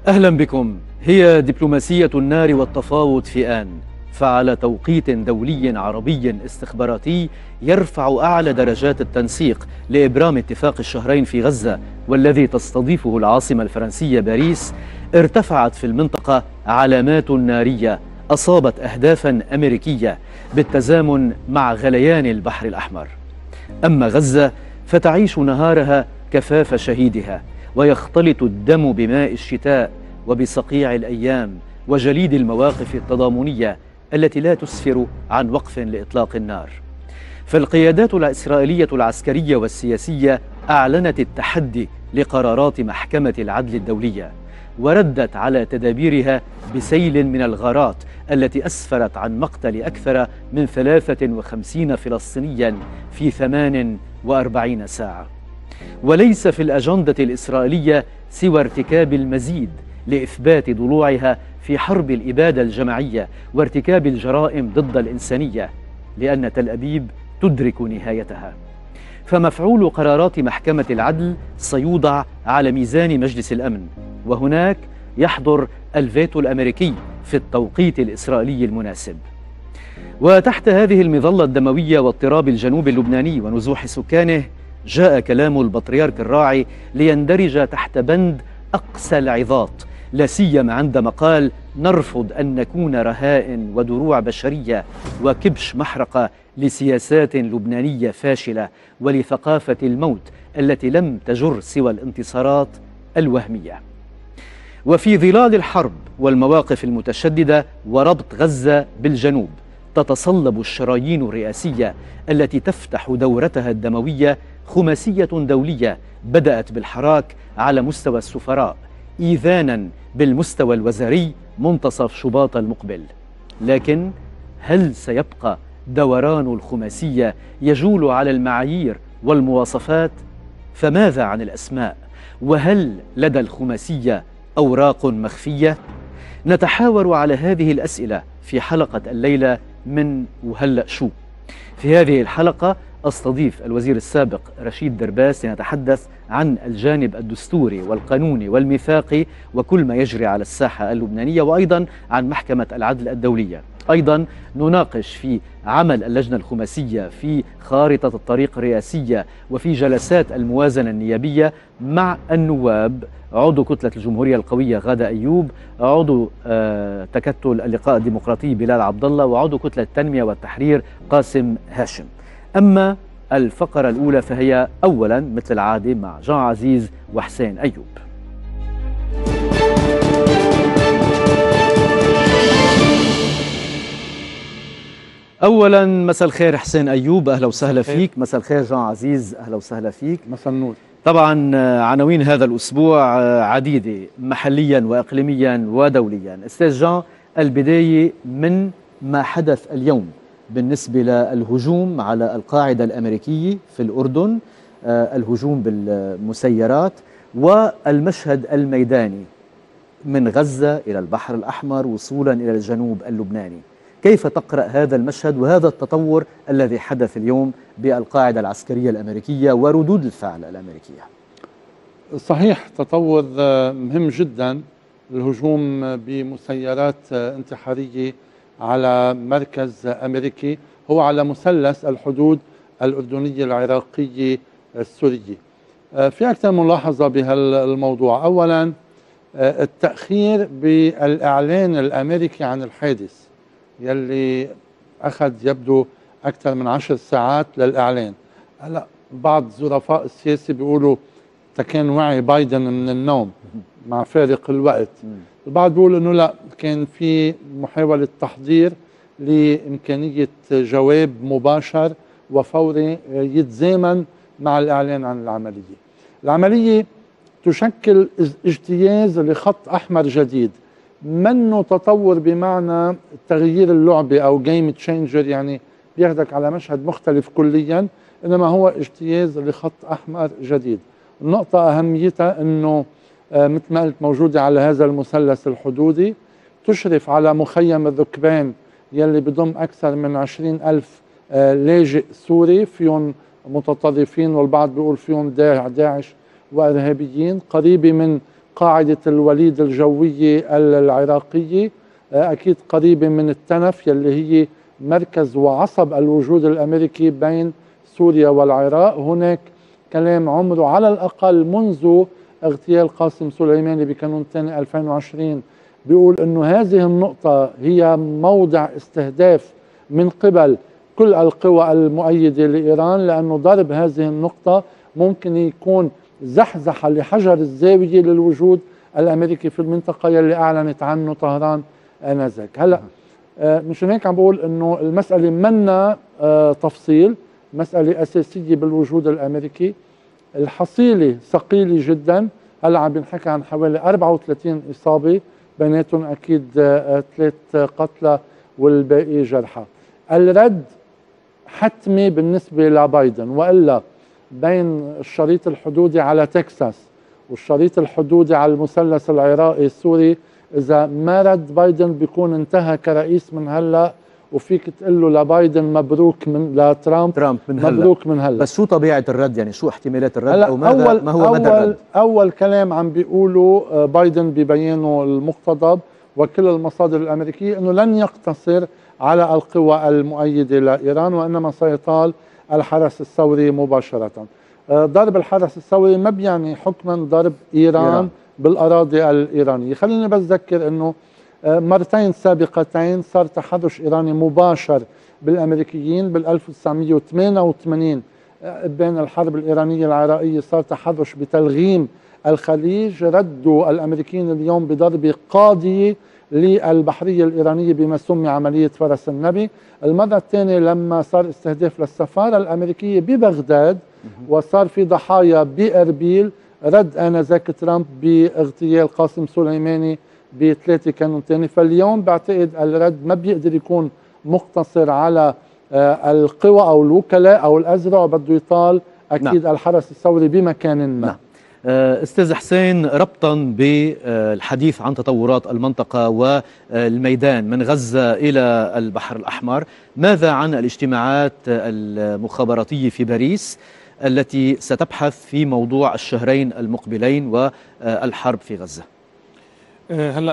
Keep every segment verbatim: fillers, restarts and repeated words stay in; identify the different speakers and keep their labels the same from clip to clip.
Speaker 1: أهلا بكم. هي دبلوماسية النار والتفاوض في آن، فعلى توقيت دولي عربي استخباراتي يرفع أعلى درجات التنسيق لإبرام اتفاق الشهرين في غزة والذي تستضيفه العاصمة الفرنسية باريس، ارتفعت في المنطقة علامات نارية أصابت أهدافا أمريكية بالتزامن مع غليان البحر الأحمر. أما غزة فتعيش نهارها كفاف شهيدها، ويختلط الدم بماء الشتاء وبصقيع الأيام وجليد المواقف التضامنية التي لا تسفر عن وقف لإطلاق النار. فالقيادات الإسرائيلية العسكرية والسياسية أعلنت التحدي لقرارات محكمة العدل الدولية، وردت على تدابيرها بسيل من الغارات التي أسفرت عن مقتل أكثر من ثلاثة وخمسين فلسطينيا في ثمان وأربعين ساعة. وليس في الأجندة الإسرائيلية سوى ارتكاب المزيد لإثبات ضلوعها في حرب الإبادة الجماعية وارتكاب الجرائم ضد الإنسانية، لأن تل أبيب تدرك نهايتها. فمفعول قرارات محكمة العدل سيوضع على ميزان مجلس الأمن، وهناك يحضر الفيتو الأمريكي في التوقيت الإسرائيلي المناسب. وتحت هذه المظلة الدموية واضطراب الجنوب اللبناني ونزوح سكانه، جاء كلام البطريرك الراعي ليندرج تحت بند أقسى العظات، لا سيما عندما قال: نرفض أن نكون رهائن ودروع بشرية وكبش محرقة لسياسات لبنانية فاشلة ولثقافة الموت التي لم تجر سوى الانتصارات الوهمية. وفي ظلال الحرب والمواقف المتشددة وربط غزة بالجنوب، تتصلب الشرايين الرئاسية التي تفتح دورتها الدموية خماسية دولية بدأت بالحراك على مستوى السفراء، إيذانا بالمستوى الوزاري منتصف شباط المقبل. لكن هل سيبقى دوران الخماسية يجول على المعايير والمواصفات؟ فماذا عن الأسماء؟ وهل لدى الخماسية أوراق مخفية؟ نتحاور على هذه الأسئلة في حلقة الليلة من وهلأ شو. في هذه الحلقة أستضيف الوزير السابق رشيد درباس لنتحدث عن الجانب الدستوري والقانوني والميثاقي وكل ما يجري على الساحة اللبنانية، وأيضا عن محكمة العدل الدولية. أيضا نناقش في عمل اللجنة الخماسية في خارطة الطريق الرئاسية وفي جلسات الموازنة النيابية مع النواب: عضو كتلة الجمهورية القوية غادة أيوب، عضو آه تكتل اللقاء الديمقراطي بلال عبد الله، وعضو كتلة التنمية والتحرير قاسم هاشم. أما الفقرة الأولى فهي أولا مثل العادة مع جان عزيز وحسين أيوب. أولا مساء الخير حسين أيوب، أهلا وسهلا فيك. مساء الخير جان عزيز، أهلا وسهلا فيك.
Speaker 2: مساء النور.
Speaker 1: طبعا عناوين هذا الأسبوع عديدة محليا وإقليميا ودوليا. أستاذ جان، البداية من ما حدث اليوم بالنسبة للهجوم على القاعدة الأمريكية في الأردن، الهجوم بالمسيرات والمشهد الميداني من غزة إلى البحر الأحمر وصولا إلى الجنوب اللبناني. كيف تقرأ هذا المشهد وهذا التطور الذي حدث اليوم بالقاعدة العسكرية الأمريكية وردود الفعل الأمريكية؟
Speaker 2: صحيح، تطور مهم جدا، الهجوم بمسيرات انتحارية على مركز أمريكي هو على مثلث الحدود الأردنية العراقية السورية. في أكثر ملاحظة بهالموضوع. أولا التأخير بالإعلان الأمريكي عن الحادث يلي أخذ يبدو أكثر من عشر ساعات للإعلان. هلا بعض ظرفاء السياسة بيقولوا كان وعي بايدن من النوم مع فارق الوقت. البعض بيقول إنه لا، كان في محاولة تحضير لإمكانية جواب مباشر وفوري يتزامن مع الإعلان عن العملية. العملية تشكل اجتياز لخط أحمر جديد، منه تطور بمعنى تغيير اللعبة أو جيم تشينجر، يعني بياخدك على مشهد مختلف كليا، إنما هو اجتياز لخط أحمر جديد. النقطة أهميتها أنه آه مثل ما قلت موجودة على هذا المثلث الحدودي، تشرف على مخيم الذكبان يلي بضم أكثر من عشرين ألف آه لاجئ سوري، فيهم متطرفين والبعض بيقول فيهم داعش وإرهابيين، قريبة من قاعدة الوليد الجوية العراقية، أكيد قريبة من التنف يلي هي مركز وعصب الوجود الأمريكي بين سوريا والعراق. هناك كلام عمره على الأقل منذ اغتيال قاسم سليماني بكانون الثاني ألفين وعشرين بيقول أنه هذه النقطة هي موضع استهداف من قبل كل القوى المؤيدة لإيران، لأنه ضرب هذه النقطة ممكن يكون زحزحة لحجر الزاوية للوجود الأمريكي في المنطقة يلي أعلنت عنه طهران آنذاك. هلأ آه مشان هيك عم بقول أنه المسألة منا آه تفصيل، مسألة أساسية بالوجود الأمريكي. الحصيلة ثقيلة جدا، هلا عم بنحكي عن حوالي أربعة وثلاثين إصابة، بيناتهم أكيد آه ثلاث قتلى والباقي جرحى. الرد حتمي بالنسبة لبايدن، وإلا بين الشريط الحدودي على تكساس والشريط الحدودي على المثلث العراقي السوري، إذا ما رد بايدن بيكون انتهى كرئيس من هلا، وفيك تقول له لبايدن مبروك من لترامب
Speaker 1: ترامب من هلا.
Speaker 2: مبروك من هلا.
Speaker 1: بس شو طبيعة الرد؟ يعني شو احتمالات الرد أو ماذا
Speaker 2: أول
Speaker 1: ما هو مدى
Speaker 2: أول
Speaker 1: الرد؟
Speaker 2: أول كلام عم بيقوله بايدن ببيانه المقتضب وكل المصادر الأمريكية أنه لن يقتصر على القوى المؤيدة لإيران، وإنما سيطال الحرس الثوري مباشرة. ضرب الحرس الثوري ما بيعني حكما ضرب إيران, إيران بالأراضي الإيرانية. خليني بس أذكر أنه مرتين سابقتين صار تحرش إيراني مباشر بالأمريكيين. بال ألف وتسعمئة وثمانية وثمانين بين الحرب الإيرانية العراقية صار تحرش بتلغيم الخليج، ردوا الأمريكيين اليوم بضربة قاضية للبحرية الإيرانية بما سمي عملية فرس النبي. المرة الثانية لما صار استهداف للسفارة الأمريكية ببغداد وصار في ضحايا بإربيل، رد آنذاك ترامب باغتيال قاسم سليماني بثلاثة كانون ثاني. فاليوم بعتقد الرد ما بيقدر يكون مقتصر على القوى أو الوكلاء أو الأزرع، بده يطال أكيد نعم. الحرس الثوري بمكان ما.
Speaker 1: نعم. أستاذ حسين، ربطا بالحديث عن تطورات المنطقة والميدان من غزة إلى البحر الأحمر، ماذا عن الاجتماعات المخابراتية في باريس التي ستبحث في موضوع الشهرين المقبلين والحرب في غزة؟
Speaker 3: هلا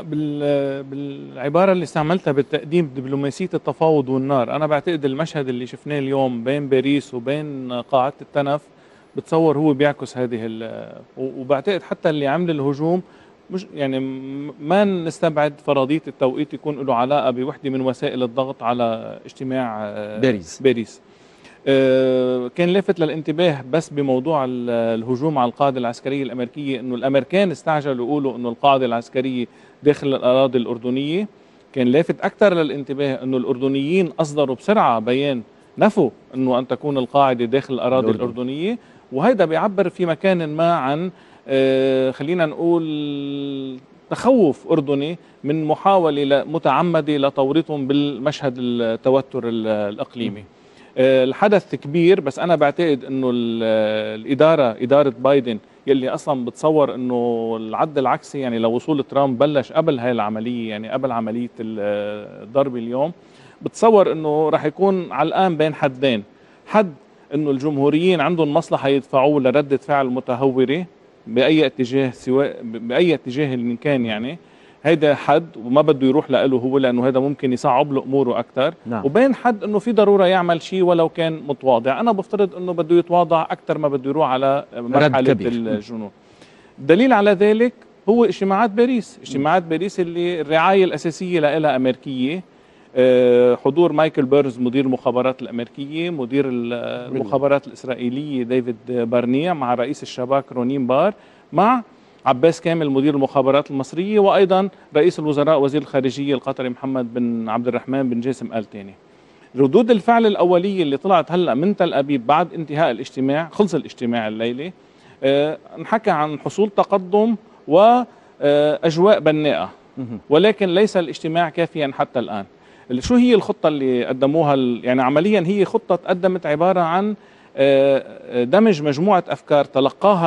Speaker 3: بالعباره اللي استعملتها بالتقديم دبلوماسيه التفاوض والنار، انا بعتقد المشهد اللي شفناه اليوم بين باريس وبين قاعده التنف بتصور هو بيعكس هذه، وبعتقد حتى اللي عمل الهجوم مش يعني ما نستبعد فرضيه التوقيت يكون له علاقه بوحده من وسائل الضغط على اجتماع
Speaker 1: باريس.
Speaker 3: باريس كان لافت للانتباه بس بموضوع الهجوم على القاعده العسكريه الامريكيه، انه الامريكان استعجلوا يقولوا انه القاعده العسكريه داخل الاراضي الاردنيه. كان لافت اكثر للانتباه انه الاردنيين اصدروا بسرعه بيان نفوا انه ان تكون القاعده داخل الاراضي الأردن. الاردنيه، وهذا بيعبر في مكان ما عن آه خلينا نقول تخوف اردني من محاوله متعمده لتوريطهم بالمشهد التوتر الاقليمي. الحدث كبير، بس أنا بعتقد أنه الإدارة إدارة بايدن يلي أصلا بتصور أنه العد العكسي، يعني لو وصول ترامب بلش قبل هاي العملية، يعني قبل عملية الضرب اليوم، بتصور أنه رح يكون علقان بين حدين. حد أنه الجمهوريين عندهم مصلحة يدفعوه لردة فعل متهورة بأي اتجاه، سواء بأي اتجاه من كان، يعني هيدا حد وما بده يروح له هو، لانه هذا ممكن يصعب له اموره اكثر. نعم. وبين حد انه في ضروره يعمل شيء ولو كان متواضع. انا بفترض انه بده يتواضع اكثر ما بده يروح على مرحله الجنون. دليل على ذلك هو اجتماعات باريس، اجتماعات باريس اللي الرعايه الاساسيه لها امريكيه، حضور مايكل بيرز مدير المخابرات الامريكيه، مدير المخابرات الاسرائيليه ديفيد بارنيا، مع رئيس الشباك رونين بار، مع عباس كامل مدير المخابرات المصرية، وأيضا رئيس الوزراء وزير الخارجية القطري محمد بن عبد الرحمن بن جاسم آل ثاني. ردود الفعل الأولية اللي طلعت هلأ من تل أبيب بعد انتهاء الاجتماع، خلص الاجتماع الليلة، أه نحكى عن حصول تقدم وأجواء بناءة، ولكن ليس الاجتماع كافيا حتى الآن. شو هي الخطة اللي قدموها؟ يعني عمليا هي خطة قدمت عبارة عن دمج مجموعة أفكار تلقاها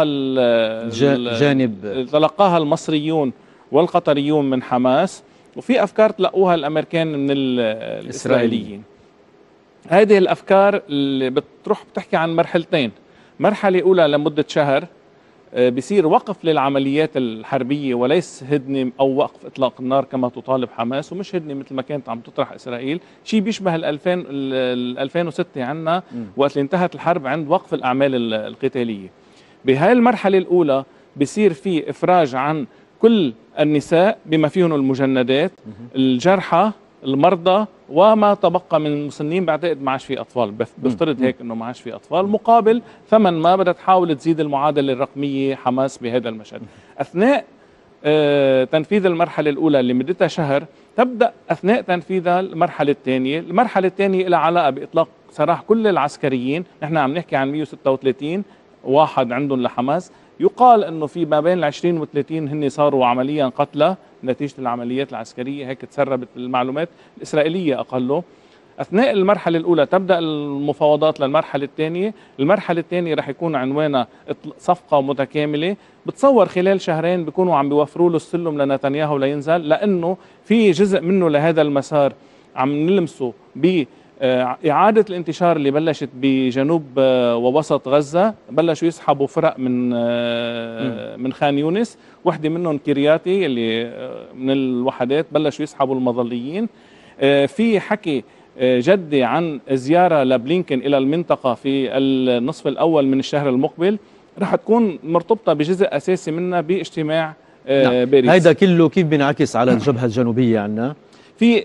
Speaker 3: الجانب تلقاها المصريون والقطريون من حماس، وفي أفكار تلقوها الأمريكان من الإسرائيليين. هذه الأفكار اللي بتروح بتحكي عن مرحلتين، مرحلة أولى لمدة شهر بصير وقف للعمليات الحربية وليس هدنة أو وقف إطلاق النار كما تطالب حماس، ومش هدنة مثل ما كانت عم تطرح إسرائيل، شيء بيشبه ال ألفين وستة عنا وقت اللي انتهت الحرب عند وقف الأعمال القتالية. بهاي المرحلة الأولى بصير في إفراج عن كل النساء بما فيهم المجندات، الجرحى، المرضى، وما تبقى من المسنين. بعتقد ما عادش في اطفال، بفترض هيك انه ما عادش في اطفال، مقابل ثمن ما بدها تحاول تزيد المعادله الرقميه حماس بهذا المشهد. اثناء آه تنفيذ المرحله الاولى اللي مدتها شهر، تبدا اثناء تنفيذها المرحله الثانيه، المرحله الثانيه لها علاقه باطلاق سراح كل العسكريين، نحن عم نحكي عن مئة وستة وثلاثين واحد عندهم لحماس، يقال انه في ما بين العشرين والثلاثين هن صاروا عمليا قتلى نتيجة العمليات العسكرية، هيك تسربت المعلومات الإسرائيلية أقله. أثناء المرحلة الأولى تبدأ المفاوضات للمرحلة الثانية، المرحلة الثانية رح يكون عنوانها صفقة متكاملة، بتصور خلال شهرين بيكونوا عم بيوفروا له السلم لنتنياهو لينزل، لأنه في جزء منه لهذا المسار عم نلمسه ب إعادة الانتشار اللي بلشت بجنوب ووسط غزة. بلشوا يسحبوا فرق من من خان يونس، وحدة منهم كرياتي اللي من الوحدات بلشوا يسحبوا المظليين. في حكي جدي عن زيارة لبلينكن إلى المنطقة في النصف الأول من الشهر المقبل، رح تكون مرتبطة بجزء أساسي منها باجتماع
Speaker 1: نعم. باريس. هيدا كله كيف بينعكس على الجبهة الجنوبية عنا؟
Speaker 3: في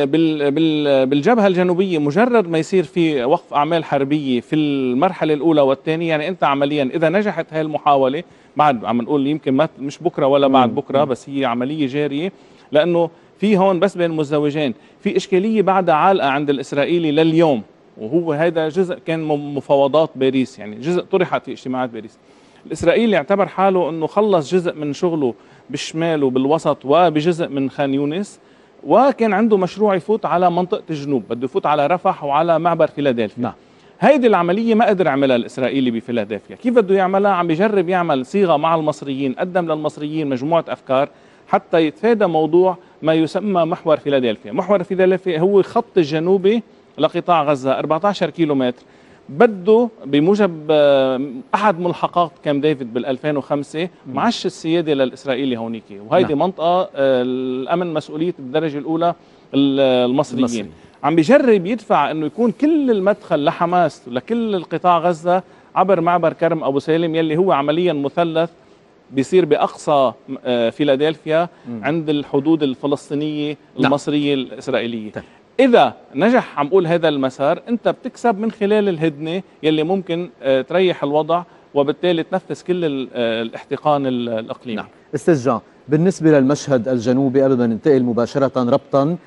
Speaker 3: بالجبهة الجنوبية مجرد ما يصير في وقف أعمال حربية في المرحلة الأولى والثانية، يعني أنت عمليا إذا نجحت هاي المحاولة، بعد عم نقول يمكن ما مش بكرة ولا بعد بكرة، بس هي عملية جارية، لأنه في هون بس بين المزدوجين في إشكالية بعدها عالقة عند الإسرائيلي لليوم، وهو هذا جزء كان مفاوضات باريس، يعني جزء طرحت في اجتماعات باريس. الإسرائيلي اعتبر حاله أنه خلص جزء من شغله بالشمال وبالوسط وبجزء من خان يونس، وكان عنده مشروع يفوت على منطقة الجنوب، بده يفوت على رفح وعلى معبر فيلادلفيا. نعم. هيدي العملية ما قدر يعملها الإسرائيلي بفيلادلفيا. كيف بده يعملها؟ عم بيجرب يعمل صيغة مع المصريين، قدم للمصريين مجموعة أفكار حتى يتفادى موضوع ما يسمى محور فيلادلفيا. محور فيلادلفيا هو الخط الجنوبي لقطاع غزة، أربعة عشر كيلومتر، بده بموجب احد ملحقات كامب ديفيد بال ألفين وخمسة معش السياده للاسرائيلي هونيك، وهيدي نعم. منطقه الامن مسؤوليه بالدرجه الاولى المصريين المصري. عم بيجرب يدفع انه يكون كل المدخل لحماس لكل القطاع غزه عبر معبر كرم ابو سالم، يلي هو عمليا مثلث بيصير باقصى فيلادلفيا عند الحدود الفلسطينيه المصريه نعم. الاسرائيليه. طيب. إذا نجح عم قول هذا المسار، أنت بتكسب من خلال الهدنة يلي ممكن تريح الوضع وبالتالي تنفذ كل الاحتقان الإقليمي. نعم.
Speaker 1: أستاذ جان، بالنسبة للمشهد الجنوبي قبل ما ننتقل مباشرة ربطا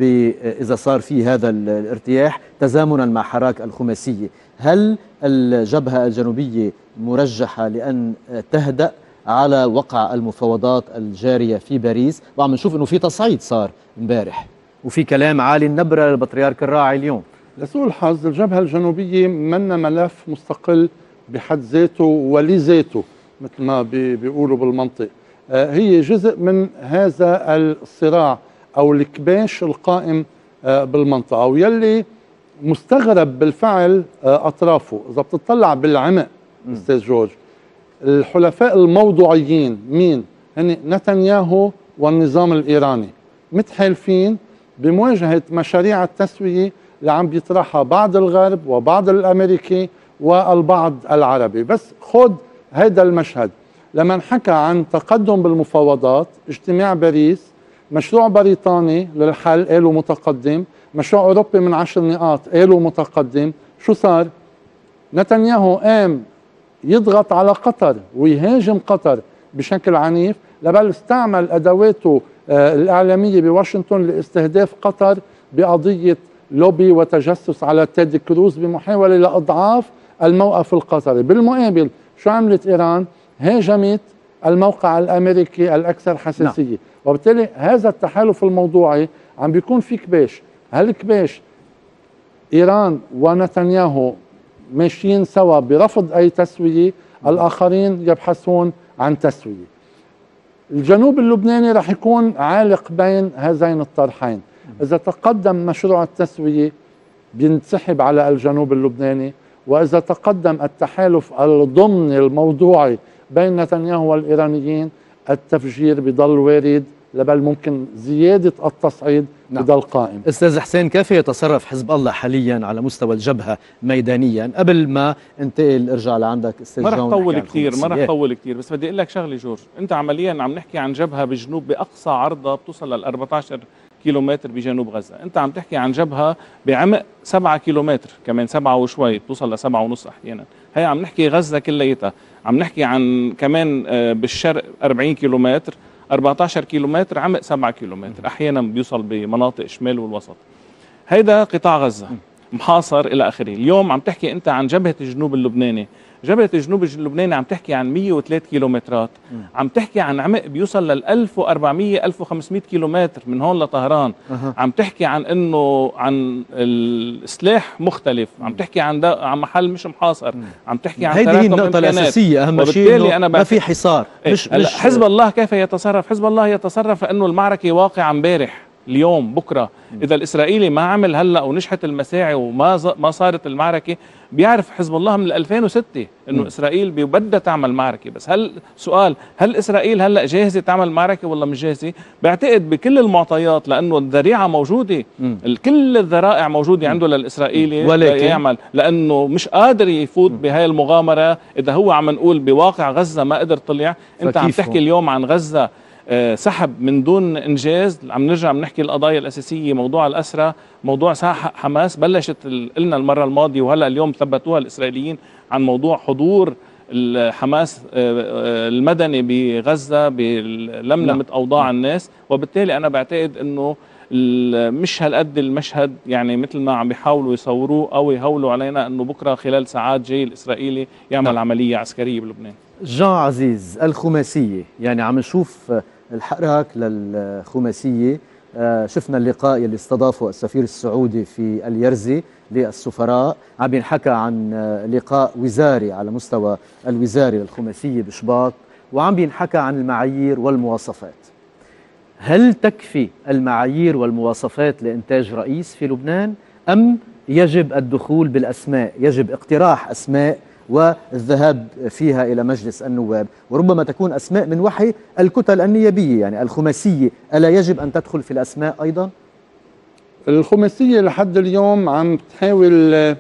Speaker 1: إذا صار في هذا الارتياح تزامنا مع حراك الخماسية، هل الجبهة الجنوبية مرجحة لأن تهدأ على وقع المفاوضات الجارية في باريس؟ وعم نشوف أنه في تصعيد صار امبارح وفي كلام عالي النبرة للبطريرك الراعي اليوم.
Speaker 2: لسوء الحظ الجبهة الجنوبية منا ملف مستقل بحد ذاته ولذاته مثل ما بيقولوا بالمنطق، هي جزء من هذا الصراع أو الكباش القائم بالمنطقة ويلي مستغرب بالفعل أطرافه. إذا بتطلع بالعمق أستاذ جورج، الحلفاء الموضوعيين مين؟ هن نتنياهو والنظام الإيراني متحالفين بمواجهة مشاريع التسوية اللي عم بيطرحها بعض الغرب وبعض الأمريكي والبعض العربي. بس خد هذا المشهد لما نحكى عن تقدم بالمفاوضات، اجتماع باريس، مشروع بريطاني للحل قالوا متقدم، مشروع أوروبي من عشر نقاط قالوا متقدم. شو صار؟ نتنياهو قام يضغط على قطر ويهاجم قطر بشكل عنيف، لبل استعمل أدواته الإعلامية بواشنطن لاستهداف قطر بقضية لوبي وتجسس على تيدي كروز بمحاولة لإضعاف الموقف القطري. بالمقابل شو عملت إيران؟ هاجمت الموقع الأمريكي الأكثر حساسية. نعم. وبالتالي هذا التحالف الموضوعي عم بيكون في كباش. هالكباش إيران ونتنياهو ماشيين سوا برفض أي تسوية، الآخرين يبحثون عن تسوية. الجنوب اللبناني رح يكون عالق بين هذين الطرحين. إذا تقدم مشروع التسوية بينسحب على الجنوب اللبناني، وإذا تقدم التحالف الضمني الموضوعي بين نتنياهو والإيرانيين التفجير بضل وارد، بل ممكن زيادة التصعيد
Speaker 1: نعم.
Speaker 2: بضل قائم.
Speaker 1: أستاذ حسين، كيف يتصرف حزب الله حاليا على مستوى الجبهة ميدانيا؟ قبل ما انتقل ارجع لعندك استاذ
Speaker 3: ما رح
Speaker 1: جون.
Speaker 3: طول كثير ما رح طول كثير بس بدي اقول لك شغله جورج، انت عمليا عم نحكي عن جبهه بجنوب باقصى عرضها بتوصل لل أربعة عشر كيلومتر بجنوب غزه، انت عم تحكي عن جبهه بعمق سبعة كيلومتر، كمان سبعة وشوي بتوصل لسبعة ونص احيانا. هي عم نحكي غزه كليتها، عم نحكي عن كمان بالشرق أربعين كيلومتر، أربعة عشر كيلومتر، عمق سبعة كيلومتر، احيانا بيوصل بمناطق الشمال والوسط. هيدا قطاع غزه محاصر الى اخره. اليوم عم تحكي انت عن جبهه الجنوب اللبناني، جبهه الجنوب اللبناني عم تحكي عن مية وثلاثة كيلومترات، عم تحكي عن عمق بيوصل لل ألف وأربعمية ألف وخمسمية كيلومتر من هون لطهران. أه. عم تحكي عن انه عن السلاح مختلف، عم تحكي عن عن محل مش محاصر، عم تحكي عن
Speaker 1: هيدي هي النقطه الاساسيه، اهم شيء انه ما في حصار.
Speaker 3: إيه؟ مش, مش حزب الله كيف يتصرف؟ حزب الله يتصرف انه المعركه واقعه امبارح اليوم بكره، اذا الاسرائيلي ما عمل هلا ونشحت المساعي وما ما صارت المعركه، بيعرف حزب الله من ألفين وستة انه م. اسرائيل بدها تعمل معركه. بس هل سؤال هل اسرائيل هلا جاهزه تعمل معركه ولا مش جاهزه؟ بعتقد بكل المعطيات، لانه الذريعه موجوده، م. كل الذرائع موجوده عنده للاسرائيلي ولكن يعمل، لانه مش قادر يفوت بهاي المغامره. اذا هو عم نقول بواقع غزه ما قدر طلع، انت عم تحكي اليوم عن غزه سحب من دون انجاز. عم نرجع بنحكي القضايا الاساسيه، موضوع الاسرى، موضوع حماس بلشت قلنا المره الماضيه وهلا اليوم ثبتوها الاسرائيليين عن موضوع حضور الحماس المدني بغزه بلملمه اوضاع الناس. وبالتالي انا بعتقد انه مش هالقد المشهد، يعني مثل ما عم بيحاولوا يصوروه او يهولوا علينا انه بكره خلال ساعات جاي الاسرائيلي يعمل نعم. عمليه عسكريه بلبنان.
Speaker 1: جان عزيز، الخماسيه، يعني عم نشوف الحراك للخماسيه، شفنا اللقاء اللي استضافه السفير السعودي في اليرزي للسفراء، عم ينحكى عن لقاء وزاري على مستوى الوزاري للخماسيه بشباط، وعم بينحكى عن المعايير والمواصفات. هل تكفي المعايير والمواصفات لإنتاج رئيس في لبنان، أم يجب الدخول بالأسماء، يجب اقتراح أسماء والذهاب فيها إلى مجلس النواب، وربما تكون أسماء من وحي الكتل النيابية؟ يعني الخماسية ألا يجب أن تدخل في الأسماء أيضا؟
Speaker 2: الخماسية لحد اليوم عم تحاول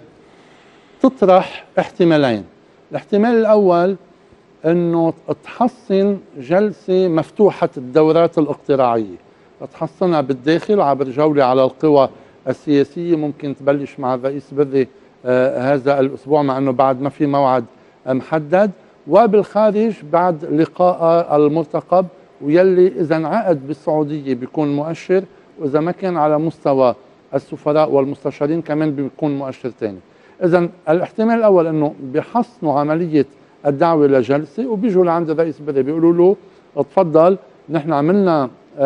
Speaker 2: تطرح احتمالين. الاحتمال الأول أنه تحصن جلسة مفتوحة الدورات الاقتراعية، تحصنها بالداخل عبر جولة على القوى السياسية، ممكن تبلش مع الرئيس بري آه هذا الأسبوع مع أنه بعد ما في موعد محدد، وبالخارج بعد لقاء المرتقب، ويلي إذا انعقد بالسعودية بيكون مؤشر، وإذا ما كان على مستوى السفراء والمستشارين كمان بيكون مؤشر ثاني. إذا الاحتمال الأول أنه بيحصنوا عملية الدعوة لجلسة وبيجوا لعند الرئيس بري بيقولوا له تفضل، نحن عملنا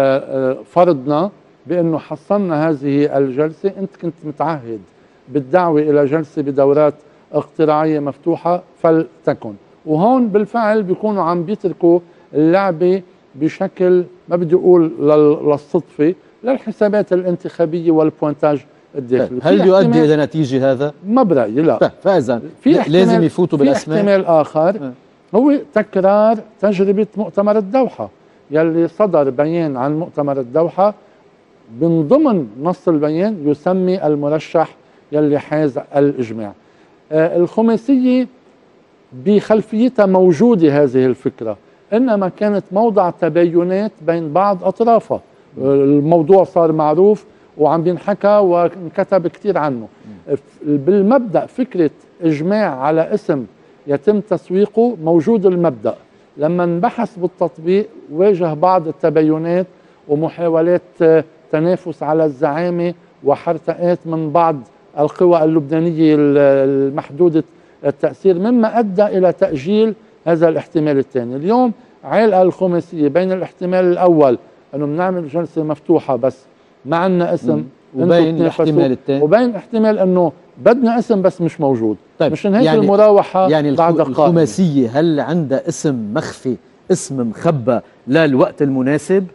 Speaker 2: فرضنا بأنه حصلنا هذه الجلسة، أنت كنت متعهد بالدعوة إلى جلسة بدورات اقتراعية مفتوحة فلتكن. وهون بالفعل بيكونوا عم بيتركوا اللعبة بشكل ما بدي أقول للصدفة للحسابات الانتخابية والبوانتاج الداخلي.
Speaker 1: هل يؤدي إلى نتيجة هذا؟
Speaker 2: ما برأيي لا.
Speaker 1: فإذا لازم يفوتوا بالأسماء.
Speaker 2: في احتمال آخر اه. هو تكرار تجربة مؤتمر الدوحة، يلي صدر بيان عن مؤتمر الدوحة، من ضمن نص البيان يسمي المرشح يلي حاز الإجماع. آه الخماسية بخلفيتها موجودة هذه الفكرة، إنما كانت موضع تباينات بين بعض أطرافها. الموضوع صار معروف وعم بينحكى وانكتب كتير عنه. بالمبدأ فكرة إجماع على اسم يتم تسويقه موجود المبدأ، لما انبحث بالتطبيق واجه بعض التباينات ومحاولات تنافس على الزعامة وحرتقات من بعض القوى اللبنانية المحدودة التأثير، مما أدى إلى تأجيل هذا الاحتمال الثاني. اليوم عالقة الخماسية بين الاحتمال الأول أنه بنعمل جلسة مفتوحة بس ما عندنا اسم،
Speaker 1: وبين الاحتمال الثاني،
Speaker 2: وبين احتمال أنه بدنا اسم بس مش موجود.
Speaker 1: طيب
Speaker 2: مشان هيك
Speaker 1: يعني
Speaker 2: المراوحة
Speaker 1: يعني
Speaker 2: بعد
Speaker 1: الخماسية هل عندها اسم مخفي، اسم مخبى للوقت المناسب؟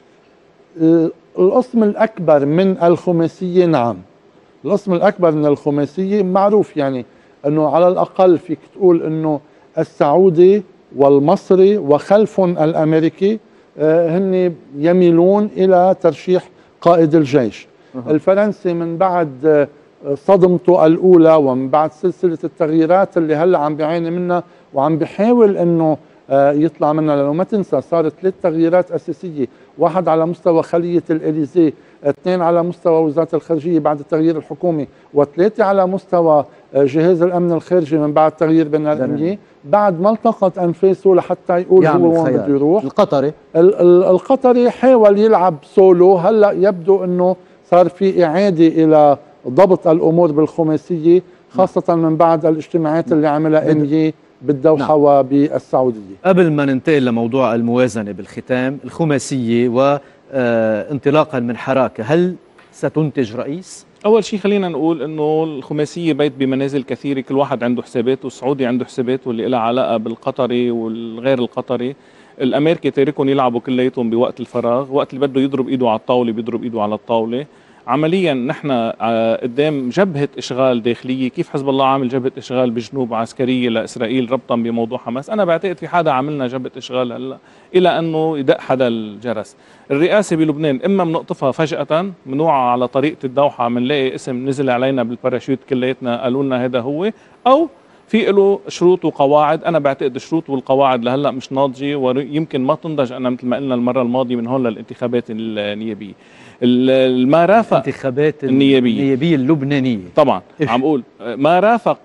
Speaker 2: القسم الأكبر من الخماسية نعم، القسم الأكبر من الخماسية معروف، يعني أنه على الأقل فيك تقول أنه السعودي والمصري وخلفهم الأمريكي هن يميلون إلى ترشيح قائد الجيش. أه. الفرنسي من بعد صدمته الأولى ومن بعد سلسلة التغييرات اللي هلأ عم بيعاني منها وعم بيحاول أنه يطلع منها، لأنه ما تنسى صارت ثلاث تغييرات أساسية، واحد على مستوى خلية الإليزيه، اثنين على مستوى وزارة الخارجية بعد التغيير الحكومي، وثلاثة على مستوى جهاز الأمن الخارجي من بعد تغيير بن الأمية، بعد ما التقط أنفاسه لحتى يقول هو وين بده يروح.
Speaker 1: القطري
Speaker 2: القطري حاول يلعب سولو، هلا يبدو أنه صار في إعادة إلى ضبط الأمور بالخماسية، خاصة من بعد الاجتماعات اللي عملها أمية بالدوحة نعم. وبالسعودية.
Speaker 1: قبل ما ننتقل لموضوع الموازنة بالختام، الخماسية وانطلاقا من حراكة، هل ستنتج رئيس؟
Speaker 3: أول شيء خلينا نقول إنه الخماسية بيت بمنازل كثيرة، كل واحد عنده حسابات، والسعودي عنده حسابات واللي لها علاقة بالقطري والغير القطري. الأمريكي تاركهم يلعبوا كلياتهم بوقت الفراغ، وقت اللي بده يضرب إيده على الطاولة بيضرب إيده على الطاولة. عمليا نحن قدام جبهة إشغال داخلية. كيف حزب الله عامل جبهة إشغال بجنوب عسكرية لإسرائيل ربطا بموضوع حماس، أنا بعتقد في حدا عملنا جبهة إشغال هلا إلى أنه يدق حدا الجرس. الرئاسة بلبنان إما بنقطفها فجأة منوعة على طريقة الدوحة، بنلاقي اسم نزل علينا بالباراشوت كلياتنا قالوا لنا هذا هو، أو في له شروط وقواعد. أنا بعتقد الشروط والقواعد لهلا مش ناضجة ويمكن ما تنضج، أنا مثل ما قلنا المرة الماضية من هون للانتخابات النيابية. ما رافق
Speaker 1: الانتخابات النيابية, النيابية اللبنانية
Speaker 3: طبعا إيش؟ عم أقول ما رافق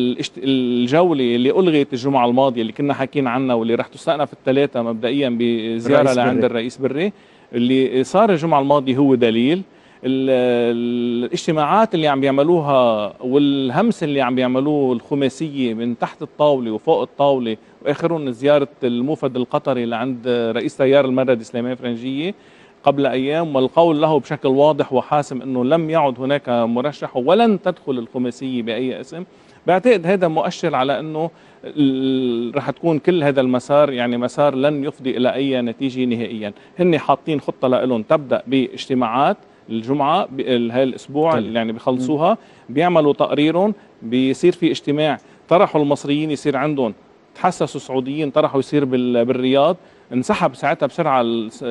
Speaker 3: الجولة اللي ألغيت الجمعة الماضية اللي كنا حاكين عنها واللي رح تستأنف الثلاثة مبدئيا بزيارة لعند بري. الرئيس بري. اللي صار الجمعة الماضية هو دليل الاجتماعات اللي عم بيعملوها والهمس اللي عم بيعملوه الخماسية من تحت الطاولة وفوق الطاولة، وآخرهم زيارة الموفد القطري لعند رئيس تيار المرد سليمان فرنجية قبل أيام، والقول له بشكل واضح وحاسم أنه لم يعد هناك مرشح ولن تدخل الخماسية بأي اسم. بعتقد هذا مؤشر على أنه رح تكون كل هذا المسار يعني مسار لن يفضي إلى أي نتيجة نهائيا. هن حاطين خطة لهم تبدأ باجتماعات الجمعة هاي الأسبوع اللي يعني بيخلصوها، بيعملوا تقريرهم، بيصير في اجتماع طرحوا المصريين يصير عندهم، تحسسوا السعوديين طرحوا يصير بالرياض. انسحب ساعتها بسرعة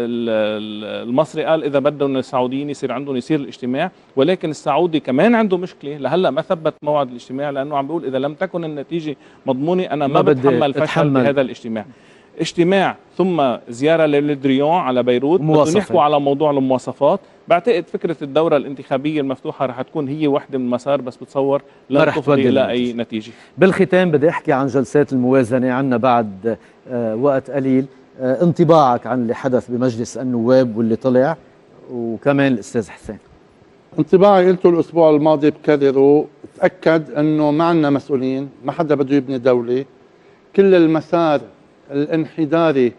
Speaker 3: المصري قال إذا بدهم السعوديين يصير عندهم يصير الاجتماع، ولكن السعودي كمان عنده مشكلة لهلا ما ثبت موعد الاجتماع، لأنه عم بيقول إذا لم تكن النتيجة مضمونة أنا ما, ما بتحمل فشل بهذا الاجتماع. اجتماع ثم زيارة للدريون على بيروت، بدهم يحكوا على موضوع المواصفات. بعتقد فكرة الدورة الانتخابية المفتوحة رح تكون هي واحدة من المسار، بس بتصور لا تفضي إلى أي نتيجة.
Speaker 1: بالختام بدي أحكي عن جلسات الموازنة، عنا بعد آه وقت قليل. آه انطباعك عن اللي حدث بمجلس النواب واللي طلع، وكمان الأستاذ حسين.
Speaker 2: انطباعي قلته الأسبوع الماضي بكرره، تأكد أنه ما عندنا مسؤولين، ما حدا بده يبني دولة. كل المسار الانحداري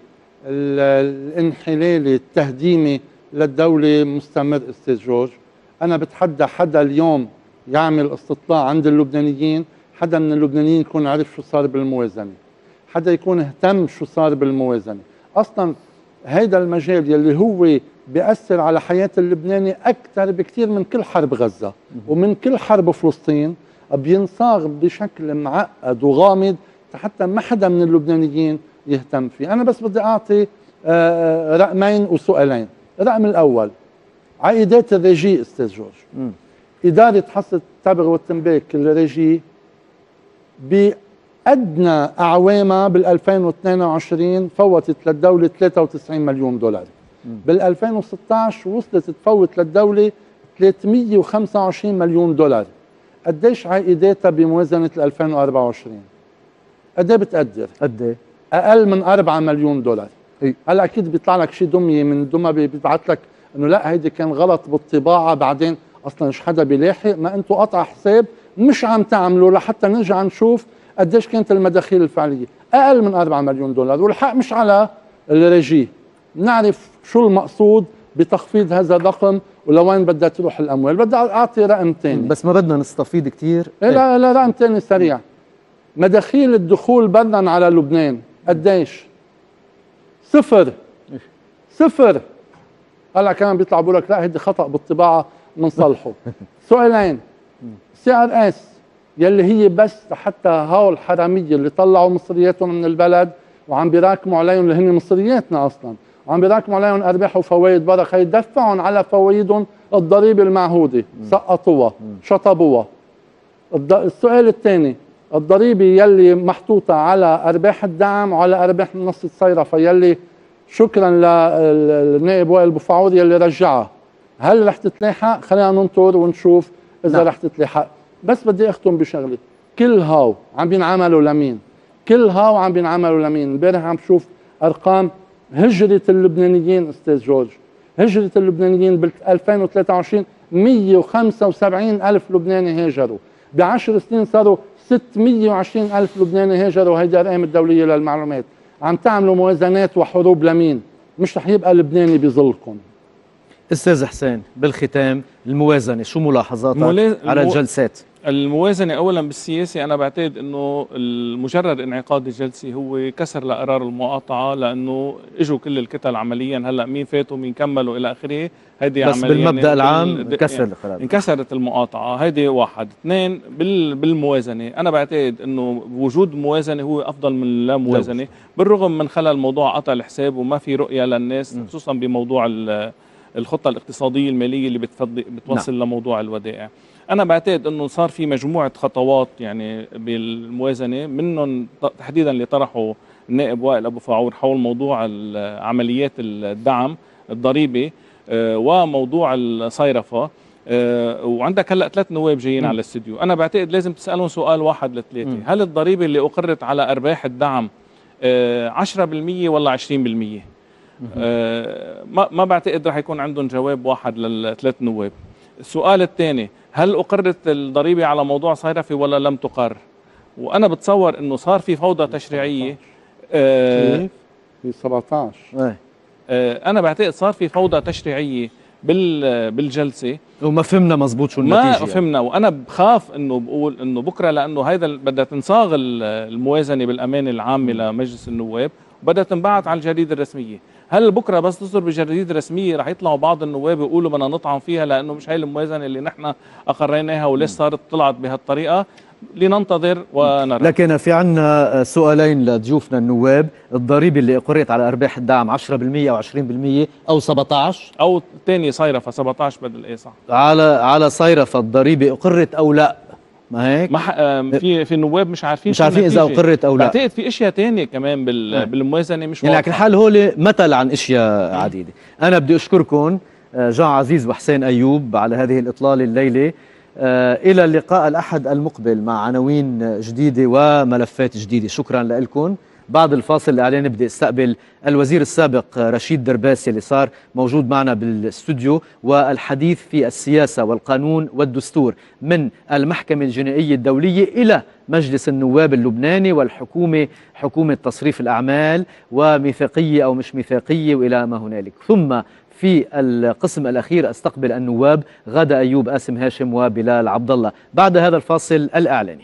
Speaker 2: الانحلالي التهديمي للدولة مستمر. استاذ جورج، أنا بتحدى حدا اليوم يعمل استطلاع عند اللبنانيين، حدا من اللبنانيين يكون عرف شو صار بالموازنة، حدا يكون اهتم شو صار بالموازنة. أصلا هيدا المجال يلي هو بيأثر على حياة اللبناني أكثر بكثير من كل حرب غزة ومن كل حرب فلسطين، بينصاغ بشكل معقد وغامض حتى ما حدا من اللبنانيين يهتم فيه. أنا بس بدي أعطي رقمين وسؤالين. الرقم الأول، عائدات الريجي أستاذ جورج. م. إدارة حصة التبغ والتنباك الريجي بأدنى أعوامها بال ألفين واثنين وعشرين فوتت للدولة ثلاثة وتسعين مليون دولار. بال ألفين وستة عشر وصلت تفوت للدولة ثلاثمئة وخمسة وعشرين مليون دولار. قديش عائداتها بموازنة ألفين وأربعة وعشرين؟ قد ايه بتقدر؟
Speaker 1: قد ايه؟
Speaker 2: اقل من أربعة مليون دولار. هلا اكيد بيطلع لك شيء دميه من دمى بيبعث لك انه لا هيدي كان غلط بالطباعه، بعدين اصلا مش حدا بيلاحق. ما انتم قطع حساب مش عم تعملوا لحتى نرجع نشوف قديش كانت المداخيل الفعليه. اقل من أربعة مليون دولار، والحق مش على الريجي. نعرف شو المقصود بتخفيض هذا الرقم ولوين بدها تروح الاموال. بدي اعطي رقم ثاني
Speaker 1: بس ما بدنا نستفيض كثير.
Speaker 2: إيه لا لا رقم ثاني سريع. مداخيل الدخول برا على لبنان قديش؟ صفر. صفر. هلا كمان بيطلع بقول لك لا هيدي خطأ بالطباعة بنصلحه. سؤالين. سي ار اس يلي هي بس حتى هول الحرامية اللي طلعوا مصرياتهم من البلد وعم بيراكموا عليهم اللي هن مصرياتنا اصلا، وعم بيراكموا عليهم ارباح وفوائد برا، يدفعهم على فوائدهم الضريبه المعهوده، سقطوها شطبوها. السؤال الثاني، الضريبه يلي محطوطه على ارباح الدعم وعلى ارباح منصه صيرفه يلي شكرا للنائب وائل بوفعور يلي رجعها، هل رح تتلاحق؟ خلينا ننطر ونشوف اذا نعم. رح تتلاحق. بس بدي اختم بشغله، كل هاو عم بينعملوا لمين؟ كل هاو عم بينعملوا لمين؟ امبارح عم بشوف ارقام هجره اللبنانيين استاذ جورج، هجره اللبنانيين بال ألفين وثلاثة وعشرين مئة وخمسة وسبعين ألف لبناني هاجروا، بعشر سنين صاروا ستمئة وعشرين ألف لبناني هاجروا، هيدي الارقام الدوليه للمعلومات. عم تعملوا موازنات وحروب لمين؟ مش رح يبقى لبناني بظلكم.
Speaker 1: استاذ حسين، بالختام الموازنه شو ملاحظاتك ملاز... على الجلسات؟
Speaker 3: الموازنه اولا بالسياسه انا بعتقد انه مجرد انعقاد الجلسه هو كسر لقرار المقاطعه، لانه اجوا كل الكتل عمليا، هلا مين فاتوا مين كملوا الى اخره، هيدي
Speaker 1: بس
Speaker 3: عمليا
Speaker 1: بالمبدا العام انكسر
Speaker 3: يعني القرار، انكسرت المقاطعه. هيدي واحد. اثنين، بال بالموازنه انا بعتقد انه وجود موازنه هو افضل من لا موازنه، بالرغم من خلال موضوع قطع الحساب وما في رؤيه للناس، م. خصوصا بموضوع الخطه الاقتصاديه الماليه اللي بتوصل نعم. لموضوع الودائع. أنا بعتقد أنه صار في مجموعة خطوات يعني بالموازنة، منهم تحديدا اللي طرحه النائب وائل أبو فاعور حول موضوع عمليات الدعم الضريبي وموضوع الصيرفة. وعندك هلا ثلاث نواب جايين م. على الاستديو، أنا بعتقد لازم تسألهم سؤال واحد لثلاثة، هل الضريبة اللي أقرت على أرباح الدعم عشرة بالمئة ولا عشرين بالمئة؟ ما ما بعتقد رح يكون عندهم جواب واحد للثلاث نواب. السؤال الثاني، هل أقرت الضريبة على موضوع صيرفي ولا لم تقر؟ وأنا بتصور أنه صار في فوضى تشريعية.
Speaker 2: آه في سبعة عشر
Speaker 3: آه أنا بعتقد صار في فوضى تشريعية بال بالجلسة
Speaker 1: وما فهمنا مزبوط شو النتيجة.
Speaker 3: ما فهمنا يعني. وأنا بخاف أنه بقول أنه بكرة، لأنه هذا بدها تنصاغ الموازنة بالأمانة العامة لمجلس النواب وبدها تنبعث على الجريدة الرسمية. هل بكره بس تصدر بالجريدة الرسمية رح يطلعوا بعض النواب يقولوا بدنا نطعن فيها لأنه مش هي الموازنة اللي نحن أقريناها وليش صارت طلعت بهالطريقة؟ لننتظر ونرى.
Speaker 1: لكن في عنا سؤالين لضيوفنا النواب، الضريبة اللي أقرت على أرباح الدعم عشرة بالمئة أو عشرين بالمئة أو سبعة عشر
Speaker 3: أو الثاني صيرفة سبعة عشر بدل إيه صح؟
Speaker 1: على على صيرفة الضريبة أقرت أو لا؟ ما هيك؟
Speaker 3: ما في في النواب مش عارفين
Speaker 1: مش عارفين إذا أقرت أو لا.
Speaker 3: بعتقد في أشياء ثانية كمان بال بالموازنة مش
Speaker 1: يعني لكن الحال هول مثل عن أشياء عديدة. أنا بدي أشكركم جان عزيز وحسين أيوب على هذه الإطلالة الليلة. إلى اللقاء الأحد المقبل مع عناوين جديدة وملفات جديدة. شكرا لكم. بعد الفاصل الإعلاني بدي استقبل الوزير السابق رشيد درباس اللي صار موجود معنا بالاستوديو، والحديث في السياسة والقانون والدستور من المحكمة الجنائية الدولية إلى مجلس النواب اللبناني والحكومة، حكومة تصريف الأعمال وميثاقية أو مش ميثاقية وإلى ما هنالك. ثم في القسم الأخير استقبل النواب غادة أيوب، آسم هاشم وبلال عبد الله. بعد هذا الفاصل الإعلاني.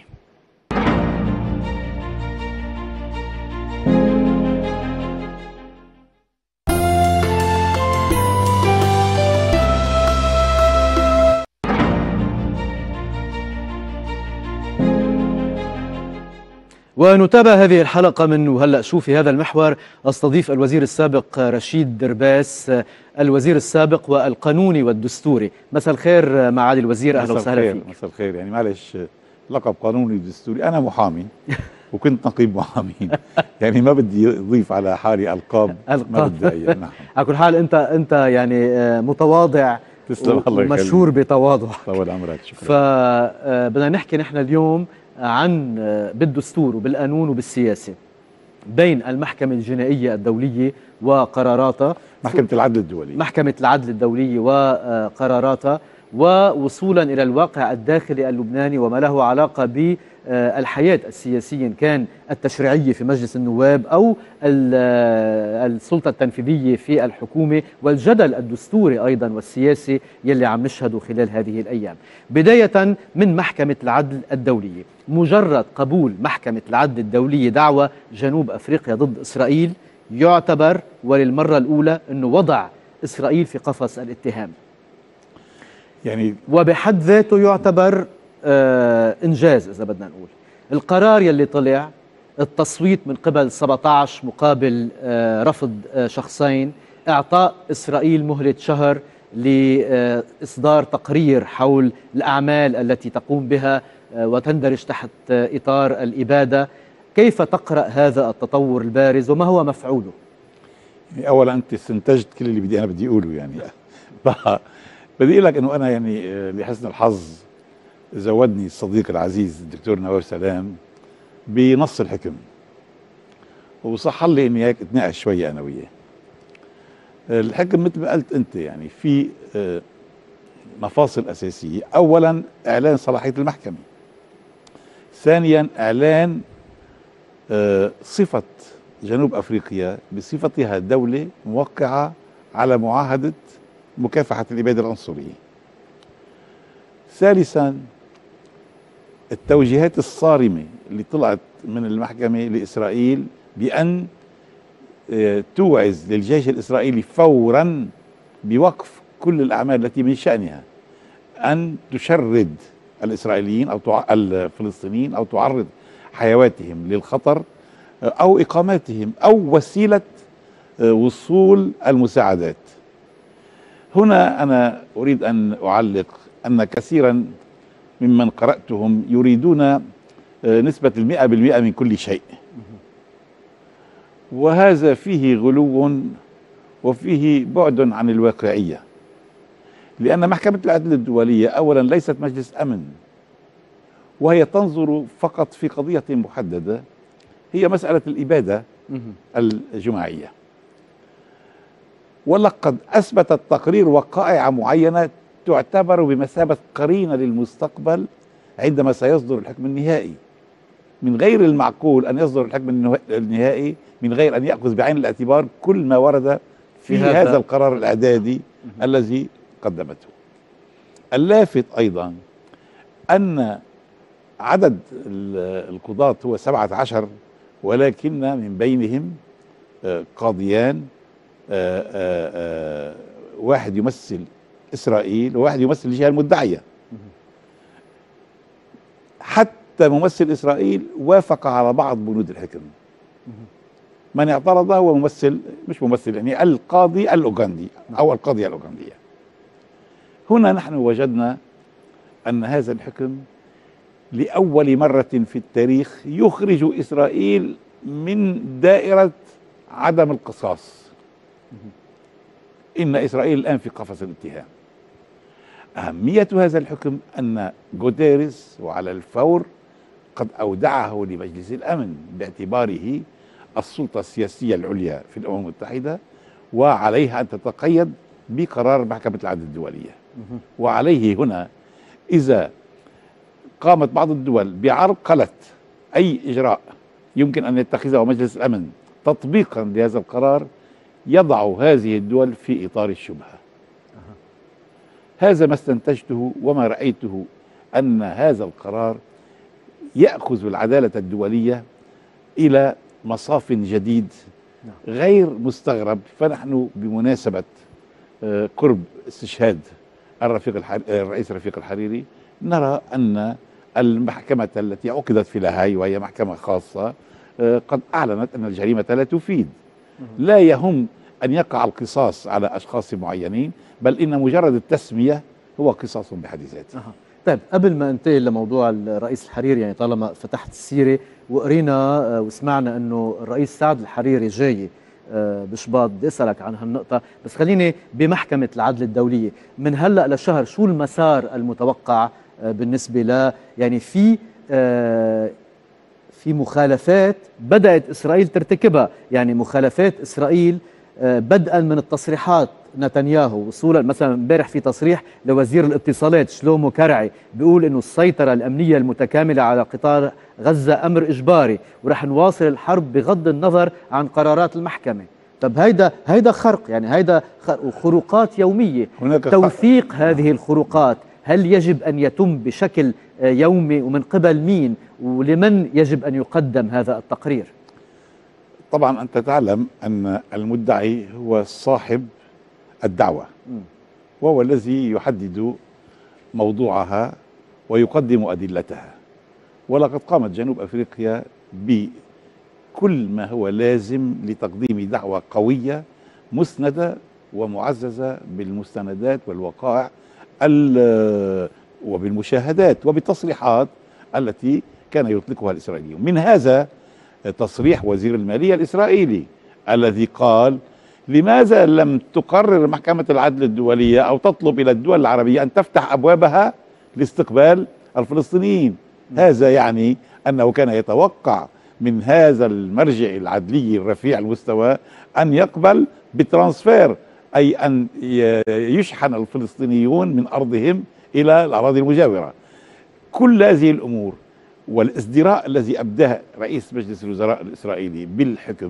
Speaker 1: ونتابع هذه الحلقة من وهلأ شو. في هذا المحور استضيف الوزير السابق رشيد درباس، الوزير السابق والقانوني والدستوري. مساء الخير معالي الوزير، أهلا وسهلا فيك.
Speaker 4: مساء الخير. يعني معلش لقب قانوني ودستوري، أنا محامي وكنت نقيب محامين يعني ما بدي أضيف على حالي ألقاب ما بدي أي. نعم. على
Speaker 1: كل حال أنت أنت يعني متواضع ومشهور بتواضعك.
Speaker 4: طول عمرك. شكرا.
Speaker 1: فبدنا نحكي نحن اليوم عن بالدستور وبالقانون وبالسياسة بين المحكمة الجنائية الدولية وقراراتها،
Speaker 4: محكمة العدل الدولي،
Speaker 1: محكمة العدل الدولية وقراراتها، ووصولا إلى الواقع الداخلي اللبناني وما له علاقة بالحياة السياسية، كان التشريعية في مجلس النواب أو السلطة التنفيذية في الحكومة، والجدل الدستوري أيضا والسياسي يلي عم نشهده خلال هذه الأيام. بداية من محكمة العدل الدولية، مجرد قبول محكمة العدل الدولية دعوى جنوب أفريقيا ضد إسرائيل يعتبر وللمرة الأولى أنه وضع إسرائيل في قفص الاتهام، يعني وبحد ذاته يعتبر آه إنجاز. إذا بدنا نقول القرار يلي طلع التصويت من قبل سبعة عشر مقابل رفض شخصين، إعطاء إسرائيل مهلة شهر لإصدار تقرير حول الأعمال التي تقوم بها وتندرج تحت إطار الإبادة. كيف تقرأ هذا التطور البارز وما هو مفعوله؟
Speaker 4: يعني أولا أنت استنتجت كل اللي بدي أنا بدي أقوله يعني بدي أقول لك أنه أنا يعني لحسن الحظ زودني الصديق العزيز الدكتور نواف سلام بنص الحكم، وصح لي اني هيك اتناقش شويه انا وياه. الحكم مثل ما قلت انت يعني في مفاصل اساسيه، اولا اعلان صلاحيه المحكمه، ثانيا اعلان صفه جنوب افريقيا بصفتها دوله موقعه على معاهده مكافحه الاباده العنصريه، ثالثا التوجيهات الصارمة اللي طلعت من المحكمة لإسرائيل بأن توعز للجيش الإسرائيلي فورا بوقف كل الأعمال التي من شأنها أن تشرد الإسرائيليين أو الفلسطينيين أو تعرض حيواتهم للخطر أو إقامتهم أو وسيلة وصول المساعدات. هنا أنا أريد أن أعلق أن كثيرا ممن قرأتهم يريدون نسبة المئة بالمئة من كل شيء، وهذا فيه غلو وفيه بعد عن الواقعية، لأن محكمة العدل الدولية أولا ليست مجلس أمن، وهي تنظر فقط في قضية محددة هي مسألة الإبادة الجماعية، ولقد أثبت التقرير وقائع معينة تعتبر بمثابة قرينة للمستقبل عندما سيصدر الحكم النهائي. من غير المعقول أن يصدر الحكم النهائي من غير أن يأخذ بعين الاعتبار كل ما ورد في, في هذا, هذا القرار الإعدادي الذي قدمته. اللافت أيضا أن عدد القضاة هو سبعة عشر، ولكن من بينهم قاضيان، واحد يمثل إسرائيل وواحد يمثل الجهة المدعية. حتى ممثل إسرائيل وافق على بعض بنود الحكم. من اعترض هو ممثل مش ممثل يعني القاضي الأوغندي أو القاضية الأوغندية. هنا نحن وجدنا أن هذا الحكم لأول مرة في التاريخ يخرج إسرائيل من دائرة عدم القصاص. إن إسرائيل الآن في قفص الاتهام. أهمية هذا الحكم أن غوتيريس وعلى الفور قد أودعه لمجلس الأمن باعتباره السلطة السياسية العليا في الأمم المتحدة، وعليها أن تتقيد بقرار محكمة العدل الدولية. وعليه هنا إذا قامت بعض الدول بعرقلة أي إجراء يمكن أن يتخذه مجلس الأمن تطبيقا لهذا القرار يضع هذه الدول في إطار الشبهة. هذا ما استنتجته وما رأيته، أن هذا القرار يأخذ العدالة الدولية إلى مصاف جديد غير مستغرب. فنحن بمناسبة قرب استشهاد الرفيق الرئيس رفيق الحريري نرى أن المحكمة التي عقدت في لاهاي وهي محكمة خاصة قد أعلنت أن الجريمة لا تفيد. لا يهم أن يقع القصاص على أشخاص معينين، بل إن مجرد التسمية هو قصاص بحد ذاته.
Speaker 1: أه. طيب قبل ما انتقل لموضوع الرئيس الحريري، يعني طالما فتحت السيرة وقرينا وسمعنا أنه الرئيس سعد الحريري جاي بشباط، بدي أسألك عن هالنقطة، بس خليني بمحكمة العدل الدولية من هلأ لشهر شو المسار المتوقع بالنسبة ل يعني في في مخالفات بدأت إسرائيل ترتكبها، يعني مخالفات إسرائيل بدءا من التصريحات نتنياهو وصولا مثلا امبارح في تصريح لوزير الاتصالات شلومو كرعي بيقول انه السيطرة الأمنية المتكاملة على قطاع غزة أمر إجباري ورح نواصل الحرب بغض النظر عن قرارات المحكمة. طب هيدا هيدا خرق، يعني هيدا خروقات يومية. توثيق هذه الخروقات هل يجب أن يتم بشكل يومي ومن قبل مين، ولمن يجب أن يقدم هذا التقرير؟
Speaker 4: طبعا أنت تعلم أن المدعي هو صاحب الدعوة وهو الذي يحدد موضوعها ويقدم أدلتها. ولقد قامت جنوب أفريقيا كل ما هو لازم لتقديم دعوة قوية مسندة ومعززة بالمستندات والوقائع وبالمشاهدات وبالتصريحات التي كان يطلقها الإسرائيليون. من هذا تصريح وزير المالية الإسرائيلي الذي قال: لماذا لم تقرر محكمة العدل الدولية أو تطلب إلى الدول العربية أن تفتح أبوابها لاستقبال الفلسطينيين؟ هذا يعني أنه كان يتوقع من هذا المرجع العدلي الرفيع المستوى أن يقبل بترانسفير، أي أن يشحن الفلسطينيون من أرضهم إلى الأراضي المجاورة. كل هذه الأمور والازدراء الذي أبداه رئيس مجلس الوزراء الإسرائيلي بالحكم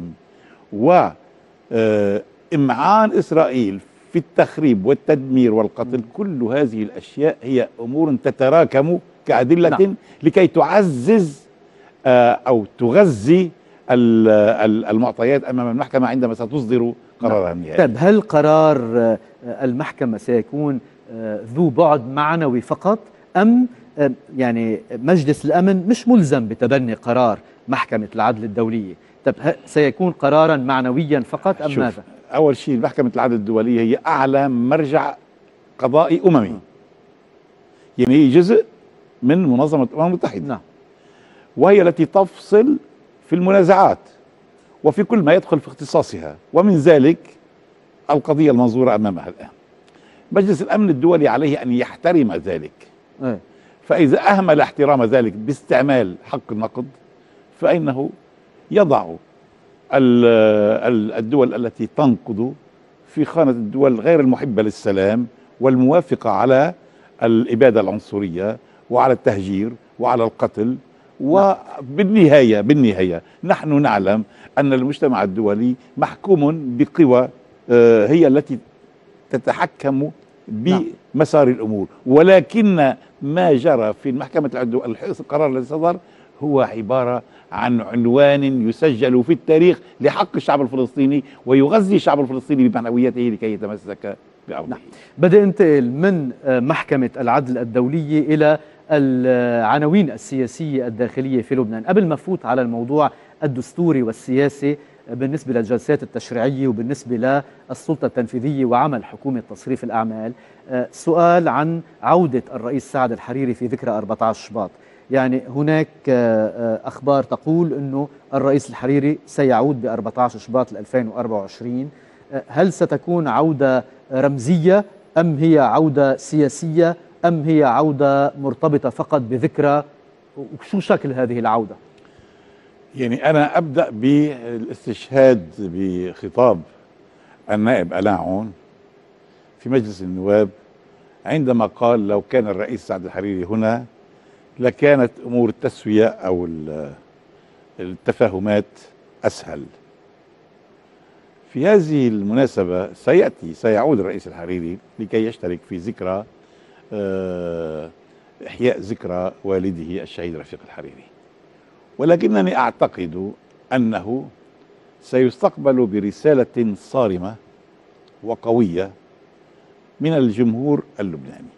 Speaker 4: وإمعان إسرائيل في التخريب والتدمير والقتل، كل هذه الأشياء هي أمور تتراكم كأدلة نعم. لكي تعزز أو تغذي المعطيات أمام المحكمة عندما ستصدر قرارها النهائي.
Speaker 1: طيب، هل قرار المحكمة سيكون ذو بعد معنوي فقط، أم يعني مجلس الأمن مش ملزم بتبني قرار محكمة العدل الدولية؟ طيب، سيكون قرارا معنويا فقط أم ماذا؟
Speaker 4: أول شيء، محكمة العدل الدولية هي أعلى مرجع قضائي أممي، يعني هي جزء من منظمة الأمم المتحدة نعم. وهي التي تفصل في المنازعات وفي كل ما يدخل في اختصاصها، ومن ذلك القضية المنظورة أمامها الآن. مجلس الأمن الدولي عليه أن يحترم ذلك، أه. فإذا أهمل احترام ذلك باستعمال حق النقد فإنه يضع الدول التي تنقض في خانة الدول غير المحبة للسلام والموافقة على الإبادة العنصرية وعلى التهجير وعلى القتل. وبالنهاية بالنهاية نحن نعلم أن المجتمع الدولي محكوم بقوى هي التي تتحكم بمسار الأمور، ولكن ما جرى في محكمة العدل، القرار الذي صدر هو عبارة عن عنوان يسجل في التاريخ لحق الشعب الفلسطيني ويغذي الشعب الفلسطيني بمعنوياته لكي يتمسك بأرضه. نعم.
Speaker 1: بدأ انتقل من محكمة العدل الدولية إلى العناوين السياسية الداخلية في لبنان. قبل ما فوت على الموضوع الدستوري والسياسي بالنسبة للجلسات التشريعية وبالنسبة للسلطة التنفيذية وعمل حكومة تصريف الأعمال، سؤال عن عودة الرئيس سعد الحريري في ذكرى أربعة عشر شباط. يعني هناك أخبار تقول أنه الرئيس الحريري سيعود ب أربعة عشر شباط ألفين وأربعة وعشرين. هل ستكون عودة رمزية أم هي عودة سياسية أم هي عودة مرتبطة فقط بذكرى؟ وشو شكل هذه العودة؟
Speaker 4: يعني أنا أبدأ بالاستشهاد بخطاب النائب ألان عون في مجلس النواب عندما قال: لو كان الرئيس سعد الحريري هنا لكانت أمور التسوية أو التفاهمات أسهل. في هذه المناسبة سيأتي سيعود الرئيس الحريري لكي يشترك في ذكرى إحياء ذكرى والده الشهيد رفيق الحريري، ولكنني أعتقد أنه سيستقبل برسالة صارمة وقوية من الجمهور اللبناني،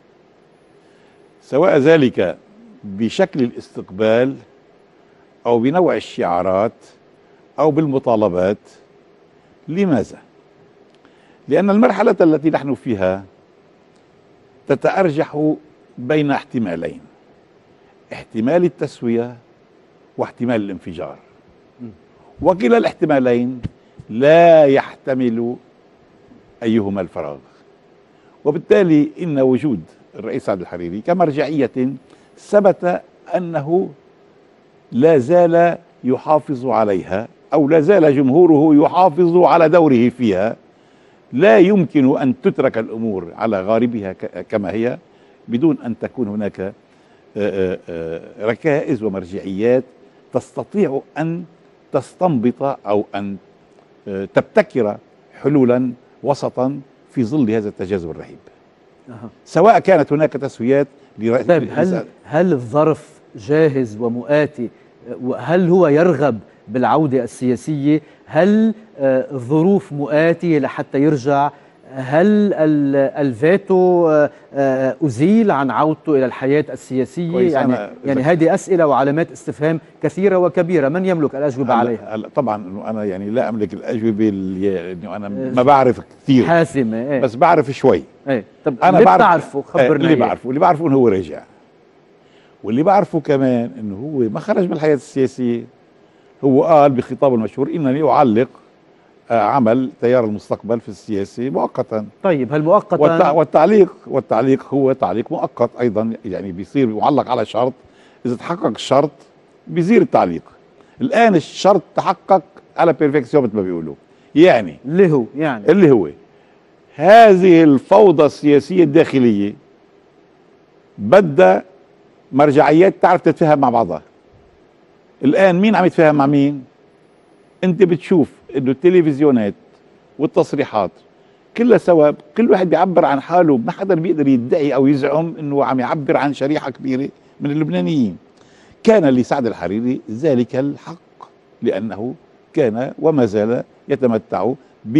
Speaker 4: سواء ذلك بشكل الاستقبال أو بنوع الشعارات أو بالمطالبات. لماذا؟ لأن المرحلة التي نحن فيها تتأرجح بين احتمالين: احتمال التسوية واحتمال الانفجار، وكلا الاحتمالين لا يحتمل أيهما الفراغ. وبالتالي إن وجود الرئيس سعد الحريري كمرجعية ثبت أنه لا زال يحافظ عليها أو لا زال جمهوره يحافظ على دوره فيها. لا يمكن أن تترك الأمور على غاربها كما هي بدون أن تكون هناك ركائز ومرجعيات تستطيع أن تستنبط أو أن تبتكر حلولا وسطا في ظل هذا التجاذب الرهيب. أه. سواء كانت هناك تسويات لرئيس.
Speaker 1: طيب، هل هل الظرف جاهز ومؤاتي؟ وهل هو يرغب بالعودة السياسية؟ هل الظروف مؤاتية لحتى يرجع هل ال- الفيتو آه، آه، أزيل عن عودته إلى الحياة السياسية؟
Speaker 4: كويس،
Speaker 1: يعني
Speaker 4: أنا
Speaker 1: يعني
Speaker 4: إذا-
Speaker 1: هذه أسئلة وعلامات استفهام كثيرة وكبيرة، من يملك الأجوبة
Speaker 4: هلا
Speaker 1: عليها؟
Speaker 4: هلا طبعا انه انا يعني لا املك الاجوبه اللي انه انا
Speaker 1: آه،
Speaker 4: ما بعرف كثير،
Speaker 1: حاسمة. ايه
Speaker 4: بس بعرف شوي.
Speaker 1: ايه طب
Speaker 4: انا
Speaker 1: اللي
Speaker 4: بعرف
Speaker 1: بتعرفه
Speaker 4: آه،
Speaker 1: خبرنا
Speaker 4: اللي
Speaker 1: إياه.
Speaker 4: بعرفه اللي بعرفه انه هو رجع، واللي بعرفه كمان انه هو ما خرج من الحياه السياسيه. هو قال بخطابه المشهور انني اعلق آه، عمل تيار المستقبل في السياسه مؤقتا.
Speaker 1: طيب هل مؤقتا
Speaker 4: والتع... والتعليق والتعليق هو تعليق مؤقت ايضا، يعني بيصير معلق على شرط، اذا تحقق الشرط بيصير التعليق. الان الشرط تحقق على بيرفكسيون مثل ما بيقولوا، يعني
Speaker 1: اللي هو يعني
Speaker 4: اللي هو هذه الفوضى السياسيه الداخليه بدها مرجعيات تعرف تتفاهم مع بعضها. الان مين عم يتفاهم مع مين؟ انت بتشوف انه التلفزيونات والتصريحات كلها سوا، كل واحد بيعبر عن حاله، ما حدا بيقدر يدعي او يزعم انه عم يعبر عن شريحه كبيره من اللبنانيين. كان لسعد الحريري ذلك الحق، لانه كان وما زال يتمتع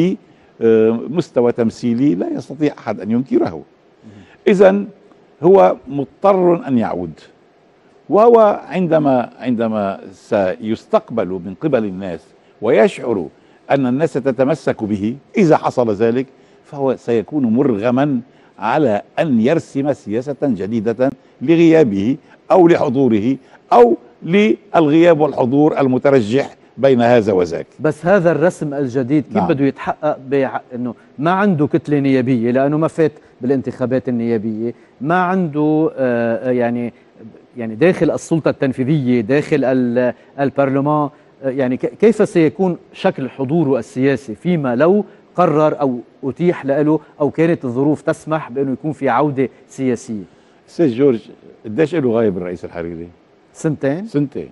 Speaker 4: بمستوى تمثيلي لا يستطيع احد ان ينكره. اذا هو مضطر ان يعود، وهو عندما عندما سيستقبل من قبل الناس ويشعر أن الناس تتمسك به، إذا حصل ذلك فهو سيكون مرغما على أن يرسم سياسة جديدة لغيابه أو لحضوره أو للغياب والحضور المترجح بين هذا وذاك.
Speaker 1: بس هذا الرسم الجديد كيف
Speaker 4: نعم.
Speaker 1: بده يتحقق بع... انه ما عنده كتله نيابيه، لانه ما فات بالانتخابات النيابيه، ما عنده آه يعني يعني داخل السلطه التنفيذيه، داخل ال- البرلمان، آه يعني ك- كيف سيكون شكل حضوره السياسي فيما لو قرر او اتيح له او كانت الظروف تسمح بانه يكون في عوده سياسيه؟
Speaker 4: سيد جورج، قديش له غايب الرئيس الحريري؟
Speaker 1: سنتين.
Speaker 4: سنتين.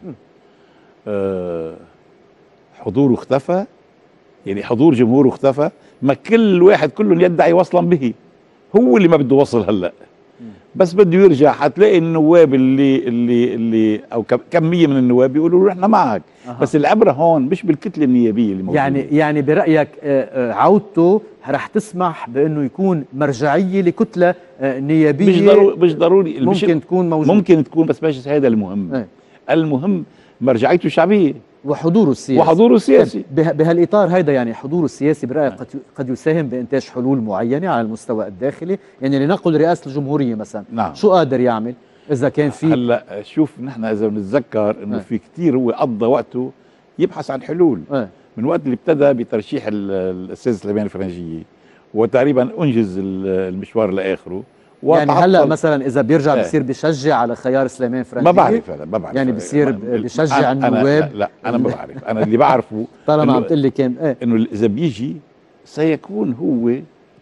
Speaker 4: آه حضوره اختفى، يعني حضور جمهوره اختفى، ما كل واحد كلهم يدعي وصلا به، هو اللي ما بده وصل هلا، بس بده يرجع. حتلاقي النواب اللي اللي اللي او كم- كميه من النواب بيقولوا له نحن معك.
Speaker 1: أها.
Speaker 4: بس العبره هون مش بالكتله النيابيه اللي موجوده.
Speaker 1: يعني يعني برايك آه، آه، عودته رح تسمح بانه يكون مرجعيه لكتله آه، نيابيه
Speaker 4: مش ضروري مش ضروري مش
Speaker 1: ممكن تكون موجوده،
Speaker 4: ممكن تكون، بس مش هذا المهم.
Speaker 1: ايه.
Speaker 4: المهم مرجعيته الشعبيه
Speaker 1: وحضوره السياسي.
Speaker 4: وحضوره السياسي.
Speaker 1: طيب به- بهالاطار هيدا يعني حضوره السياسي برايك قد قد يساهم بانتاج حلول معينه على المستوى الداخلي، يعني لنقل رئاسه الجمهوريه مثلا،
Speaker 4: نعم.
Speaker 1: شو قادر يعمل اذا كان في
Speaker 4: هلا شوف، نحن اذا بنتذكر انه
Speaker 1: ايه.
Speaker 4: في كثير هو قضى وقته يبحث عن حلول.
Speaker 1: ايه.
Speaker 4: من وقت اللي ابتدى بترشيح ال- الاستاذ سليمان الفرنجيه، وتقريبا انجز ال- المشوار لاخره.
Speaker 1: يعني
Speaker 4: وتعطل.
Speaker 1: هلا مثلا اذا بيرجع
Speaker 4: ايه.
Speaker 1: بصير بيشجع على خيار سليمان فرنجيه؟
Speaker 4: ما بعرف هذا، ما بعرف
Speaker 1: يعني بصير
Speaker 4: ما-
Speaker 1: بيشجع
Speaker 4: أنا- أنا
Speaker 1: النواب؟
Speaker 4: لا, لا انا ما بعرف. انا اللي بعرفه
Speaker 1: طالما عم
Speaker 4: إنه-
Speaker 1: تقول لي كان ايه
Speaker 4: انه اذا بيجي سيكون هو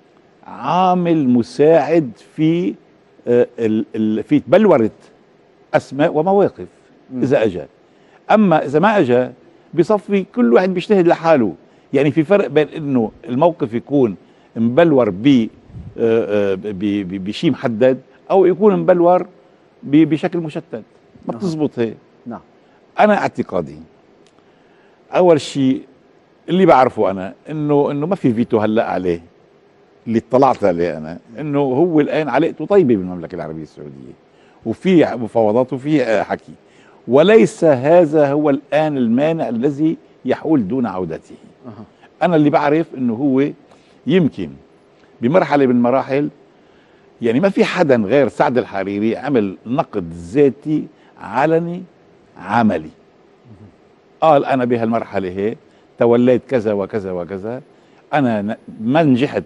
Speaker 4: عامل مساعد في آه، ال- ال- في بلوره اسماء ومواقف اذا اجى. اما اذا ما اجى بصفي كل واحد بيجتهد لحاله. يعني في فرق بين انه الموقف يكون مبلور ب آه، آه، ب- ب- بشيء محدد، او يكون مبلور ب- بشكل مشتت. ما
Speaker 1: أها.
Speaker 4: بتزبط هيك.
Speaker 1: نعم.
Speaker 4: انا اعتقادي اول شيء اللي بعرفه انا انه انه ما في فيتو هلا عليه، اللي اطلعت عليه انا انه هو الان علاقته طيبه بالمملكه العربيه السعوديه، وفي مفاوضات وفي آه، حكي، وليس هذا هو الان المانع الذي يحول دون عودته.
Speaker 1: أها.
Speaker 4: انا اللي بعرف انه هو يمكن بمرحله من المراحل، يعني ما في حدا غير سعد الحريري عمل نقد ذاتي علني عملي، قال انا بهالمرحله هيك توليت كذا وكذا وكذا، انا ن- ما نجحت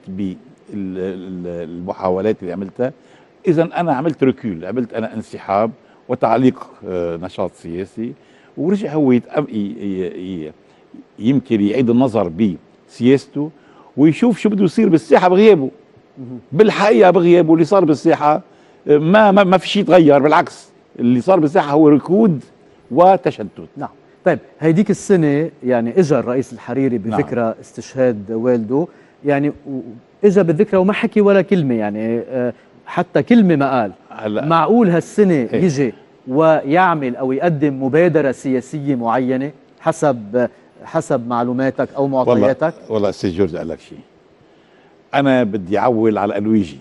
Speaker 4: بالمحاولات اللي عملتها، اذا انا عملت ركول، عملت انا انسحاب وتعليق آه، نشاط سياسي. ورجع هو يتأم ي- ي- ي- يمكن يعيد النظر بسياسته ويشوف شو بده يصير بالساحه بغيابه. بالحقيقه بغيابه اللي صار بالساحه آه، ما ما, ما في شيء تغير، بالعكس اللي صار بالساحه هو ركود وتشتت.
Speaker 1: نعم. طيب هيديك السنة يعني اجى الرئيس الحريري بذكرى نعم. استشهاد والده، يعني و- اجى بالذكرى وما حكي ولا كلمة، يعني آه، حتى كلمة ما قال.
Speaker 4: هلا
Speaker 1: معقول هالسنة
Speaker 4: هيك.
Speaker 1: يجي ويعمل او يقدم مبادرة سياسية معينة حسب حسب معلوماتك او
Speaker 4: والله
Speaker 1: معطياتك؟
Speaker 4: والله سي جورج قال لك شيء. انا بدي اعول على الويجي،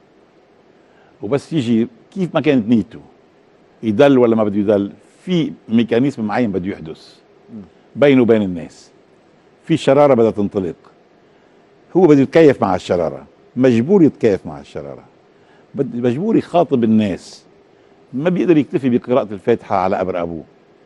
Speaker 4: وبس يجي كيف ما كانت نيته يدل ولا ما بده يدل، في ميكانيزم معين بده يحدث بينه وبين الناس، في شراره بدها تنطلق، هو بده يتكيف مع الشراره، مجبور يتكيف مع الشراره، مجبور يخاطب الناس، ما بيقدر يكتفي بقراءه الفاتحه على قبر ابوه،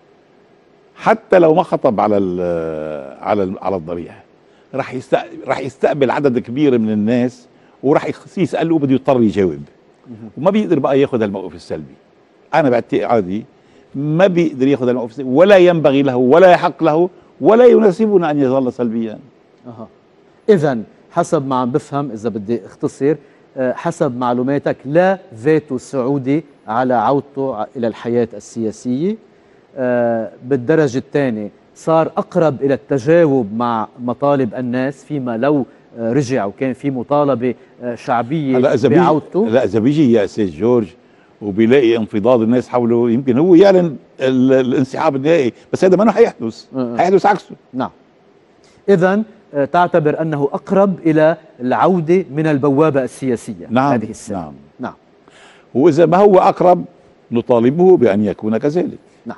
Speaker 4: حتى لو ما خطب على ال على ال على الضريح، راح يستقبل راح يستقبل عدد كبير من الناس، وراح يساله بده يضطر يجاوب، وما بيقدر بقى ياخذ الموقف السلبي. انا باعتقادي ما بيقدر ياخذ الموقف السلبي، ولا ينبغي له ولا يحق له ولا يناسبنا ان يظل سلبيا.
Speaker 1: اها اذا حسب ما عم بفهم، اذا بدي اختصر، حسب معلوماتك لا فيتو سعودي على عودته الى الحياه السياسيه. بالدرجه الثانيه صار اقرب الى التجاوب مع مطالب الناس، فيما لو رجع وكان في مطالبه شعبيه بعودته.
Speaker 4: لا اذا بيجي يا استاذ جورج وبيلاقي انفضاض الناس حوله، يمكن هو يعلن الانسحاب النهائي، بس هذا ما حيحدث، حيحدث عكسه.
Speaker 1: نعم. اذا تعتبر انه اقرب الى العوده من البوابه السياسيه.
Speaker 4: نعم
Speaker 1: هذه السنة.
Speaker 4: نعم
Speaker 1: نعم.
Speaker 4: واذا ما هو اقرب نطالبه بان يكون كذلك.
Speaker 1: نعم.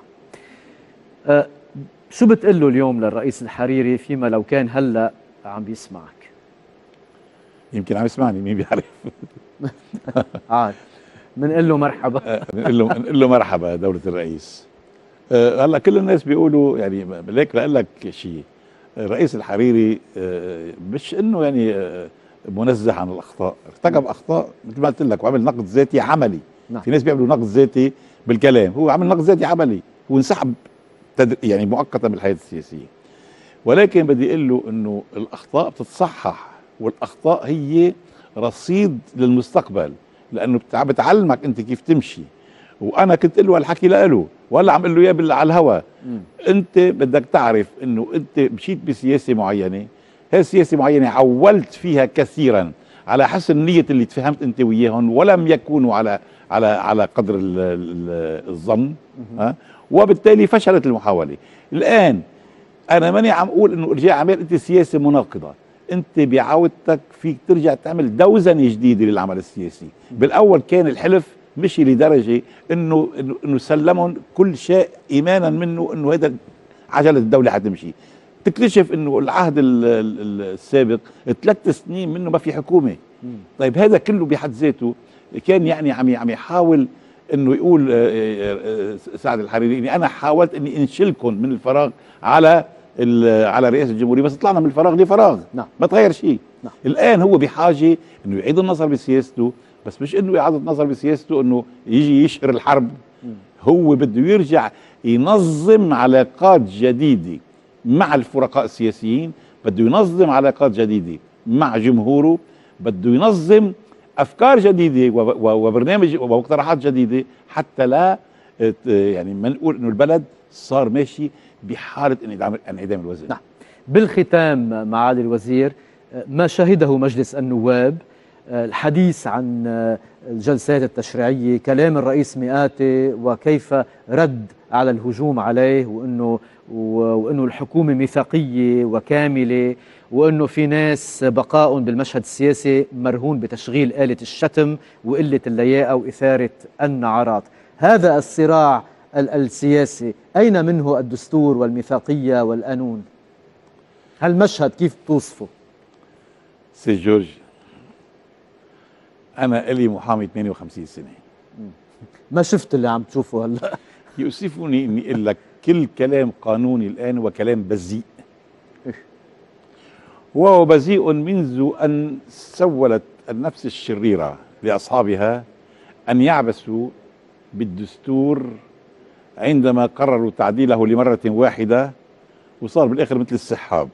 Speaker 1: أه شو بتقول له اليوم للرئيس الحريري، فيما لو كان هلا عم بيسمعك؟
Speaker 4: يمكن عم يسمعني، مين بيعرف.
Speaker 1: عاد بنقول له مرحبا.
Speaker 4: بنقول له بنقول له مرحبا دولة الرئيس. أه هلا كل الناس بيقولوا، يعني ليك لاقول لك شيء، الرئيس الحريري أه مش انه يعني أه منزه عن الاخطاء، ارتكب اخطاء مثل ما قلت لك، وعمل نقد ذاتي عملي. نعم. في ناس بيعملوا نقد ذاتي بالكلام، هو عمل نقد ذاتي عملي، هو انسحب يعني مؤقتا من الحياه السياسيه. ولكن بدي اقول له انه الاخطاء بتتصحح، والاخطاء هي رصيد للمستقبل، لانه بتعلمك انت كيف تمشي. وانا كنت اقول له هالحكي له، ولا عم اقول له اياه على الهوا. انت بدك تعرف انه انت مشيت بسياسه معينه، هي السياسه معينه عولت فيها كثيرا على حسن نيه اللي تفهمت انت وياهم، ولم يكونوا على على على قدر ال ال الظن، ها، وبالتالي فشلت المحاوله. الان انا ماني عم اقول انه ارجع اعمل انت سياسه مناقضه، انت بعودتك فيك ترجع تعمل دوزنه جديده للعمل السياسي. بالاول كان الحلف مشي لدرجه انه انه, إنه سلمهم كل شيء ايمانا منه انه هذا عجله الدوله حتمشي. تكتشف انه العهد السابق ثلاث سنين منه ما في حكومه. طيب هذا كله بحد ذاته كان يعني عم عم يحاول انه يقول سعد الحريري اني انا حاولت اني انشلكم من الفراغ على على رئاسه الجمهوريه، بس طلعنا من الفراغ لفراغ. نعم. ما تغير شيء. نعم. الان هو بحاجه انه يعيد النظر بسياسته، بس مش انه اعاده نظر بسياسته انه يجي يشهر الحرب. م. هو بده يرجع ينظم علاقات جديده مع الفرقاء السياسيين، بده ينظم علاقات جديده مع جمهوره، بده ينظم افكار جديده وبرنامج ومقترحات جديده، حتى لا يعني ما نقول انه البلد صار ماشي بحاله انعدام انعدام الوزن.
Speaker 1: نعم. بالختام معالي الوزير، ما شهده مجلس النواب، الحديث عن الجلسات التشريعيه، كلام الرئيس مئاتي وكيف رد على الهجوم عليه، وانه وانه الحكومه ميثاقيه وكامله، وانه في ناس بقاء بالمشهد السياسي مرهون بتشغيل آلة الشتم وقله اللياقه واثاره النعرات. هذا الصراع السياسي أين منه الدستور والميثاقية والقانون؟ هالمشهد كيف توصفه؟
Speaker 4: سي جورج، أنا إلي محامي ثمانية وخمسين سنة،
Speaker 1: ما شفت اللي عم تشوفه هلا.
Speaker 4: يؤسفني إني أقول لك كل كلام قانوني الآن وكلام بذيء، وهو بذيء منذ أن سولت النفس الشريرة لأصحابها أن يعبثوا بالدستور عندما قرروا تعديله لمرة واحدة، وصار بالآخر مثل السحاب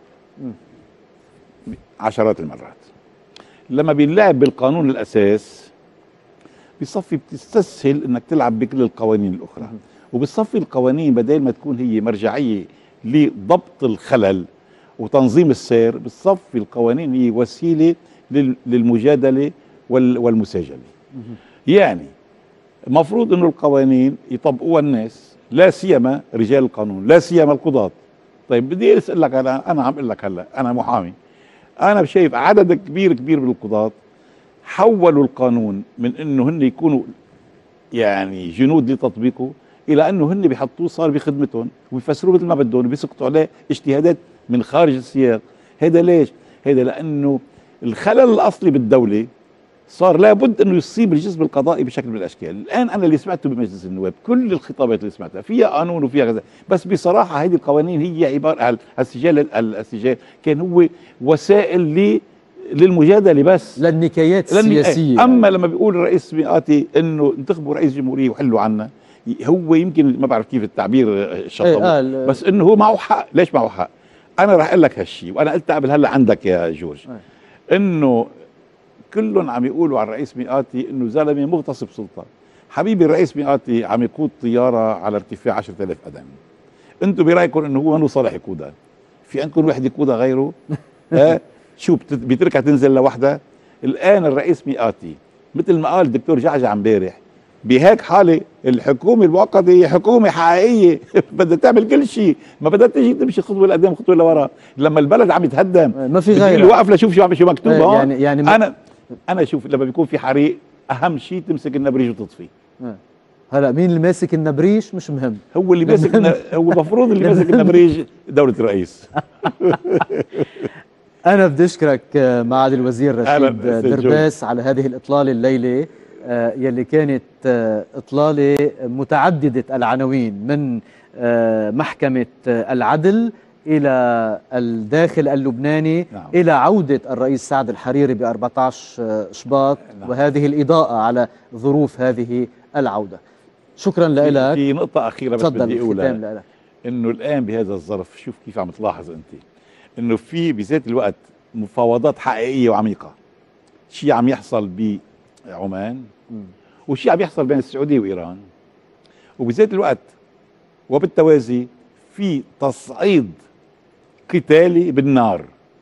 Speaker 4: عشرات المرات. لما بينلعب بالقانون الأساس بصفي بتستسهل انك تلعب بكل القوانين الأخرى، وبصفي القوانين بدل ما تكون هي مرجعية لضبط الخلل وتنظيم السير، بصفي القوانين هي وسيلة للمجادلة والمساجلة. يعني المفروض انه القوانين يطبقوها الناس، لا سيما رجال القانون، لا سيما القضاة. طيب بدي اسالك، انا انا عم اقول لك هلا انا محامي، انا شايف عدد كبير كبير من القضاة حولوا القانون من انه هن يكونوا يعني جنود لتطبيقه الى انه هن بيحطوه صار بخدمتهم ويفسروه مثل ما بدهم وبيسقطوا عليه اجتهادات من خارج السياق. هيدا ليش؟ هيدا لانه الخلل الاصلي بالدوله صار لابد انه يصيب الجسم القضائي بشكل من الاشكال. الان انا اللي سمعته بمجلس النواب كل الخطابات اللي سمعتها فيها قانون وفيها كذا، بس بصراحه هذه القوانين هي عباره عن السجال السجال كان هو وسائل ل للمجادله بس
Speaker 1: للنكايات السياسيه.
Speaker 4: اما لما بيقول الرئيس مئاتي انه انتخبوا رئيس جمهوريه وحلوا عنا، هو يمكن ما بعرف كيف التعبير الشطب، بس انه هو معه حق. ليش معه حق؟ انا راح اقول لك هالشيء وانا قلت قبل هلا عندك يا جورج، انه كلهم عم يقولوا على الرئيس مئاتي انه زلمه مغتصب سلطه. حبيبي الرئيس مئاتي عم يقود طياره على ارتفاع عشرة آلاف قدم، انتم برايكم انه هو منه صالح يقودها؟ في عندكم واحد يقودها غيره؟ اه شو بيتركها تنزل لوحدها؟ الان الرئيس مئاتي مثل ما قال الدكتور جعجع امبارح، بهيك حاله الحكومه المؤقته هي حكومه حقيقيه بدها تعمل كل شيء، ما بدها تجي تمشي خطوه لقدام خطوه لورا. لما البلد عم يتهدم
Speaker 1: ما في غير
Speaker 4: وقف لشوف شو شو مكتوب هون.
Speaker 1: يعني يعني
Speaker 4: انا انا شوف لما بيكون في حريق اهم شيء تمسك النبريج وتطفيه.
Speaker 1: هلا مين اللي ماسك النبريج مش مهم،
Speaker 4: هو اللي ماسك هو المفروض اللي ماسك النبريج دوله الرئيس.
Speaker 1: انا بدي اشكرك معالي الوزير رشيد درباس على هذه الاطلاله الليله يلي كانت اطلاله متعدده العناوين، من محكمه العدل الى الداخل اللبناني. نعم. الى عوده الرئيس سعد الحريري ب أربعة عشر شباط. نعم. وهذه الاضاءه على ظروف هذه العوده. شكرا لك.
Speaker 4: في نقطه اخيره بس بدي اقولها، انه الان بهذا الظرف شوف كيف عم تلاحظ انت انه في بذات الوقت مفاوضات حقيقيه وعميقه، شيء عم يحصل بعمان وشيء عم يحصل بين السعوديه وايران، وبذات الوقت وبالتوازي في تصعيد قتالي بالنار،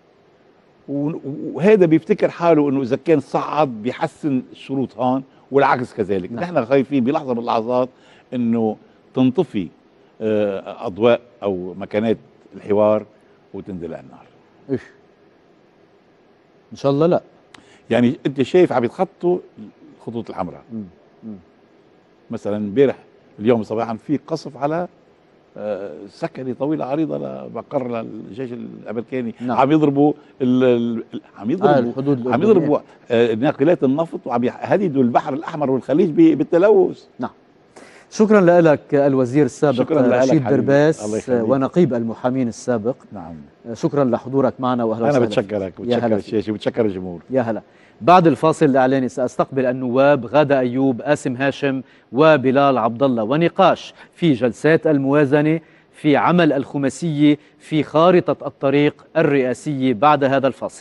Speaker 4: وهذا بيفتكر حاله انه اذا كان صعد بيحسن الشروط هون والعكس كذلك. نحن نعم. خايفين بلحظه من اللحظات انه تنطفي اضواء او مكانات الحوار وتنزل النار.
Speaker 1: ايش ان شاء الله لا.
Speaker 4: يعني انت شايف عم يتخطوا الخطوط الحمراء. مثلا امبارح اليوم صباحا في قصف على سكنه طويله عريضه لمقر الجيش الامريكاني. نعم. عم يضربوا ال ال عم يضربوا آه عم يضربوا آه ناقلات النفط وعم يهددوا البحر الاحمر والخليج بالتلوث.
Speaker 1: نعم. شكرا لك الوزير السابق رشيد درباس ونقيب المحامين السابق.
Speaker 4: نعم.
Speaker 1: شكرا لحضورك معنا واهلا وسهلا.
Speaker 4: انا بتشكرك وبتشكر الشاشه وبتشكر الجمهور.
Speaker 1: يا هلا. بعد الفاصل الاعلاني ساستقبل النواب غادة ايوب، قاسم هاشم وبلال عبد الله، ونقاش في جلسات الموازنه في عمل الخماسيه في خارطه الطريق الرئاسيه بعد هذا الفاصل.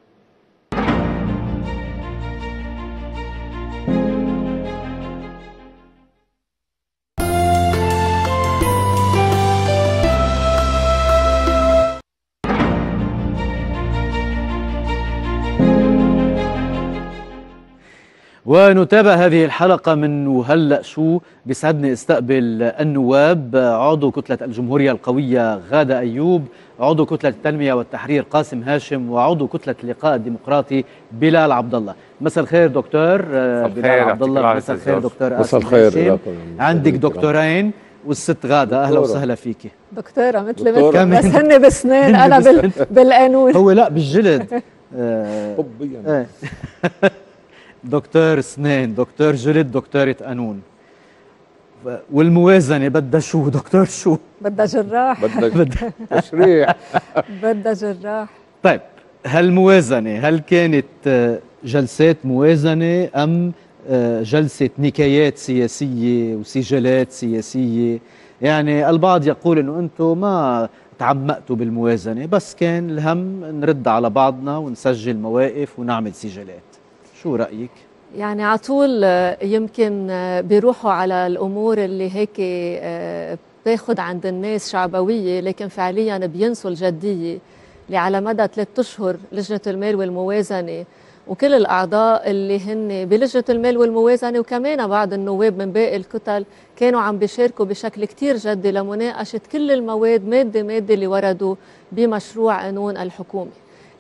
Speaker 1: ونتابع هذه الحلقة من وهلأ شو. بيسعدني استقبل النواب عضو كتلة الجمهورية القوية غادة أيوب، عضو كتلة التنمية والتحرير قاسم هاشم، وعضو كتلة اللقاء الديمقراطي بلال عبد الله. مساء الخير دكتور بلال عبد الله. مساء الخير دكتور قاسم هاشم. عندك دكتورين والست غادة، أهلا وسهلا فيكي.
Speaker 5: دكتورة مثل مثل بس هن بسنين أنا بال بالقانون.
Speaker 1: هو لا بالجلد. طبيا. دكتور سنين، دكتور جلد، دكتورة قانون. والموازنة بدها شو دكتور؟ شو
Speaker 5: بدها جراح.
Speaker 1: بدها
Speaker 2: تشريح.
Speaker 5: بدها جراح.
Speaker 1: طيب هالموازنة هل كانت جلسات موازنة أم جلسة نكايات سياسية وسجلات سياسية؟ يعني البعض يقول إنه أنتم ما تعمقتوا بالموازنة، بس كان الهم نرد على بعضنا ونسجل مواقف ونعمل سجلات. شو رأيك؟
Speaker 5: يعني على طول يمكن بيروحوا على الأمور اللي هيك بتاخد عند الناس شعبوية، لكن فعليا بينسوا الجدية اللي على مدى ثلاثة أشهر لجنة المال والموازنة وكل الأعضاء اللي هن بلجنة المال والموازنة وكمان بعض النواب من باقي الكتل كانوا عم بيشاركوا بشكل كتير جدي لمناقشة كل المواد مادة مادة اللي وردوا بمشروع قانون الحكومة.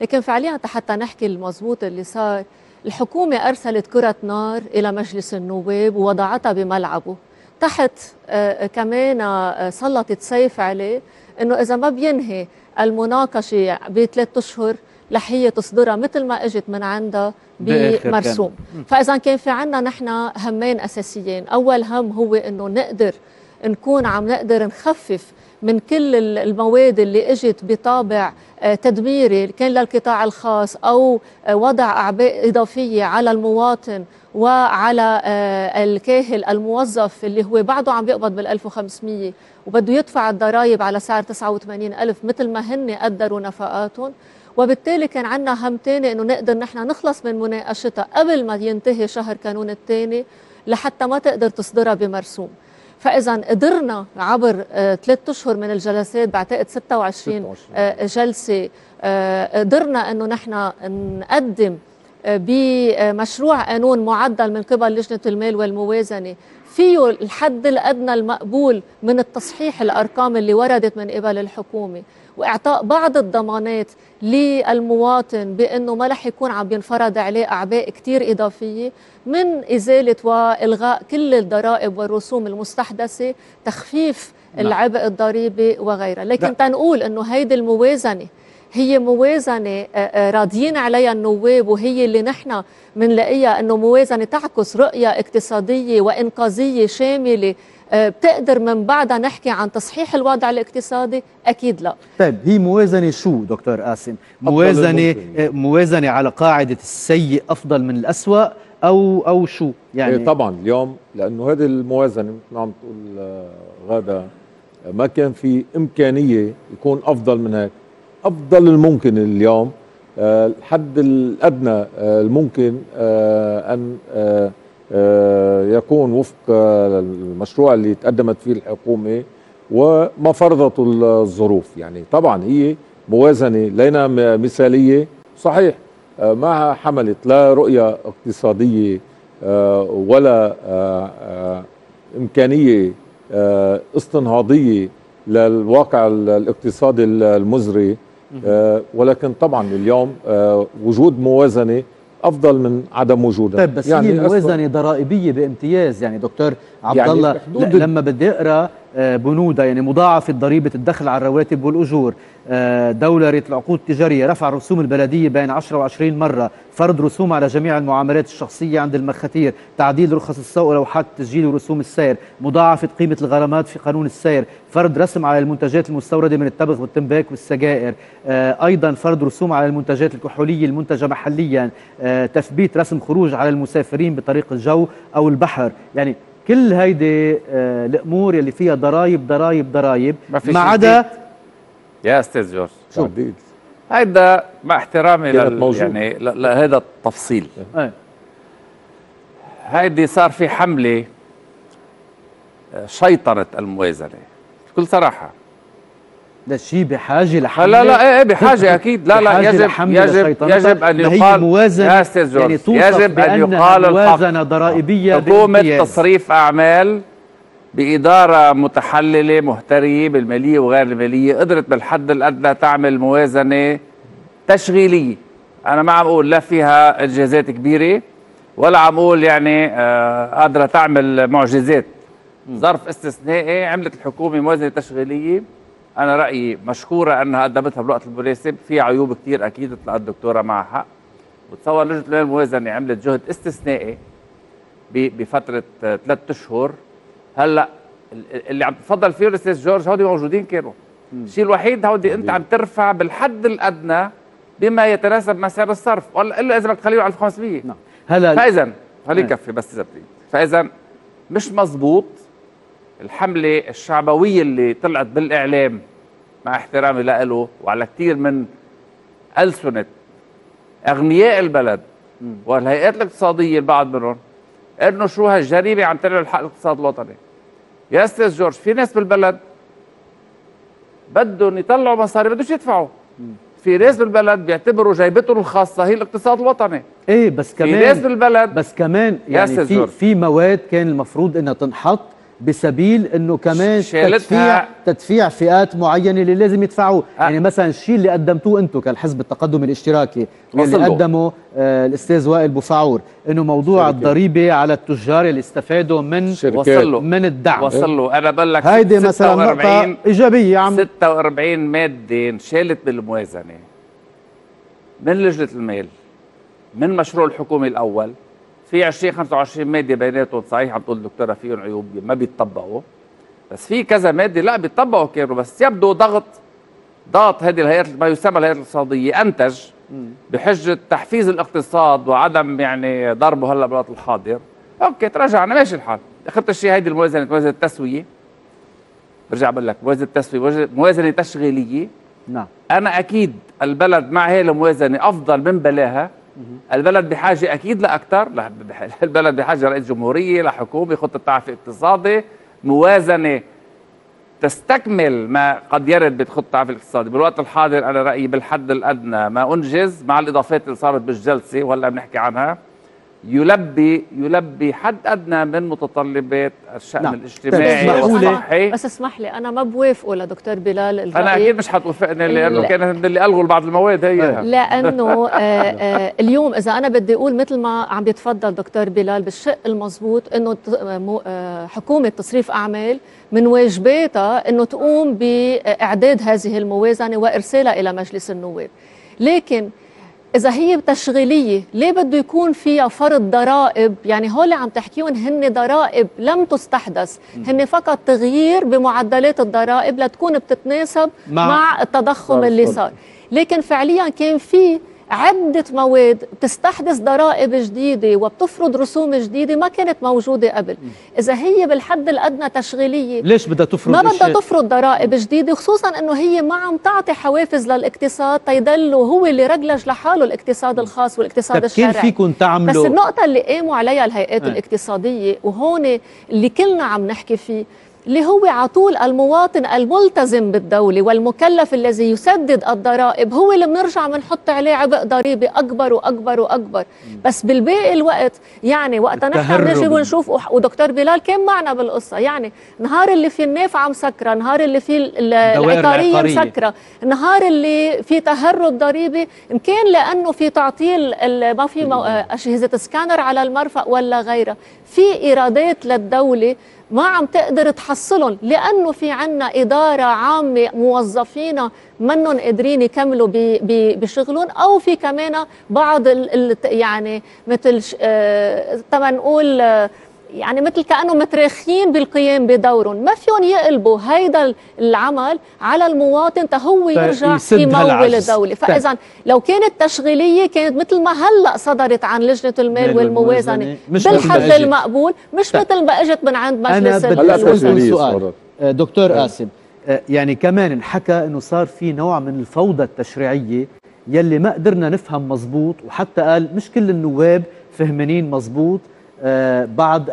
Speaker 5: لكن فعليا حتى نحكي المضبوط اللي صار، الحكومة أرسلت كرة نار إلى مجلس النواب ووضعتها بملعبه، تحت آه كمان آه سلطت سيف عليه إنه إذا ما بينهي المناقشة بثلاث أشهر رح هي تصدرها مثل ما اجت من عندها بمرسوم. فإذا كان في عنا نحن همين أساسيين، أول هم هو إنه نقدر نكون عم نقدر نخفف من كل المواد اللي اجت بطابع تدميري كان للقطاع الخاص أو وضع أعباء إضافية على المواطن وعلى الكاهل الموظف اللي هو بعده عم بيقبض بال ألف وخمسمية وبده يدفع الضرائب على سعر تسعة وثمانين ألف مثل ما هن قدروا نفقاتهم. وبالتالي كان عندنا هم تاني انه نقدر نحن نخلص من مناقشتها قبل ما ينتهي شهر كانون الثاني لحتى ما تقدر تصدرها بمرسوم. فاذا قدرنا عبر آه ثلاث اشهر من الجلسات، بعتقد ستة وعشرين آه جلسه، آه قدرنا انه نحن نقدم آه بمشروع قانون معدل من قبل لجنه المال والموازنه فيه الحد الادنى المقبول من التصحيح الارقام اللي وردت من قبل الحكومه، واعطاء بعض الضمانات للمواطن بانه ما رح يكون عم ينفرض عليه اعباء كثير اضافيه، من ازاله والغاء كل الضرائب والرسوم المستحدثه، تخفيف نعم. العبء الضريبي وغيرها. لكن تنقول انه هيدي الموازنه هي موازنه راضيين عليها النواب، وهي اللي نحن بنلاقيها انه موازنه تعكس رؤيه اقتصاديه وانقاذيه شامله بتقدر من بعدها نحكي عن تصحيح الوضع الاقتصادي؟ أكيد لا.
Speaker 1: طيب هي موازنة شو دكتور قاسم؟ موازنة موازنة على قاعدة السيء أفضل من الأسوأ أو أو شو؟ يعني
Speaker 6: إيه طبعا اليوم لأنه هذه الموازنة مثل ما عم تقول غادة ما كان في إمكانية يكون أفضل من هيك. أفضل الممكن اليوم الحد الأدنى الممكن أن يكون وفق المشروع اللي تقدمت فيه الحكومة وما فرضته الظروف. يعني طبعا هي موازنة لينا مثالية صحيح، ما حملت لا رؤية اقتصادية ولا إمكانية استنهاضية للواقع الاقتصادي المزري، ولكن طبعا اليوم وجود موازنة أفضل من عدم وجودها.
Speaker 1: طيب بس يعني هي موازنة ضرائبية بامتياز يعني دكتور عبد يعني الله، لما بدي اقرا بنودها يعني مضاعفة ضريبة الدخل على الرواتب والأجور، دولة العقود التجارية، رفع رسوم البلدية بين عشرة وعشرين مرة، فرض رسوم على جميع المعاملات الشخصية عند المخاتير، تعديل رخص السوق ولوحات التسجيل ورسوم السير، مضاعفة قيمة الغرامات في قانون السير، فرض رسم على المنتجات المستوردة من التبغ والتنباك والسجائر، أيضا فرض رسوم على المنتجات الكحولية المنتجة محليا، تثبيت رسم خروج على المسافرين بطريق الجو أو البحر. يعني كل هيدي آه الامور اللي فيها ضرايب ضرايب ضرايب ما عدا
Speaker 7: يا استاذ جورج
Speaker 6: شو
Speaker 7: هيدا مع احترامي لل يعني لهذا التفصيل.
Speaker 1: أي.
Speaker 7: هيدي صار في حمله شيطنه الموازنه بكل صراحه.
Speaker 1: ده شيء بحاجه لحمله.
Speaker 7: لا لا ايه بحاجه اكيد. لا لا يجب يجب يجب ان يقال يا استاذ جورج يجب ان يقال
Speaker 1: موازنه ضرائبيه
Speaker 7: حكومه تصريف اعمال باداره متحلله محتريه بالماليه وغير الماليه قدرت بالحد الادنى تعمل موازنه تشغيليه. انا ما عم اقول لا فيها انجازات كبيره ولا عم اقول يعني آه قادره تعمل معجزات. ظرف استثنائي عملت الحكومه موازنه تشغيليه، أنا رأيي مشكورة أنها قدمتها بالوقت المناسب، في عيوب كثير أكيد تلاقي الدكتورة معها حق، وتصور لجنة المال والموازنة عملت جهد استثنائي بفترة ثلاث أشهر. هلا اللي عم تفضل فيه الأستاذ جورج هودي موجودين كانوا. الشيء الوحيد هودي أنت عم ترفع بالحد الأدنى بما يتناسب مع سعر الصرف، ولا إلا إذا بدك تخليه على ألف وخمسمية.
Speaker 1: نعم. هلا
Speaker 7: فإذا خليه يكفي بس إذا بدي. فإذا مش مزبوط الحملة الشعبوية اللي طلعت بالإعلام مع احترامي له وعلى كثير من ألسنة أغنياء البلد والهيئات الاقتصادية البعض منهم إنه شو هالجريمة عم تلعب حق الاقتصاد الوطني. يا أستاذ جورج في ناس بالبلد بدهم يطلعوا مصاري بدوش يدفعوا. في ناس بالبلد بيعتبروا جيبتهم الخاصة هي الاقتصاد الوطني.
Speaker 1: ايه بس كمان
Speaker 7: في ناس بالبلد
Speaker 1: بس كمان يعني في في مواد كان المفروض انها تنحط بسبيل انه كمان
Speaker 7: شالتها.
Speaker 1: تدفيع تدفيع فئات معينه اللي لازم يدفعوه،
Speaker 7: أه.
Speaker 1: يعني مثلا الشيء اللي قدمتوه انتم كالحزب التقدم الاشتراكي واللي
Speaker 7: وصل له.
Speaker 1: قدمه آه الاستاذ وائل بوفعور، انه موضوع
Speaker 6: شركة.
Speaker 1: الضريبه على التجار اللي استفادوا من
Speaker 6: شركات.
Speaker 7: وصل له
Speaker 1: من الدعم.
Speaker 7: وصل له. انا بقول لك
Speaker 1: هيدي مثلا
Speaker 7: ستة وأربعين
Speaker 1: نقطه ايجابيه عم
Speaker 7: ستة وأربعين ماده انشالت بالموازنه من لجنه المال من مشروع الحكومي الاول. في عشرين خمسة وعشرين ماده بيناتهم صحيح عم تقول الدكتوره فيهم عيوب ما بيتطبقوا، بس في كذا ماده لا بيتطبقوا كانوا، بس يبدو ضغط ضغط هذه الهيئات ما يسمى الهيئات الاقتصاديه انتج بحجه تحفيز الاقتصاد وعدم يعني ضربه هلا بالوقت الحاضر. اوكي تراجعنا ماشي الحال. اخرت الشيء هيدي الموازنه موازنه التسويه، برجع بقول لك موازنه التسويه موازنه تشغيليه.
Speaker 1: نعم.
Speaker 7: انا اكيد البلد مع هي الموازنه افضل من بلاها. البلد بحاجه اكيد لاكثر، البلد بحاجه لرئيس جمهوريه، لحكومه، خطه تعافي اقتصادي، موازنه تستكمل ما قد يرد بخطه التعافي الاقتصادي. بالوقت الحاضر انا رايي بالحد الادنى ما انجز مع الاضافات اللي صارت بالجلسه وهلا بنحكي عنها يلبي يلبي حد ادنى من متطلبات الشأن
Speaker 1: نعم.
Speaker 7: الاجتماعي
Speaker 1: طيب،
Speaker 7: والصحي.
Speaker 5: بس اسمح لي انا ما بوافقه لدكتور بلال الرأي.
Speaker 7: انا اكيد مش حتوافقني لانه كان اللي الغوا بعض المواد هي
Speaker 5: لانه آه آه اليوم اذا انا بدي اقول مثل ما عم بيتفضل دكتور بلال بالشق المضبوط انه آه حكومه تصريف اعمال من واجباتها انه تقوم باعداد هذه الموازنه وارسالها الى مجلس النواب، لكن إذا هي تشغيلية ليه بده يكون فيها فرض ضرائب؟ يعني هول اللي عم تحكيون هن ضرائب لم تستحدث، هن فقط تغيير بمعدلات الضرائب لتكون بتتناسب مع, مع التضخم اللي صار، لكن فعليا كان في عدة مواد بتستحدث ضرائب جديدة وبتفرض رسوم جديدة ما كانت موجودة قبل. إذا هي بالحد الأدنى تشغيلية
Speaker 1: ليش بدها تفرض؟
Speaker 5: ما بدها تفرض ضرائب جديدة، خصوصا أنه هي ما عم تعطي حوافز للاقتصاد تيضلوا هو اللي رجلج لحاله الاقتصاد الخاص والاقتصاد الشرعي.
Speaker 1: كيف فيكم تعملوا؟
Speaker 5: بس النقطة اللي قاموا عليها الهيئات اه. الاقتصادية وهون اللي كلنا عم نحكي فيه اللي هو عطول المواطن الملتزم بالدولة والمكلف الذي يسدد الضرائب هو اللي بنرجع بنحط عليه عبء ضريبي أكبر وأكبر وأكبر. بس بالباقي الوقت يعني وقتها نحن بنجي ونشوف، ودكتور بلال كان معنا بالقصة، يعني نهار اللي فيه النافعة مسكرة، نهار اللي فيه العقارية مسكرة، نهار اللي فيه تهرب ضريبي، إن كان لأنه في تعطيل ما في أجهزة سكانر على المرفأ ولا غيرها، في إيرادات للدولة ما عم تقدر تحصلهم لأنه في عنا إدارة عامة موظفين منهم قادرين يكملوا بشغلهم، أو في كمان بعض ال يعني مثل آه طبعا نقول آه يعني مثل كأنه متراخين بالقيام بدورهم، ما فيهم يقلبوا هيدا العمل على المواطن تهو يرجع يمول الدولة. فإذا لو كانت تشغيلية كانت مثل ما هلأ صدرت عن لجنة المال والموازنة بالحد المقبول، مش مثل ما اجت من عند مجلس
Speaker 1: السؤال. دكتور قاسم، يعني كمان انحكى انه صار في نوع من الفوضى التشريعية يلي ما قدرنا نفهم مزبوط، وحتى قال مش كل النواب فهمانين مزبوط آه بعض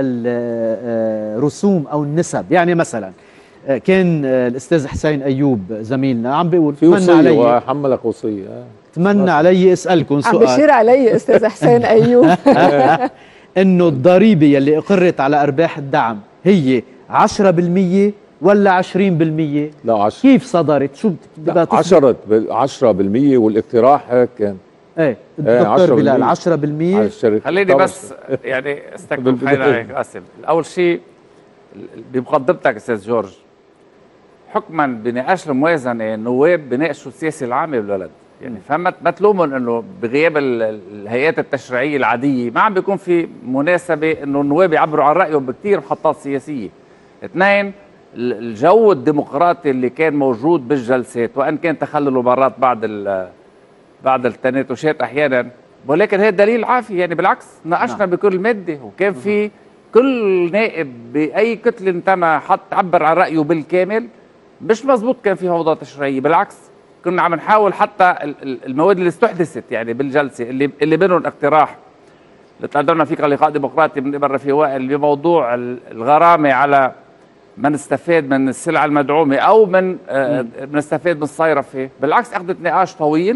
Speaker 1: الرسوم او النسب. يعني مثلا آه كان آه الاستاذ حسين ايوب زميلنا عم بيقول
Speaker 6: في وصيه وحملك وصيه آه.
Speaker 1: تمنى علي اسالكم سؤال،
Speaker 5: عم بشير علي استاذ حسين ايوب
Speaker 1: انه الضريبه يلي اقرت على ارباح الدعم هي عشرة بالمية ولا عشرين بالمية؟
Speaker 6: لا عشرة.
Speaker 1: كيف صدرت؟ شو
Speaker 6: بدها عشرة عشرة بالمية والاقتراح هيك كان
Speaker 1: ايه دكتور بلال عشرة بالمية.
Speaker 7: خليني بس يعني استكمل حالك قاسم. اول شيء بمقدمتك استاذ جورج، حكما بنقاش الموازنه النواب بناقشوا السياسه العامه بالبلد، يعني فما ما تلومهم انه بغياب الهيئات التشريعيه العاديه ما عم بيكون في مناسبه انه النواب يعبروا عن رايهم بكثير محطات سياسيه. اثنين، الجو الديمقراطي اللي كان موجود بالجلسات وان كان تخللوا مرات بعض بعض التناتشات احيانا، ولكن هي دليل عافي. يعني بالعكس ناقشنا نعم. بكل ماده، وكان في كل نائب باي كتله انتمى حط عبر عن رايه بالكامل. مش مزبوط كان في فوضى تشريعيه، بالعكس كنا عم نحاول حتى المواد اللي استحدثت يعني بالجلسه اللي اللي بينهم اقتراح اللي تقدمنا فيه كلقاء ديمقراطي من قبل رفيق وائل بموضوع الغرامه على من استفاد من السلعه المدعومه او من آه من استفاد من الصيرفه. بالعكس اخذت نقاش طويل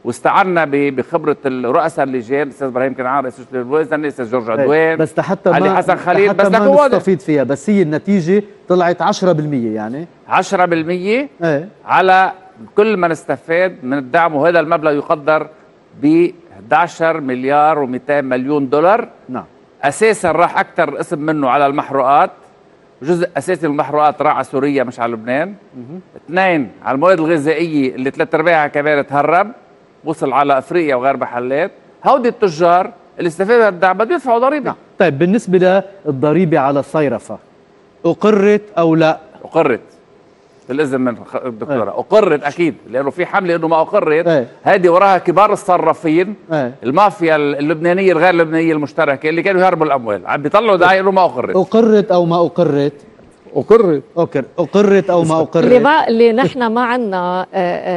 Speaker 7: واستعنا بخبره الرؤساء اللجان، الاستاذ ابراهيم كنعان رئيس لجنه الموازنه، الاستاذ جورج عدوان،
Speaker 1: بس حتى
Speaker 7: علي
Speaker 1: ما
Speaker 7: حسن خليل،
Speaker 1: حتى
Speaker 7: بس
Speaker 1: ما
Speaker 7: لكن واضح
Speaker 1: نستفيد فيها، بس هي النتيجه طلعت عشرة بالمية يعني
Speaker 7: عشرة بالمية
Speaker 1: ايه
Speaker 7: على كل ما نستفاد من الدعم، وهذا المبلغ يقدر ب احد عشر مليار ومئتين مليون دولار.
Speaker 1: نعم.
Speaker 7: اساسا راح اكثر اسم منه على المحروقات، جزء اساسي من المحروقات راح على سوريا مش على لبنان. اثنين على المواد الغذائيه اللي ثلاث ارباعها كمان تهرب وصل على افريقيا وغير محلات. هودي التجار اللي استفادوا من الدعم بده يدفعوا ضريبه.
Speaker 1: نعم. طيب بالنسبه للضريبه على الصيرفه اقرت او لا؟
Speaker 7: اقرت بالاذن من الدكتوره. ايه. اقرت اكيد، لانه في حمله انه ما اقرت.
Speaker 1: ايه.
Speaker 7: هذه وراها كبار الصرافين.
Speaker 1: ايه.
Speaker 7: المافيا اللبنانيه الغير لبنانيه المشتركه اللي كانوا يهربوا الاموال عم بيطلعوا دعايه انه ما اقرت.
Speaker 1: اقرت او ما اقرت؟
Speaker 6: اقرت.
Speaker 1: أوكر. اقرت او ما اقرت؟
Speaker 5: اللي ما اللي نحن ما عندنا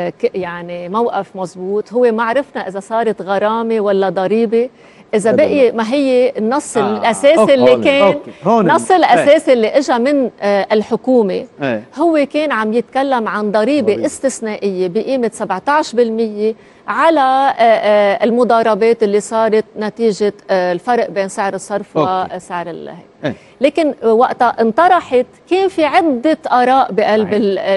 Speaker 5: يعني موقف مضبوط هو ما عرفنا اذا صارت غرامه ولا ضريبه، اذا بقي ما هي النص آه. الاساسي أوكي. اللي كان النص الاساسي اللي اجى من آه الحكومه ايه. هو كان عم يتكلم عن ضريبه ضريب. استثنائيه بقيمه سبعة عشر بالمية على آه آه المضاربات اللي صارت نتيجه آه الفرق بين سعر الصرف أوكي. وسعر ال ايه. لكن وقتها انطرحت كان في عده اراء بقلب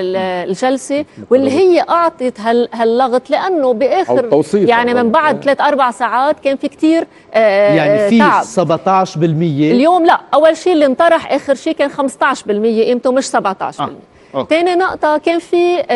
Speaker 5: الجلسه واللي هي اعطت هاللغط، لانه باخر يعني من بعد ثلاث اربع ساعات كان في كثير آه
Speaker 1: يعني في
Speaker 5: تعب.
Speaker 1: سبعة عشر بالمية
Speaker 5: اليوم لا، اول شيء اللي انطرح اخر شيء كان خمسة عشر بالمية قيمته مش سبعة عشر بالمية. آه. ثاني نقطة كان في آآ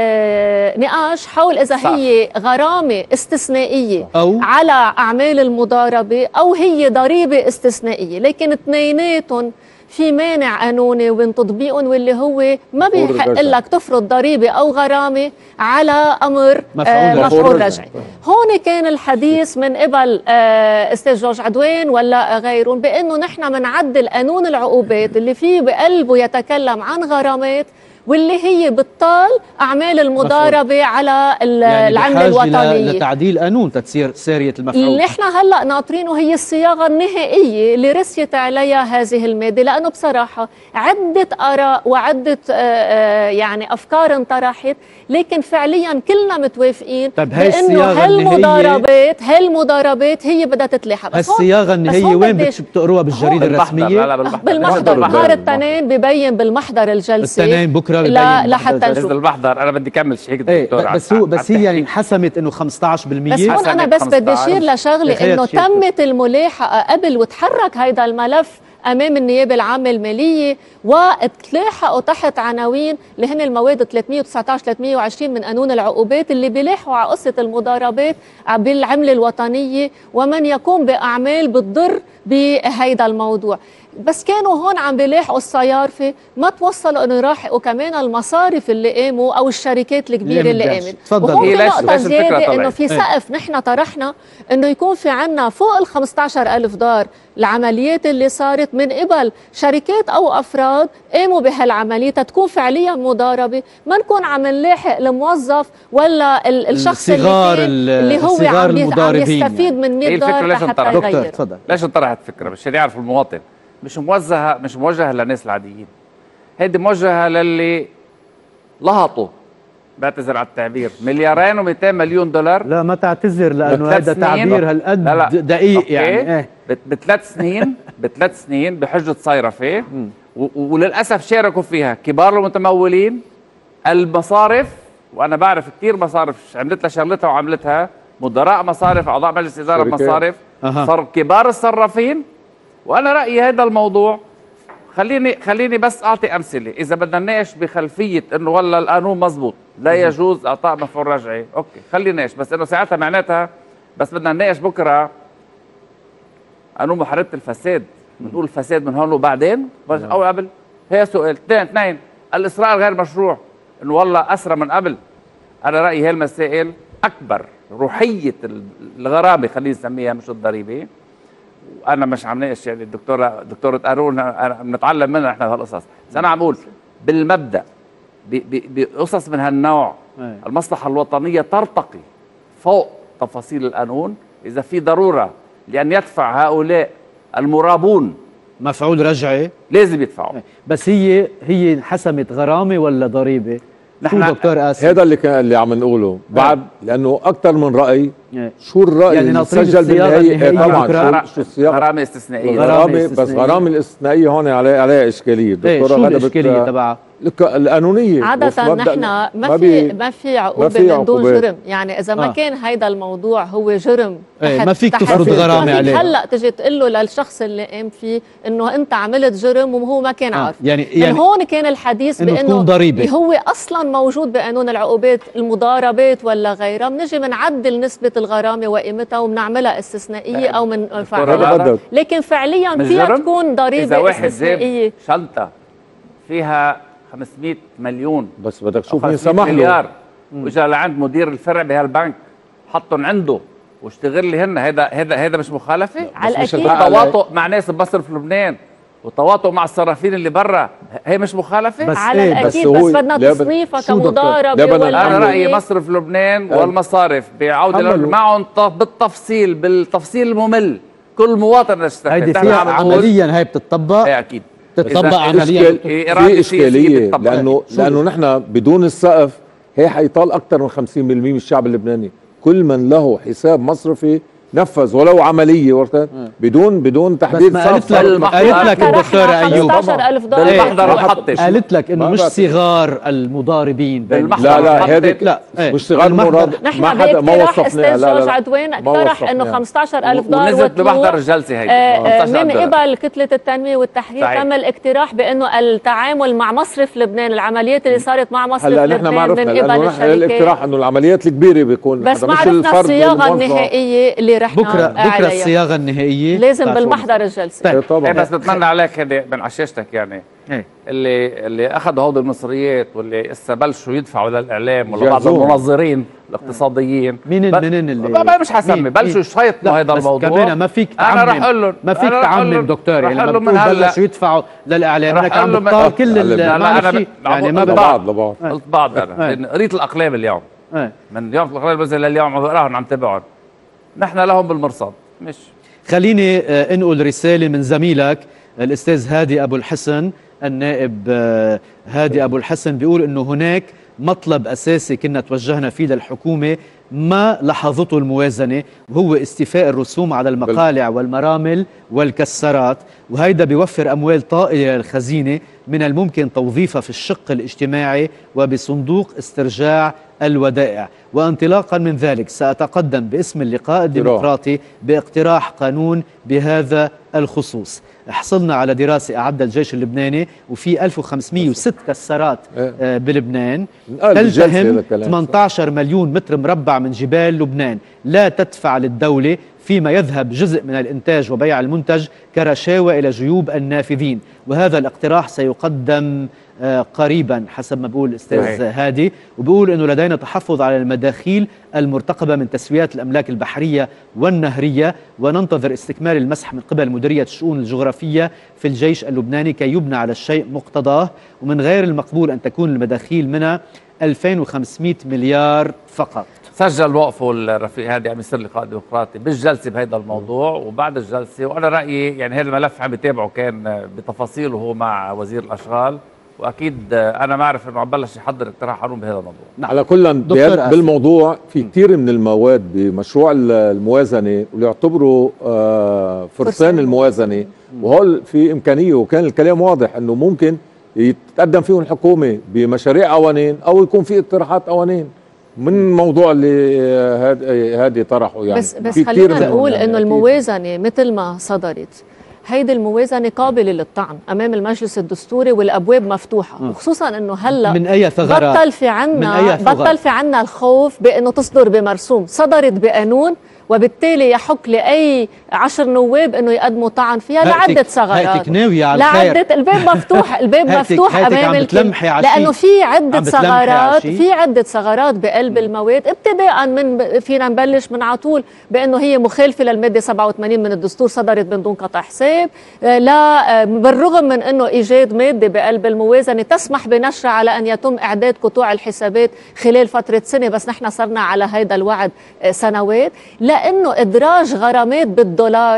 Speaker 5: آآ نقاش حول إذا صح. هي غرامة استثنائية أو على أعمال المضاربة أو هي ضريبة استثنائية، لكن اثنيناتهم في مانع قانوني وبين تطبيقهم، واللي هو ما بيحق لك تفرض ضريبه او غرامه على امر مفعول, آه مفعول رجعي. هون كان الحديث من قبل آه استاذ جورج عدوان ولا غيرهم بانه نحن بنعدل قانون العقوبات اللي فيه بقلبه يتكلم عن غرامات واللي هي بتطال اعمال المضاربه على
Speaker 1: يعني
Speaker 5: العمله الوطنيه،
Speaker 1: لتعديل قانون تسيير ساريه المفعول.
Speaker 5: اللي نحن هلا ناطرينه هي الصياغه النهائيه اللي رسيت عليها هذه الماده، لانه بصراحه عده اراء وعده آآ يعني افكار انطرحت، لكن فعليا كلنا متوافقين بانه هالمضاربات هالمضاربات هي بدها تتلاحق.
Speaker 1: بس الصياغه النهائيه وين بتقروها بالجريده الرسميه؟
Speaker 5: لا لا بالمحضر. بالمحضر نهار التنين ببين بالمحضر الجلسه
Speaker 1: التنين بكره
Speaker 5: لا لحتى نشوف
Speaker 7: المحضر. انا بدي كمل شيء هيك
Speaker 1: دكتور. ايه بس هو بس هي يعني انحسمت انه خمسة عشر بالمية.
Speaker 5: بس هون انا بس بدي اشير لشغله انه تمت الملاحقه قبل وتحرك هيدا الملف امام النيابه العامه الماليه وتلاحقوا تحت عناوين اللي هن المواد ثلاثمية وتسعة عشر ثلاثمية وعشرين من قانون العقوبات اللي بيلاحقوا على قصه المضاربات بالعمله الوطنيه ومن يقوم باعمال بتضر بهيدا الموضوع. بس كانوا هون عم بيلاحقوا الصيارفه، ما توصلوا انه يلاحقوا كمان المصارف اللي قاموا او الشركات الكبيره اللي قامت. وهون في نقطه زياده انه في سقف نحن طرحنا انه يكون في عنا فوق ال خمسة عشر ألف دولار العمليات اللي صارت من قبل شركات او افراد قاموا بهالعمليه تكون فعليا مضاربه، ما نكون عم نلاحق الموظف ولا الشخص اللي, اللي هو عم يستفيد من مئة دولار لحتى يغير.
Speaker 1: تفضل.
Speaker 7: ليش انطرحت فكره؟ مش يعرف المواطن، مش موجهه مش موجهه للناس العاديين، هيدي موجهه للي لهطوا، بعتذر على التعبير، مليارين ومئتين مليون دولار.
Speaker 1: لا ما تعتذر لانه هذا تعبير هالقد دقيق
Speaker 7: أوكي.
Speaker 1: يعني ايه
Speaker 7: بثلاث سنين بثلاث سنين بحجه صيرفه وللاسف شاركوا فيها كبار المتمولين، المصارف، وانا بعرف كثير مصارف عملت لها شغلتها وعملتها، مدراء مصارف، اعضاء مجلس اداره مصارف، أه. صار كبار الصرافين. وانا رايي هذا الموضوع خليني خليني بس اعطي امثله، اذا بدنا نناقش بخلفيه انه والله القانون مزبوط لا يجوز اعطاء مفعول رجعي، اوكي خلينا نناقش، بس انه ساعتها معناتها بس بدنا نناقش بكره قانون محاربه الفساد، بنقول الفساد من هون وبعدين او قبل. هي سؤال. اثنين اثنين الاصرار غير مشروع، انه والله اسرى من قبل. انا رايي هي المسائل اكبر روحيه الغرامه خلينا نسميها مش الضريبه. انا مش عم ناقش يعني الدكتوره دكتوره قارون بنتعلم منها نحن بهالقصص، بس انا عم بقول بالمبدا بقصص من هالنوع المصلحه الوطنيه ترتقي فوق تفاصيل القانون اذا في ضروره لان يدفع هؤلاء المرابون
Speaker 1: مفعول رجعي،
Speaker 7: لازم يدفعوا.
Speaker 1: بس هي هي انحسمت غرامه ولا ضريبه؟ شو دكتور آسف؟
Speaker 6: هذا اللي كان اللي عم نقوله بعد، لانه اكثر من راي.
Speaker 1: إيه.
Speaker 6: شو الراي
Speaker 1: يعني
Speaker 6: اللي سجل بالنهائي؟ طبعا شو, شو السياق؟
Speaker 7: غرامه استثنائيه.
Speaker 6: غرامه، بس غرامه الاستثنائيه هون عليها عليها اشكاليه.
Speaker 1: دكتوره شو الاشكاليه تبعها؟
Speaker 6: القانونيه
Speaker 5: عادة نحن ما في ما في عقوبة من دون جرم، يعني إذا ما آه. كان هيدا الموضوع هو جرم
Speaker 1: ايه ما فيك تفرض غرامة عليه.
Speaker 5: هلا تجي تقول له للشخص اللي قام فيه إنه أنت عملت جرم وهو ما كان عارف.
Speaker 1: آه. يعني
Speaker 5: من
Speaker 1: يعني
Speaker 5: هون كان الحديث بأنه
Speaker 1: ضريبة.
Speaker 5: هو أصلا موجود بقانون العقوبات المضاربات ولا غيرها، بنجي بنعدل نسبة الغرامة وقيمتها وبنعملها استثنائية أو بنفعلها، لكن فعليا فيها تكون ضريبة استثنائية.
Speaker 7: شنطة فيها خمسمئة مليون
Speaker 6: بس بدك تشوف مين سمح له
Speaker 7: مليار، واجا لعند مدير الفرع بهالبنك حطهم عنده واشتغل لي هن. هذا هذا هذا مش مخالفه؟
Speaker 5: على الاكيد
Speaker 7: تواطؤ مع ناس بمصرف لبنان وتواطؤ مع الصرافين اللي برا، هي مش مخالفه؟
Speaker 5: بس على ايه الاكيد، بس, بس بدنا تصنيفها كمضاربه.
Speaker 7: انا رايي مصرف لبنان والمصارف بعوده معهم بالتفصيل بالتفصيل الممل، كل مواطن يستفيد.
Speaker 1: هيدي فيها عمليا، هي بتطبق؟
Speaker 7: هي اكيد
Speaker 1: تطبق عمليا.
Speaker 6: في اشكاليه لانه لانه نحن بدون السقف هي حيطال اكثر من خمسين بالمئة من الشعب اللبناني. كل من له حساب مصرفي نفذ ولو عمليه ورثة بدون بدون تحديد
Speaker 1: سقف. قالت لك الدكتوره ايوب
Speaker 5: خمسطعش ألف دولار
Speaker 7: بالمحضر ما حطش.
Speaker 1: قالت لك انه مش صغار المضاربين.
Speaker 6: لا لا هذيك لا مش صغار المراد.
Speaker 5: نحن باقتراح استاذ جورج عدوان اقترح انه خمسطعش ألف دولار
Speaker 7: ونزلت بمحضر الجلسه هيدي
Speaker 5: من قبل كتله التنميه والتحرير. تم الاقتراح بانه التعامل مع مصرف لبنان، العمليات اللي صارت مع مصرف لبنان من قبل الشركات.
Speaker 6: الاقتراح انه العمليات الكبيره بيكون
Speaker 5: بس ما عرفنا الصياغه النهائيه اللي رح
Speaker 1: بكره بكره الصياغه النهائيه
Speaker 5: لازم بالمحضر الجلسه.
Speaker 7: طيب طبعا. بس بتمنى عليك هذه من عشاشتك يعني ايه؟ اللي اللي اخذوا هودي المصريات واللي هسه بلشوا يدفعوا للاعلام ولا بعض المنظرين الاقتصاديين.
Speaker 1: مين منين اللي
Speaker 7: ما مش حسمي بلشوا يشيطوا هذا الموضوع.
Speaker 1: كمان ما فيك تعمم.
Speaker 7: انا رح اقول لهم
Speaker 1: ما فيك تعمم دكتور، يعني لما بلشوا يدفعوا للاعلام انك عم بتطال كل ال
Speaker 7: يعني ما بعض لبعض قلت بعض انا قريت الاقلام اليوم من اليوم الاقلام بنزل لليوم عم بقراهم عم تابعهم. نحن لهم بالمرصاد. مش
Speaker 1: خليني انقل رسالة من زميلك الأستاذ هادي أبو الحسن، النائب هادي أبو الحسن، بيقول أنه هناك مطلب أساسي كنا توجهنا فيه للحكومة ما لاحظته الموازنة، وهو استيفاء الرسوم على المقالع والمرامل والكسرات، وهيدا بيوفر أموال طائلة للخزينة من الممكن توظيفها في الشق الاجتماعي وبصندوق استرجاع الودائع. وانطلاقا من ذلك سأتقدم باسم اللقاء الديمقراطي باقتراح قانون بهذا الخصوص. حصلنا على دراسة أعدها الجيش اللبناني، وفي ألف وخمسمئة وستة كسرات بلبنان تلتهم ثمانية عشر مليون متر مربع من جبال لبنان، لا تدفع للدولة فيما يذهب جزء من الإنتاج وبيع المنتج كرشاوى إلى جيوب النافذين. وهذا الاقتراح سيقدم قريبا حسب ما بقول الأستاذ هادي، وبقول أنه لدينا تحفظ على المداخيل المرتقبة من تسويات الأملاك البحرية والنهرية، وننتظر استكمال المسح من قبل مديرية الشؤون الجغرافية في الجيش اللبناني كي يبنى على الشيء مقتضاه. ومن غير المقبول أن تكون المداخيل منها ألفين وخمسمئة مليار فقط.
Speaker 7: سجل وقفه الرفيق هادي عم يصير لقاء ديمقراطي بالجلسه بهذا الموضوع، وبعد الجلسه وانا رايي يعني هذا الملف عم يتابعه كان بتفاصيله هو مع وزير الاشغال، واكيد انا ما اعرف انه عم بلش يحضر اقتراح قانون بهذا الموضوع.
Speaker 6: نعم. على كل بالموضوع في كثير من المواد بمشروع الموازنه واللي يعتبروا آه فرسان الموازنه، وهول في امكانيه وكان الكلام واضح انه ممكن يتقدم فيهم الحكومه بمشاريع قوانين او يكون في اقتراحات قوانين من الموضوع اللي هادي طرحه. يعني
Speaker 5: بس بس خلينا نقول يعني انه الموازنه مثل ما صدرت هيدي الموازنه قابله للطعن امام المجلس الدستوري والابواب مفتوحه، م. وخصوصا انه هلا
Speaker 1: من اي ثغرات
Speaker 5: بطل في عنا بطل في عنا الخوف بانه تصدر بمرسوم، صدرت بقانون وبالتالي يحق لاي عشر نواب انه يقدموا طعن فيها لعده ثغرات. لعده الباب مفتوح، الباب مفتوح امام الكل، لانه في عده ثغرات في عده ثغرات بقلب المواد، ابتداء من فينا نبلش من عطول بانه هي مخالفه للماده سبعة وثمانين من الدستور، صدرت من دون قطع حساب، لا بالرغم من انه ايجاد ماده بقلب الموازنه تسمح بنشرها على ان يتم اعداد قطوع الحسابات خلال فتره سنه، بس نحن صرنا على هذا الوعد سنوات، لانه ادراج غرامات بالدولار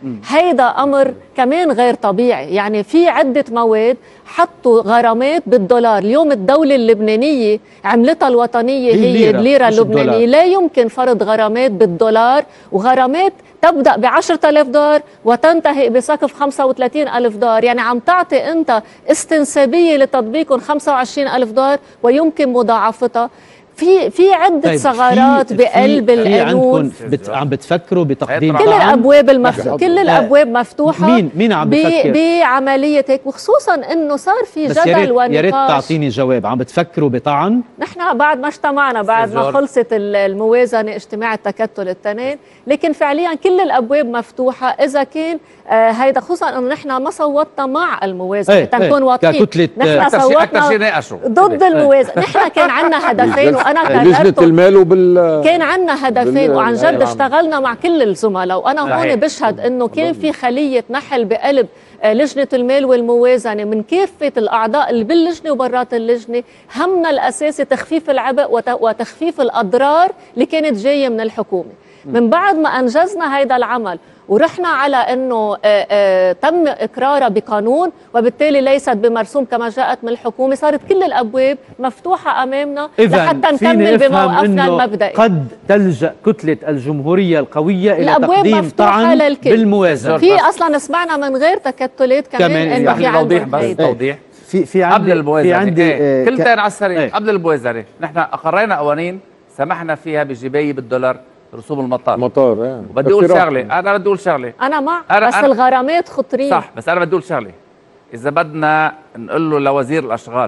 Speaker 5: هيدا أمر كمان غير طبيعي. يعني في عدة مواد حطوا غرامات بالدولار. اليوم الدولة اللبنانية عملتها الوطنية هي الليرة اللبنانية، لا يمكن فرض غرامات بالدولار، وغرامات تبدأ ب عشرة آلاف دولار وتنتهي بسقف خمسة وثلاثين ألف دولار. يعني عم تعطي أنت استنسابية لتطبيقهم خمسة وعشرين ألف دولار ويمكن مضاعفتها. في في عدة طيب ثغرات بقلب القانون.
Speaker 1: بت عم بتفكروا بتقديم
Speaker 5: كل الابواب المفتوحه، كل الابواب مفتوحه.
Speaker 1: مين مين عم بفكر
Speaker 5: بعمليه هيك، وخصوصا انه صار في جدل ونقاش.
Speaker 1: يا ريت تعطيني جواب. عم بتفكروا بطعن؟
Speaker 5: نحن بعد ما اجتمعنا، بعد ما خلصت الموازنه اجتماع التكتل التنين، لكن فعليا كل الابواب مفتوحه. اذا كان آه هيدا خصوصا انه نحن ما صوتنا مع الموازنه،
Speaker 1: ايه
Speaker 5: تنكون
Speaker 1: ايه
Speaker 5: واضحين. نحن صوتنا ضد الموازنه. نحن كان عندنا هدفين وانا
Speaker 6: لجنة المال وبال
Speaker 5: كان عندنا هدفين وعن جد اشتغلنا مع كل الزملاء، وانا هون بشهد انه كان في خليه نحل بقلب لجنه المال والموازنه من كافه الاعضاء اللي باللجنه وبرات اللجنه. همنا الاساسي تخفيف العبء وتخفيف الاضرار اللي كانت جايه من الحكومه. من بعد ما انجزنا هيدا العمل ورحنا على انه آآ آآ تم اقرارها بقانون وبالتالي ليست بمرسوم كما جاءت من الحكومه، صارت كل الابواب مفتوحه امامنا لحتى نكمل بموقفنا المبدئي.
Speaker 1: قد تلجأ كتله الجمهورية القويه الى تقديم طعن
Speaker 5: للكل.
Speaker 1: بالموازنه.
Speaker 5: في اصلا سمعنا من غير تكتلات كمان, كمان انه في
Speaker 7: توضيح بس توضيح
Speaker 1: في في عندي
Speaker 7: قبل الموازنه
Speaker 1: في عندي
Speaker 7: ايه. كلتين على السريع ايه. قبل الموازنه نحن اقرينا قوانين سمحنا فيها بجبايه بالدولار رسوم المطار
Speaker 6: مطار ايه.
Speaker 7: وبدي اقول شغله، انا بدي اقول شغله
Speaker 5: انا مع
Speaker 7: أنا
Speaker 5: بس
Speaker 7: أنا
Speaker 5: الغرامات خطرين
Speaker 7: صح، بس انا بدي اقول شغله. اذا بدنا نقول له لوزير الاشغال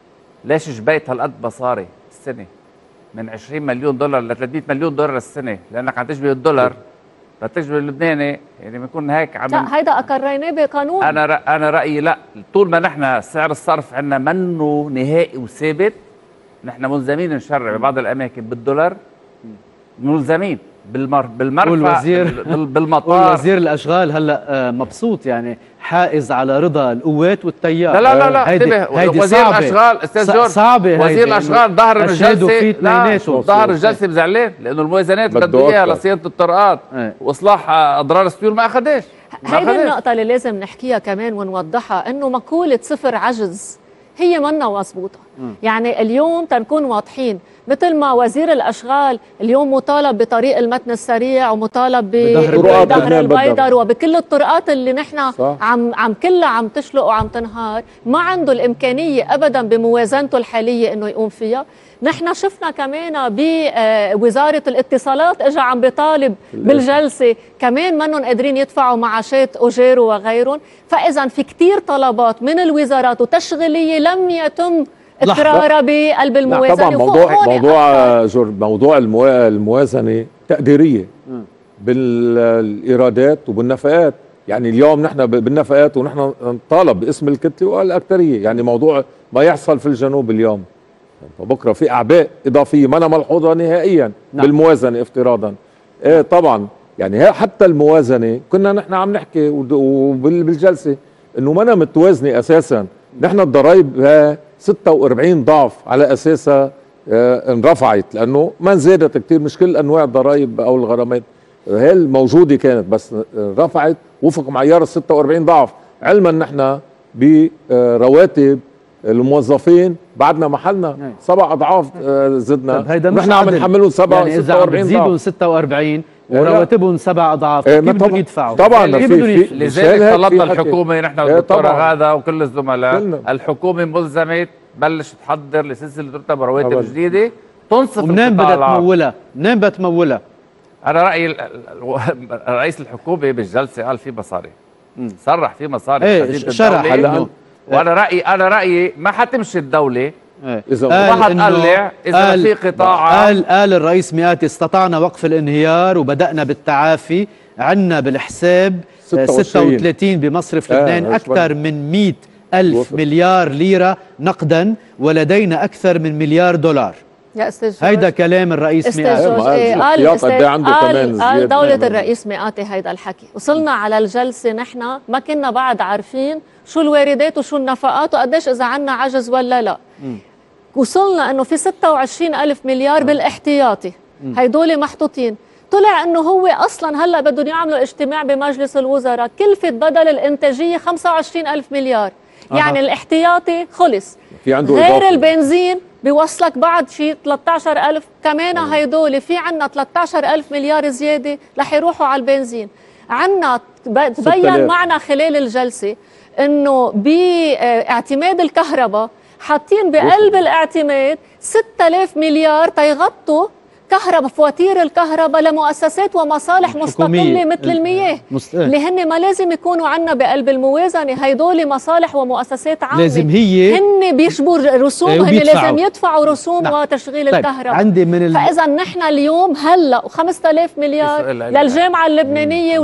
Speaker 7: ليش جبيت هالقد مصاري السنه من عشرين مليون دولار ل ثلاثمئة مليون دولار السنه لانك عم تجبي الدولار بتجبي اللبناني، يعني بنكون هيك عم
Speaker 5: لا هيدا اقريناه بقانون.
Speaker 7: انا رأ... انا رايي لا، طول ما نحن سعر الصرف عندنا منه نهائي وثابت نحن ملزمين نشرع ببعض الاماكن بالدولار، ملزمين بالمر... بالمرفأ
Speaker 1: والوزير
Speaker 7: بالمطار.
Speaker 1: وزير الاشغال هلا مبسوط يعني حائز على رضا القوات والتيار.
Speaker 7: لا لا لا لا انتبه، وزير الاشغال استاذ جورج
Speaker 1: صعبه
Speaker 7: وزير الاشغال ظهر من الجلسه
Speaker 1: لا
Speaker 7: ظهر الجلسه بزعلان لانه الموازنات اللي بده اياها لصيانه الطرقات واصلاح اضرار السيول ما اخذش.
Speaker 5: هيدي النقطه اللي لازم نحكيها كمان ونوضحها، انه مقوله صفر عجز هي منا مضبوطه. يعني اليوم تنكون واضحين، مثل ما وزير الاشغال اليوم مطالب بطريق المتن السريع ومطالب بظهر البيدر وبكل الطرقات اللي نحن عم عم كلها عم تشلق وعم تنهار، ما عنده الامكانيه ابدا بموازنته الحاليه انه يقوم فيها. نحن شفنا كمان بوزاره الاتصالات اجى عم بيطالب بالجلسه كمان منهم قادرين يدفعوا معاشات اجار وغيرهم. فاذا في كثير طلبات من الوزارات وتشغيليه لم يتم اقرارها بقلب الموازنه.
Speaker 6: طبعا موضوع موضوع جور موضوع الموازنه تقديريه بالايرادات وبالنفقات. يعني اليوم نحن بالنفقات ونحن نطالب باسم الكتله والاكثريه، يعني موضوع ما يحصل في الجنوب اليوم بكره في اعباء اضافيه ما ملحوظه نهائيا نعم. بالموازنه افتراضا. ايه طبعا يعني حتى الموازنه كنا نحن عم نحكي وبالجلسه انه ما متوازنه اساسا. نحن الضرائب ستة وأربعين ضعف على اساسها اه انرفعت لانه ما زادت كثير، مش كل انواع الضرائب او الغرامات هي الموجوده كانت بس رفعت وفق معيار ال ستة وأربعين ضعف، علما نحن برواتب الموظفين بعدنا محلنا نعم. سبع اضعاف زدنا، نحن عم نحملهم سبعة
Speaker 1: يعني ستة وأربعين ضعف. بتزيدوا ستة وأربعين ورواتبهم سبع اضعاف، كيف بدهم يدفعوا؟
Speaker 6: طبعا
Speaker 7: لذلك طلبنا الحكومه نحن والدكتور غاده وكل الزملاء كلنا. الحكومه ملزمه تبلش تحضر لسلسله رتب رواتب جديده تنصف.
Speaker 1: ومنين بدها تمولها؟ منين بدها تمولها؟
Speaker 7: انا رايي رئيس الحكومه بالجلسه قال في مصاري، صرح في مصاري
Speaker 1: ايه شرح هلا.
Speaker 7: وانا رايي انا رايي ما حتمشي الدوله
Speaker 1: ايه.
Speaker 7: اذا ما حتقلع اذا في قطاع.
Speaker 1: قال قال الرئيس مئاتي استطعنا وقف الانهيار وبدانا بالتعافي، عندنا بالحساب ستة وثلاثين بمصرف لبنان اه اكثر من مئة ألف مليار ليره نقدا ولدينا اكثر من مليار دولار.
Speaker 5: يا استاذ
Speaker 1: هيدا كلام الرئيس مئاتي.
Speaker 5: قال قال قال دولة الرئيس مئاتي هيدا الحكي. وصلنا على الجلسة نحن ما كنا بعد عارفين شو الواردات وشو النفقات وقديش إذا عنا عجز ولا لا. م. وصلنا إنه في ستة وعشرين ألف مليار م. بالاحتياطي، هيدول محطوطين. طلع انه هو اصلا هلا بدهم يعملوا اجتماع بمجلس الوزراء، كلفه بدل الانتاجيه خمسة وعشرين ألف مليار. يعني أه. الاحتياطي خلص،
Speaker 6: في عنده
Speaker 5: غير
Speaker 6: إضافة.
Speaker 5: البنزين بيوصلك بعد شيء ثلاثة عشر ألف كمان. أه. هيدول في عنا ثلاثة عشر ألف مليار زياده رح يروحوا على البنزين. عنا تبين معنا خلال الجلسه انه باعتماد الكهرباء حاطين بقلب الاعتماد ستة آلاف مليار تيغطوا كهرباء، فواتير الكهرباء لمؤسسات ومصالح مستقله مثل المياه اللي هن ما لازم يكونوا عنا بقلب الموازنه. هيدول مصالح ومؤسسات عامه
Speaker 1: لازم هي
Speaker 5: هن بيشبوا رسوم، هن لازم يدفعوا رسوم نعم. وتشغيل طيب. الكهرباء.
Speaker 1: عندي من ال...
Speaker 5: فاذا نحن اليوم هلا خمسة آلاف مليار للجامعه اللبنانيه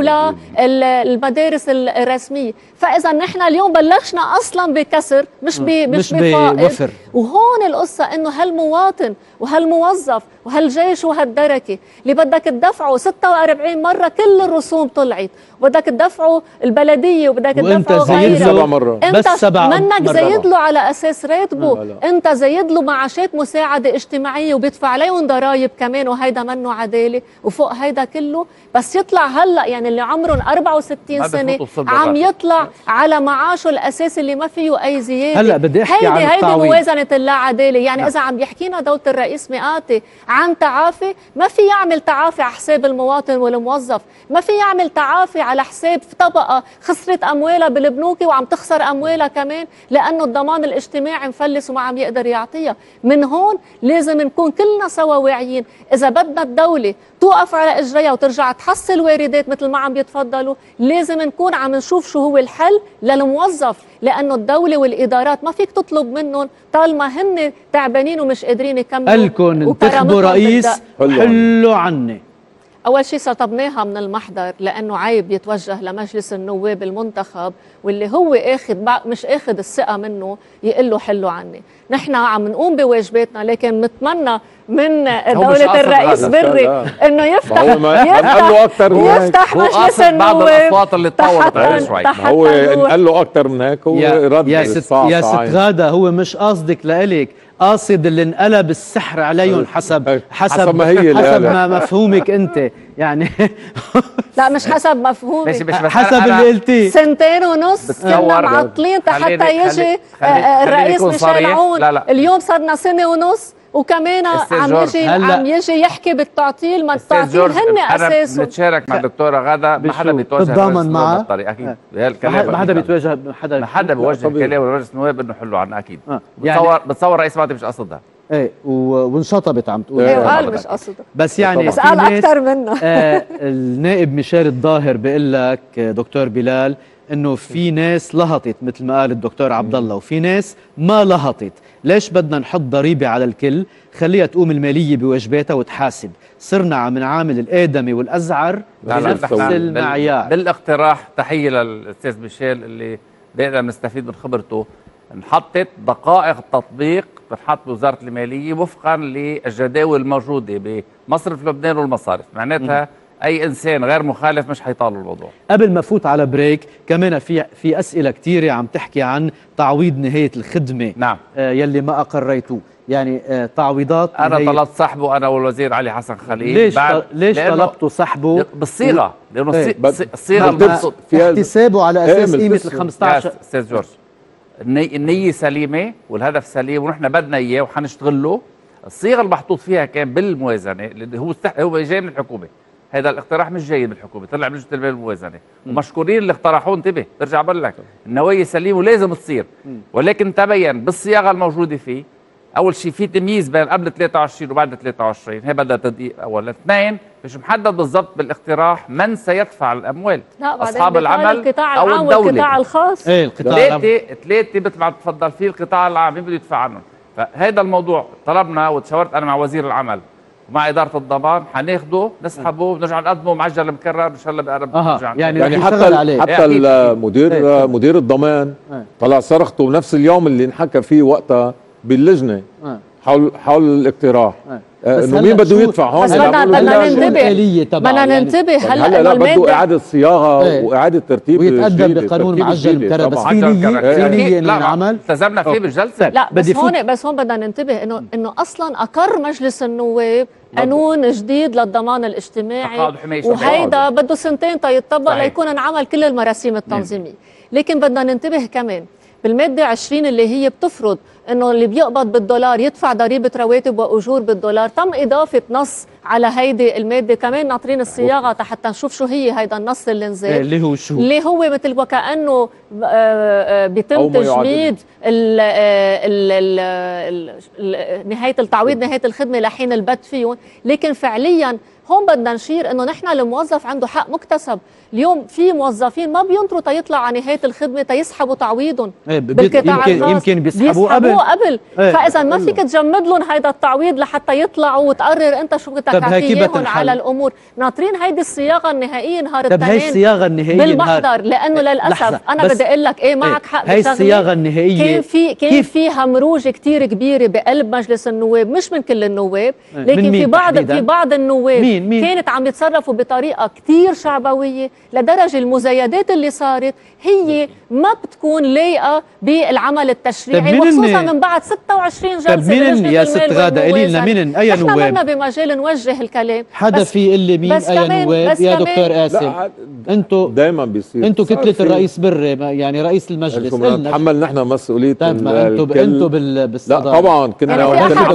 Speaker 5: وللمدارس الرسميه، فاذا نحن اليوم بلشنا اصلا بكسر مش بي مش, مش بفائض. وهون القصه انه هالمواطن وهالموظف وهالجيش وهالدركه اللي بدك تدفعوا ستة وأربعين مره كل الرسوم طلعت، وبدك تدفعوا البلديه وبدك تدفعوا
Speaker 6: غيرها،
Speaker 5: انت منك زايد له على اساس راتبه، لا لا. انت زايد له معاشات مساعده اجتماعيه وبيدفع عليهم ضرائب كمان، وهيدا منه عداله. وفوق هيدا كله بس يطلع هلا يعني اللي عمرهم أربعة وستين سنه عم يطلع على معاشه الاساسي اللي ما فيه اي زياده.
Speaker 1: هلا بدي احكي
Speaker 5: هيدي
Speaker 1: عن
Speaker 5: هيدي
Speaker 1: التعويض.
Speaker 5: موازنه اللا عداله. يعني لا. اذا عم يحكينا دوله الرئيس مئاتي عن تعافي، ما في يعمل تعافي على حساب المواطن والموظف، ما في يعمل تعافي على حساب طبقه خسرت اموالها بالبنوك وعم تخسر اموالها كمان لانه الضمان الاجتماعي مفلس وما عم يقدر يعطيها. من هون لازم نكون كلنا سوا واعيين، اذا بدنا الدوله توقف على اجريها وترجع تحصل واردات مثل ما عم بيتفضلوا، لازم نكون عم نشوف شو هو الحل للموظف، لانه الدوله والادارات ما فيك تطلب منهم طالما هن تعبانين ومش قادرين يكملوا.
Speaker 1: قالكم انتخبوا رئيس حلوا عني.
Speaker 5: أول شيء سطبناها من المحضر لأنه عيب يتوجه لمجلس النواب المنتخب واللي هو أخذ مش أخذ الثقة منه يقول له حلوا عني. نحن عم نقوم بواجباتنا، لكن نتمنى من دولة الرئيس بري إنه يفتح يفتح, يفتح مجلس النواب.
Speaker 7: بعض الأصوات اللي تطورت عليه شوي،
Speaker 6: هو قال له أكثر من هيك. هو رد
Speaker 1: يا ست يا ست غادة، هو مش قصدك لإلك، قاصد اللي انقلب السحر عليهم حسب حسب
Speaker 6: حسب ما هي
Speaker 1: حسب ما مفهومك انت يعني.
Speaker 5: لا مش حسب مفهومي،
Speaker 1: حسب اللي قلتيه.
Speaker 5: سنتين ونص كنا معطلين حتى يجي الرئيس ميشيل عون. لا لا. اليوم صرنا سنه ونص وكمان عم يجي عم يجي يحكي بالتعطيل. ما التعطيل هن اساسه.
Speaker 7: بنتشارك مع الدكتوره غاده، ما حدا بيتوجه
Speaker 1: بتضامن معها
Speaker 7: بالطريقه اكيد.
Speaker 1: ما حدا بيتوجه حدا
Speaker 7: ما حدا بيوجه كلام لرئيس النواب انه حلوا عنا اكيد. بتصور بتصور رئيس بعد مش قصدها.
Speaker 1: ايه وانشطبت عم تقول.
Speaker 5: ايه وقال مش قصدها،
Speaker 1: بس يعني
Speaker 5: بس قال اكثر منه.
Speaker 1: آه النائب ميشيل الظاهر بيقول لك دكتور بلال انه في ناس لهطت مثل ما قال الدكتور عبد الله، وفي ناس ما لهطت. ليش بدنا نحط ضريبه على الكل؟ خليها تقوم الماليه بواجباتها وتحاسب. صرنا عم نعامل الادمي والازعر بنفس المعيار.
Speaker 7: بالاقتراح تحيه للاستاذ ميشيل اللي بنقدر نستفيد من خبرته. انحطت دقائق التطبيق تنحط بوزاره الماليه وفقا للجداول الموجوده بمصرف لبنان والمصارف، معناتها اي انسان غير مخالف مش حيطالوا الموضوع.
Speaker 1: قبل ما فوت على بريك كمان في في اسئله كثيره عم تحكي عن تعويض نهايه الخدمه.
Speaker 7: نعم.
Speaker 1: آه يلي ما اقريتوه، يعني آه تعويضات.
Speaker 7: انا طلبت سحبه انا والوزير علي حسن خليل.
Speaker 1: ليش بعد ليش طلبتوا سحبه؟
Speaker 7: بالصيغه، لانه
Speaker 1: ايه
Speaker 7: الصيغه
Speaker 1: احتسابه على اساس قيمه ال خمسة عشر.
Speaker 7: استاذ جورج، الني... النيه سليمه والهدف سليم ونحن بدنا اياه وحنشتغل له. الصيغه المحطوط فيها كان بالموازنه اللي هو استح... هو جاي من الحكومه. هذا الاقتراح مش جاي من الحكومه، طلع من لجنه المال والموازنه، ومشكورين اللي اقترحوه. انتبه، برجع بقول لك النوايا سليمه ولازم تصير، ولكن تبين بالصياغه الموجوده فيه. اول شيء في تمييز بين قبل ثلاثة وعشرين وبعد ثلاثة وعشرين، هي بدها تدقيق اولا. اثنين، مش محدد بالضبط بالاقتراح من سيدفع الاموال، اصحاب العمل
Speaker 5: القطاع
Speaker 7: او
Speaker 5: العام
Speaker 7: الدوله.
Speaker 5: والقطاع الخاص.
Speaker 1: ايه القطاع العام.
Speaker 7: ثلاثه ثلاثه مثل ما تفضل فيه القطاع العام مين بده يدفع عنهم. فهذا الموضوع طلبنا وتشاورت انا مع وزير العمل ومع اداره الضمان، حناخده نسحبه ونرجع نقدمه معجل مكرر ان شاء الله بقرب.
Speaker 1: أه. يعني,
Speaker 6: يعني حتى عليه. حتى المدير ايه. مدير الضمان ايه. طلع صرخته بنفس اليوم اللي انحكى فيه وقتها باللجنه. اه. حول حول الاقتراح
Speaker 2: آه.
Speaker 6: انه مين بده يدفع هون.
Speaker 5: بس بدنا بدنا ننتبه بدنا ننتبه
Speaker 6: هلا هلا لا بده اعاده صياغه ايه. واعاده ترتيب
Speaker 2: ويتقدم بقانون معجل مكرر. بس في نيه في نيه انه ينعمل
Speaker 7: التزمنا فيه بالجلسه.
Speaker 5: لا بس هون بس هون بدنا ننتبه انه انه اصلا اقر مجلس النواب قانون جديد للضمان الاجتماعي، وهيدا بده سنتين تيطبق ليكون انعمل كل المراسيم التنظيميه. لكن بدنا ننتبه كمان بالماده عشرين اللي هي بتفرض انه اللي بيقبض بالدولار يدفع ضريبه رواتب واجور بالدولار، تم اضافه نص على هيدي الماده كمان ناطرين الصياغه حتى نشوف شو هي هيدا النص اللي نزل
Speaker 1: اللي هو شو
Speaker 5: اللي هو مثل وكانه بيتم تجميد ال ال ال نهايه التعويض نهايه الخدمه لحين البت فيهم. لكن فعليا هون بدنا نشير انه نحن الموظف عنده حق مكتسب. اليوم في موظفين ما بينطروا تيطلع على نهايه الخدمه تيسحبوا تعويضهم
Speaker 1: ايه بالقطاع
Speaker 5: الخاص،
Speaker 1: يمكن بيسحبوه قبل
Speaker 5: قبل
Speaker 1: ايه.
Speaker 5: فاذا ما فيك تجمد لهم هيدا التعويض لحتى يطلعوا وتقرر انت شو بدك تعطيهم على الامور. ناطرين هيدي الصياغه النهائيه نهار
Speaker 1: الاثنين. طب هي الصياغه النهائيه
Speaker 5: بالمحضر لانه للاسف انا بدي اقول لك ايه معك حق.
Speaker 1: هي الصياغه النهائيه
Speaker 5: كان في كان في همروجه كثير كبيره بقلب مجلس النواب، مش من كل النواب لكن في بعض في بعض النواب
Speaker 1: مين مين؟
Speaker 5: كانت عم يتصرفوا بطريقه كثير شعبويه لدرجه المزايدات اللي صارت هي ما بتكون لايقه بالعمل التشريعي، وخصوصا من بعد ستة وعشرين جلسه.
Speaker 1: طب مين يا ست غاده قولي لنا مين اي نواب؟
Speaker 5: احنا بدنا بمجال نوجه الكلام.
Speaker 1: حدا في يقول لي مين اي نواب يا دكتور قاسم؟
Speaker 6: انتوا دائما بيصير
Speaker 1: انتوا كتله الرئيس بري يعني رئيس المجلس
Speaker 6: نتحمل نحن مسؤوليه.
Speaker 1: طيب ما انتوا انتوا بالصداره.
Speaker 6: لا طبعا كنا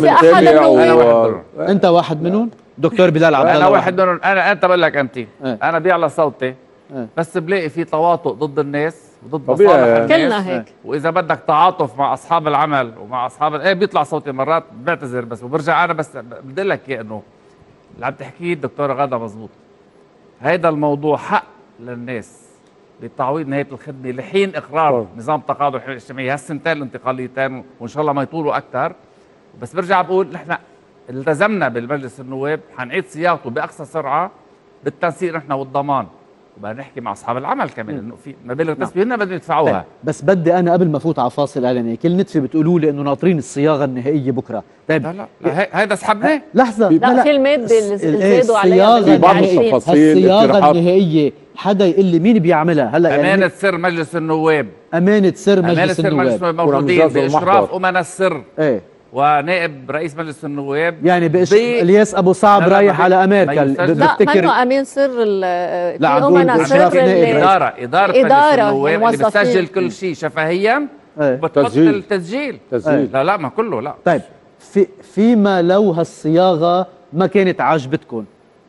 Speaker 1: بنتابع. انت واحد منهم؟ دكتور بلال عبد الله
Speaker 7: انا واحد منهم. انا انت بقول لك انت اه. انا بيعلى صوتي اه. بس بلاقي في تواطؤ ضد الناس وضد مصالح الناس.
Speaker 5: كلنا هيك.
Speaker 7: واذا بدك تعاطف مع اصحاب العمل ومع اصحاب ايه بيطلع صوتي مرات بعتذر بس وبرجع. انا بس بدي لك اياه انه اللي عم تحكيه الدكتوره غاده مزبوط. هيدا الموضوع حق للناس بتعويض نهايه الخدمه لحين اقرار نظام تقاعد الحمايه الاجتماعيه هالسنتين الانتقاليتين وان شاء الله ما يطولوا اكثر. بس برجع بقول نحن التزمنا بالمجلس النواب حنعيد صياغته باقصى سرعه بالتنسيق نحن والضمان، وبدنا نحكي مع اصحاب العمل كمان انه في مبالغ تسبيح هن بدهم يدفعوها.
Speaker 1: بس بدي انا قبل ما فوت على فاصل اعلاني كل نتفه بتقولوا لي انه ناطرين الصياغه النهائيه بكره. طيب
Speaker 7: لا لا, لا هيدا سحبناه
Speaker 1: لحظه.
Speaker 5: لا, لا في الماده اللي زادوا عليها
Speaker 6: في بعض التفاصيل.
Speaker 1: الصياغه النهائيه حدا يقول لي مين بيعملها هلا؟
Speaker 7: امانه
Speaker 1: يعني
Speaker 7: سر مجلس النواب.
Speaker 1: امانه سر مجلس
Speaker 7: امانه سر
Speaker 1: النواب
Speaker 7: مجلس النواب موجودين باشراف امنا السر.
Speaker 1: ايه
Speaker 7: ونائب رئيس مجلس النواب
Speaker 1: يعني بإش... الياس ابو صعب رايح على امريكا.
Speaker 5: لا منه امين سر
Speaker 1: لا عم
Speaker 5: سر
Speaker 7: اداره اداره مجلس النواب اللي بتسجل كل شيء شفهيا وبتحط التسجيل.
Speaker 6: تسجيل
Speaker 7: لا لا ما كله لا.
Speaker 1: طيب في فيما لو هالصياغه ما كانت عاجبتكم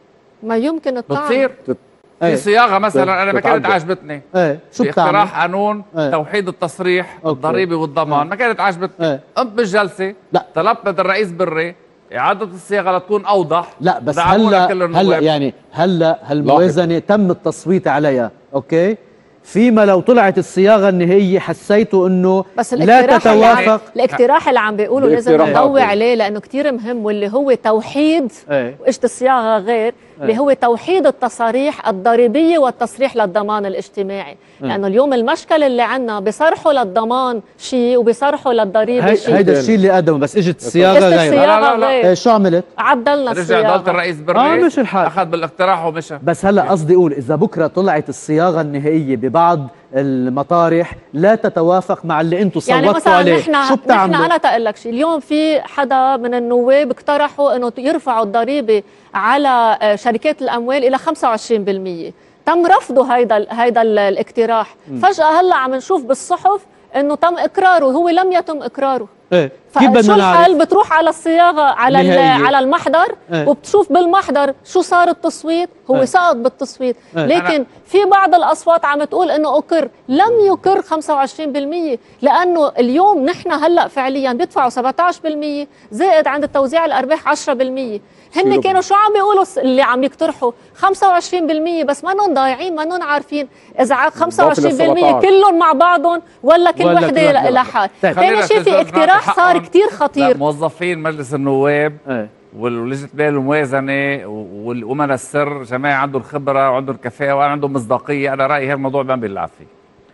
Speaker 5: ما يمكن الطعن
Speaker 7: بتصير في صياغه مثلا انا ما كانت عاجبتني.
Speaker 1: ايه شو بتعمل؟
Speaker 7: اقتراح قانون ايه. توحيد التصريح الضريبي والضمان ايه. ما كانت عاجبتني ايه. قمت بالجلسه لا. طلبت من الرئيس بري اعاده الصياغه لتكون اوضح.
Speaker 1: لا بس هلا هلا يعني هلا هالموازنه تم التصويت عليها اوكي. فيما لو طلعت الصياغه النهائيه حسيتوا انه لا تتوافق.
Speaker 5: الاقتراح اللي عم بيقولوا لازم نضوي عليه لانه كثير مهم واللي هو توحيد
Speaker 1: ايه.
Speaker 5: واجت الصياغه غير ايه. اللي هو توحيد التصاريح الضريبيه والتصريح للضمان الاجتماعي. ايه. لانه اليوم المشكله اللي عندنا بيصرحوا للضمان شيء وبيصرحوا للضريبه شيء.
Speaker 1: هيدا الشيء اللي قدمه بس اجت الصياغه غير.
Speaker 5: لا لا لا
Speaker 1: ايه شو عملت؟
Speaker 5: عدلنا الصياغه.
Speaker 7: رجع ضلت الرئيس بري
Speaker 1: اه مش الحال
Speaker 7: اخذ بالاقتراح ومشى.
Speaker 1: بس هلا قصدي اقول اذا بكره طلعت الصياغه النهائيه ببعض المطارح لا تتوافق مع اللي انتم صوتوا
Speaker 5: يعني مثلا
Speaker 1: عليه
Speaker 5: نحن
Speaker 1: شو بتعملوا؟
Speaker 5: نحن انا تقول لك شيء. اليوم في حدا من النواب اقترحوا انه يرفعوا الضريبه على شركات الاموال الى خمسة وعشرين بالمئة. تم رفضه هيدا هيدا الاقتراح. م. فجاه هلا عم نشوف بالصحف انه تم اقراره، هو لم يتم اقراره.
Speaker 1: ايه كيف
Speaker 5: بدنا الحل؟ بتروح على الصياغه على على المحضر
Speaker 1: ايه.
Speaker 5: وبتشوف بالمحضر شو صار التصويت، هو ايه. سقط بالتصويت ايه. لكن في بعض الاصوات عم تقول انه اقر، لم يقر خمسة وعشرين بالمئة لانه اليوم نحن هلا فعليا بيدفعوا سبعة عشر بالمئة زائد عند التوزيع الارباح عشرة بالمئة. هن كانوا شو عم بيقولوا اللي عم يقترحوا خمسة وعشرين بالمئة بس ما نون ضايعين ما نون عارفين اذا خمسة وعشرين بالمئة كلهم مع بعضهم ولا كل وحده لحال. ثاني شيء في اقتراح صار كثير خطير.
Speaker 7: موظفين مجلس النواب ايه. ولجنه بال الموازنه والامنا السر جماعه عندهم الخبره وعندهم الكفاءه وعندهم مصداقيه. انا رايي هالموضوع ما بنلعب فيه.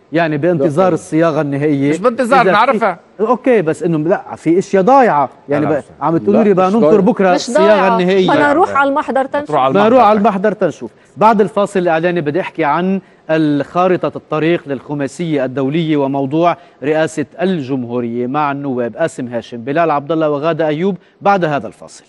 Speaker 1: يعني بانتظار
Speaker 6: لا.
Speaker 1: الصياغه النهائيه.
Speaker 7: مش بانتظار نعرفها.
Speaker 1: اوكي بس انه لا في اشياء ضايعه يعني عم تقولوا لي بقى ننطر بكره الصياغه النهائيه.
Speaker 5: بدنا نروح على المحضر تنشوف.
Speaker 1: بدنا نروح على المحضر تنشوف. بعد الفاصل الاعلاني بدي احكي عن خارطة الطريق للخماسية الدولية وموضوع رئاسة الجمهورية مع النواب قاسم هاشم، بلال عبد الله وغادة أيوب بعد هذا الفاصل.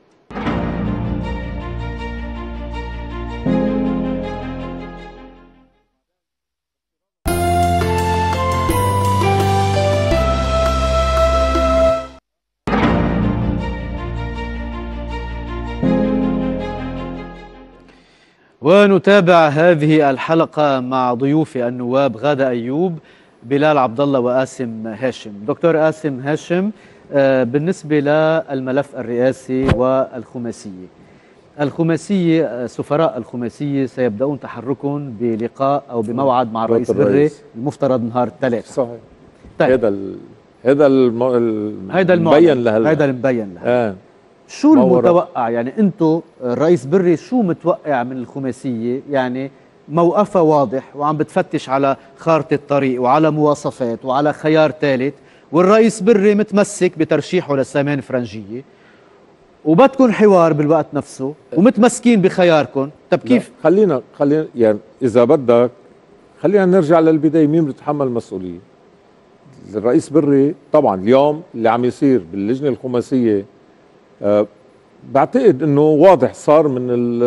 Speaker 1: ونتابع هذه الحلقة مع ضيوفي النواب غادة أيوب، بلال عبد الله وقاسم هاشم. دكتور قاسم هاشم، بالنسبة للملف الرئاسي والخماسية، الخماسية سفراء الخماسية سيبدأون تحركهم بلقاء أو بموعد مع الرئيس بري المفترض نهار الثلاثاء.
Speaker 6: صحيح.
Speaker 1: طيب.
Speaker 6: هذا ال... هذا الم...
Speaker 1: هذا
Speaker 6: المبين لهلا،
Speaker 1: هذا المبين لهلا.
Speaker 6: آه.
Speaker 1: شو المتوقع يعني انتو الرئيس بري شو متوقع من الخماسية؟ يعني موقفها واضح وعم بتفتش على خارطة طريق وعلى مواصفات وعلى خيار ثالث، والرئيس بري متمسك بترشيحه للسمان فرنجية، وبدكن حوار بالوقت نفسه ومتمسكين بخياركم. طب كيف؟
Speaker 6: خلينا خلينا يعني اذا بدك خلينا نرجع للبداية. مين بيتحمل المسؤولية؟ الرئيس بري طبعا. اليوم اللي عم يصير باللجنة الخماسية أه بعتقد انه واضح صار من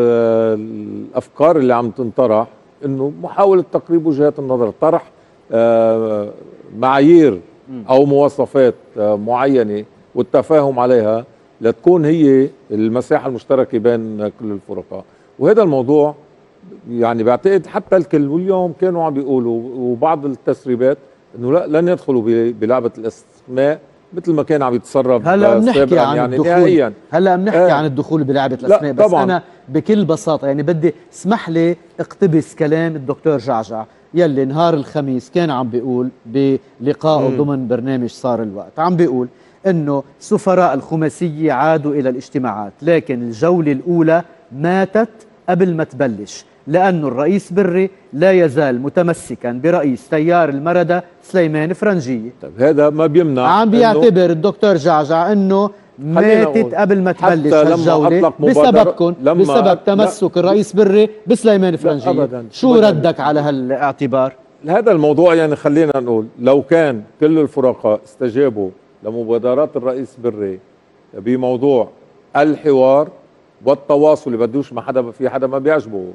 Speaker 6: الافكار اللي عم تنطرح انه محاولة تقريب وجهات النظر، طرح أه معايير او مواصفات أه معينة والتفاهم عليها لتكون هي المساحة المشتركة بين كل الفرقاء. وهذا الموضوع يعني بعتقد حتى الكل واليوم كانوا عم بيقولوا وبعض التسريبات انه لا لن يدخلوا بلعبة الاسماء مثل ما كان عم يتصرف
Speaker 1: هلا بنحكي عن
Speaker 6: يعني
Speaker 1: الدخول
Speaker 6: نهائيا.
Speaker 1: هلا بنحكي آه. عن الدخول بلعبة الاسماء، بس طبعاً. انا بكل بساطة يعني بدي اسمح لي اقتبس كلام الدكتور جعجع يلي نهار الخميس كان عم بيقول بلقائه ضمن برنامج صار الوقت، عم بيقول انه سفراء الخماسية عادوا الى الاجتماعات لكن الجولة الاولى ماتت قبل ما تبلش لأنه الرئيس بري لا يزال متمسكا برئيس تيار المردة سليمان فرنجية.
Speaker 6: طيب هذا ما بيمنع
Speaker 1: عم بيعتبر الدكتور جعجع انه ماتت قبل ما تبلش هالجولة بسببكم، بسبب تمسك الرئيس بري بسليمان فرنجية. شو ردك على هالاعتبار؟
Speaker 6: هذا الموضوع يعني خلينا نقول لو كان كل الفرقاء استجابوا لمبادرات الرئيس بري بموضوع الحوار والتواصل، اللي بدوش مع حدا، في حدا ما بيعجبه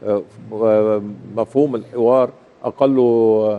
Speaker 6: مفهوم الحوار أقله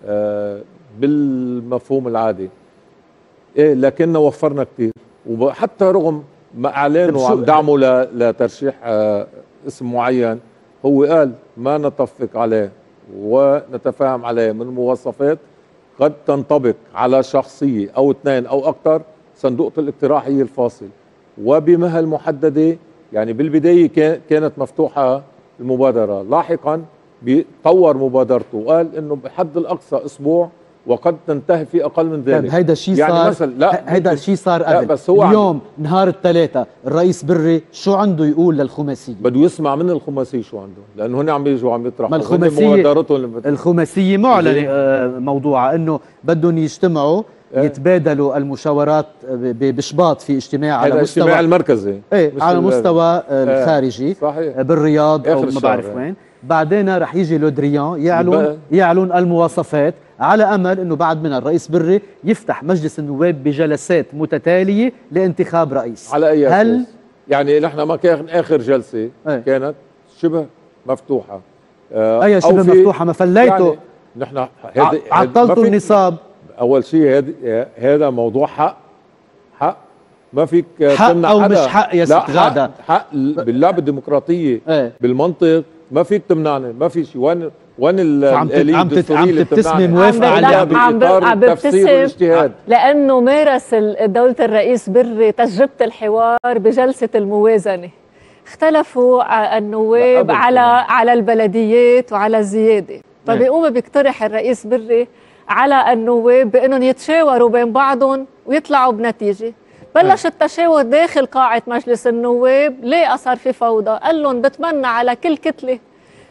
Speaker 6: بالمفهوم العادي، إيه لكننا وفرنا كتير. وحتى رغم ما أعلنوا عم دعموا لترشيح اسم معين، هو قال ما نتفق عليه ونتفاهم عليه من مواصفات قد تنطبق على شخصية أو اثنين أو أكثر، صندوق الاقتراح هي الفاصل وبمهل محددة. يعني بالبداية كانت مفتوحة المبادرة، لاحقا طور مبادرته وقال انه بحد الاقصى اسبوع وقد تنتهي في اقل من ذلك.
Speaker 1: هيدا الشيء
Speaker 6: يعني
Speaker 1: صار
Speaker 6: مثلا لا
Speaker 1: هيدا الشيء صار قبل.
Speaker 6: بس هو
Speaker 1: اليوم نهار الثلاثاء الرئيس بري شو عنده يقول للخماسية؟
Speaker 6: بده يسمع من الخماسية شو عنده، لانه هن عم يجوا عم يطرحوا
Speaker 1: الخماسية. الخماسية معلنة موضوعها انه بدهم يجتمعوا يتبادلوا المشاورات بشباط في اجتماع على مستوى
Speaker 6: الاجتماع المركزي
Speaker 1: ايه على مستوى الخارجي
Speaker 6: صحيح.
Speaker 1: بالرياض او ما بعرف وين. بعدين رح يجي لودريان يعلن يعلن المواصفات على امل انه بعد منها الرئيس بري يفتح مجلس النواب بجلسات متتاليه لانتخاب رئيس.
Speaker 6: على اي
Speaker 1: هل
Speaker 6: أساس؟ يعني نحن ما كان اخر جلسه
Speaker 1: ايه؟
Speaker 6: كانت شبه مفتوحه.
Speaker 1: آه اي شبه مفتوحه ما فليته
Speaker 6: يعني نحن
Speaker 1: عطلتوا النصاب.
Speaker 6: اول شيء هذا موضوع حق حق ما فيك
Speaker 1: حق تمنع او حدا. مش حق يا ست غاده،
Speaker 6: حق, حق باللعبه الديمقراطيه
Speaker 1: ايه؟
Speaker 6: بالمنطق ما فيك تمنعني، ما في شيء. وين وين الآلية الدستورية اللي
Speaker 1: بتبتسمي موافقه
Speaker 6: عليها بإطار التفسير والاجتهاد؟
Speaker 5: لانه مارس دولة الرئيس بري تجربة الحوار بجلسة الموازنة، اختلفوا النواب على على البلديات وعلى الزياده، فبيقوم بيقترح الرئيس بري على النواب بانهم يتشاوروا بين بعضهم ويطلعوا بنتيجه. بلش التشاور داخل قاعه مجلس النواب، ليه صار في فوضى؟ قال لهم بتمنى على كل كتله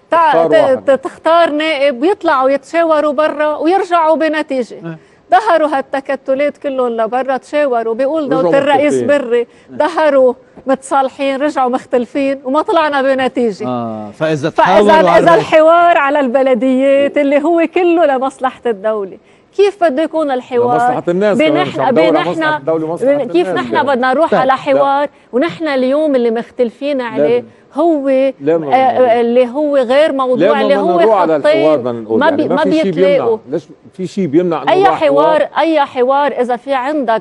Speaker 5: تختار نائب ويطلعوا يتشاوروا برا ويرجعوا بنتيجة. ظهروا هالتكتلات كلهم لبرا، تشاوروا، بيقول دولة الرئيس بري، ظهروا متصالحين، رجعوا مختلفين وما طلعنا بنتيجة.
Speaker 1: آه فإذا
Speaker 5: فإذا إذا الحوار على البلديات اللي هو كله لمصلحة الدولة، كيف بده يكون الحوار؟
Speaker 6: مصلحة الناس
Speaker 5: بنحن بنحن كيف نحن بدنا نروح على حوار ونحن اليوم اللي مختلفين عليه هو آه اللي هو غير موضوع، اللي هو خطين ما بي ما بيتلاقوا.
Speaker 6: ليش في شيء بيمنع
Speaker 5: اي حوار؟ اي حوار اذا في عندك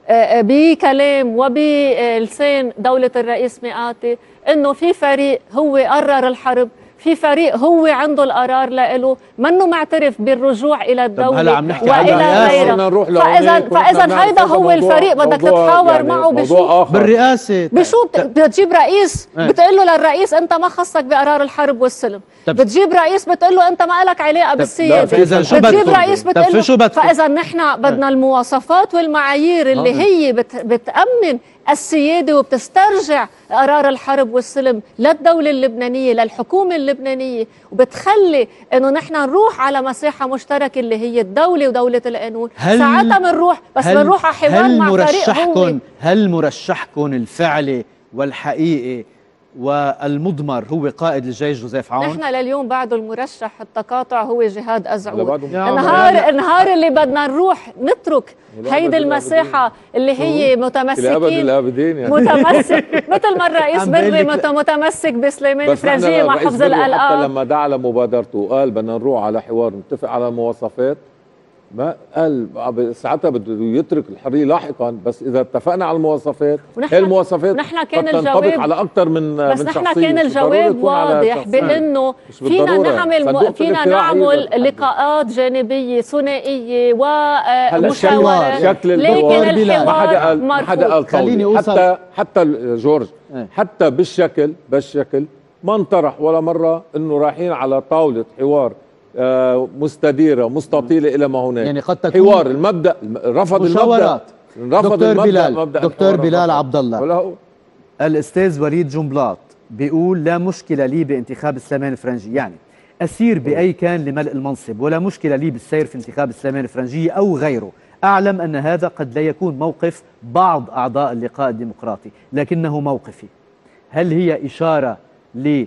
Speaker 5: بكلام وبلسان دولة الرئيس مئاتي انه في فريق هو قرر الحرب، في فريق هو عنده القرار لإله، منه معترف بالرجوع الى الدولة والى غيرها. فاذا فاذا هيدا هو الفريق بدك تتحاور يعني معه بشو؟
Speaker 1: بالرئاسة.
Speaker 5: بشو بتجيب رئيس بتقول له للرئيس انت ما خصك بقرار الحرب والسلم، بتجيب رئيس بتقول له انت ما لك علاقه بالسياده، بتجيب رئيس بتقول له. فاذا نحن بدنا المواصفات والمعايير اللي هي بت بتامن السيادة وبتسترجع قرار الحرب والسلم للدولة اللبنانية، للحكومة اللبنانية، وبتخلي انه نحن نروح على مساحة مشتركة اللي هي الدولة ودولة القانون. ساعتها بنروح، بس بنروح على حوار مع فريق هو.
Speaker 1: هل مرشحكم الفعلي والحقيقي والمضمر هو قائد الجيش جوزيف عون؟
Speaker 5: نحن لليوم بعده المرشح التقاطع هو جهاد أزعود. النهار النهار اللي بدنا نروح نترك هيدي المساحة اللي هي متمسكين
Speaker 6: يعني.
Speaker 5: متمسك مثل ما الرئيس بري متمسك بسليمان فرنجية مع حفظ الألقاب.
Speaker 6: حتى لما دعا لمبادرته وقال بدنا نروح على حوار نتفق على المواصفات، ما قال ساعتها بده يترك الحريه لاحقا، بس اذا اتفقنا على المواصفات هي المواصفات
Speaker 5: نحن كان
Speaker 6: الجواب على اكثر من
Speaker 5: بس
Speaker 6: من
Speaker 5: نحن كان الجواب واضح بانه فينا نعمل فينا نعمل لقاءات جانبيه ثنائيه ومشاورات، لكن الحوار
Speaker 6: ما حدا قال خليني حتى حتى جورج حتى بالشكل بالشكل ما انطرح ولا مره انه رايحين على طاوله حوار مستديرة مستطيلة إلى ما هناك.
Speaker 1: يعني قد تكون
Speaker 6: حوار المبدأ رفض
Speaker 1: مشاورات.
Speaker 6: المبدأ رفض
Speaker 1: دكتور
Speaker 6: المبدأ
Speaker 1: بلال
Speaker 6: مبدأ
Speaker 1: دكتور بلال عبد الله، الأستاذ وليد جنبلاط بيقول لا مشكلة لي بانتخاب سليمان الفرنجي، يعني أسير بأي كان لملء المنصب، ولا مشكلة لي بالسير في انتخاب سليمان الفرنجي أو غيره. أعلم أن هذا قد لا يكون موقف بعض أعضاء اللقاء الديمقراطي، لكنه موقفي. هل هي إشارة ل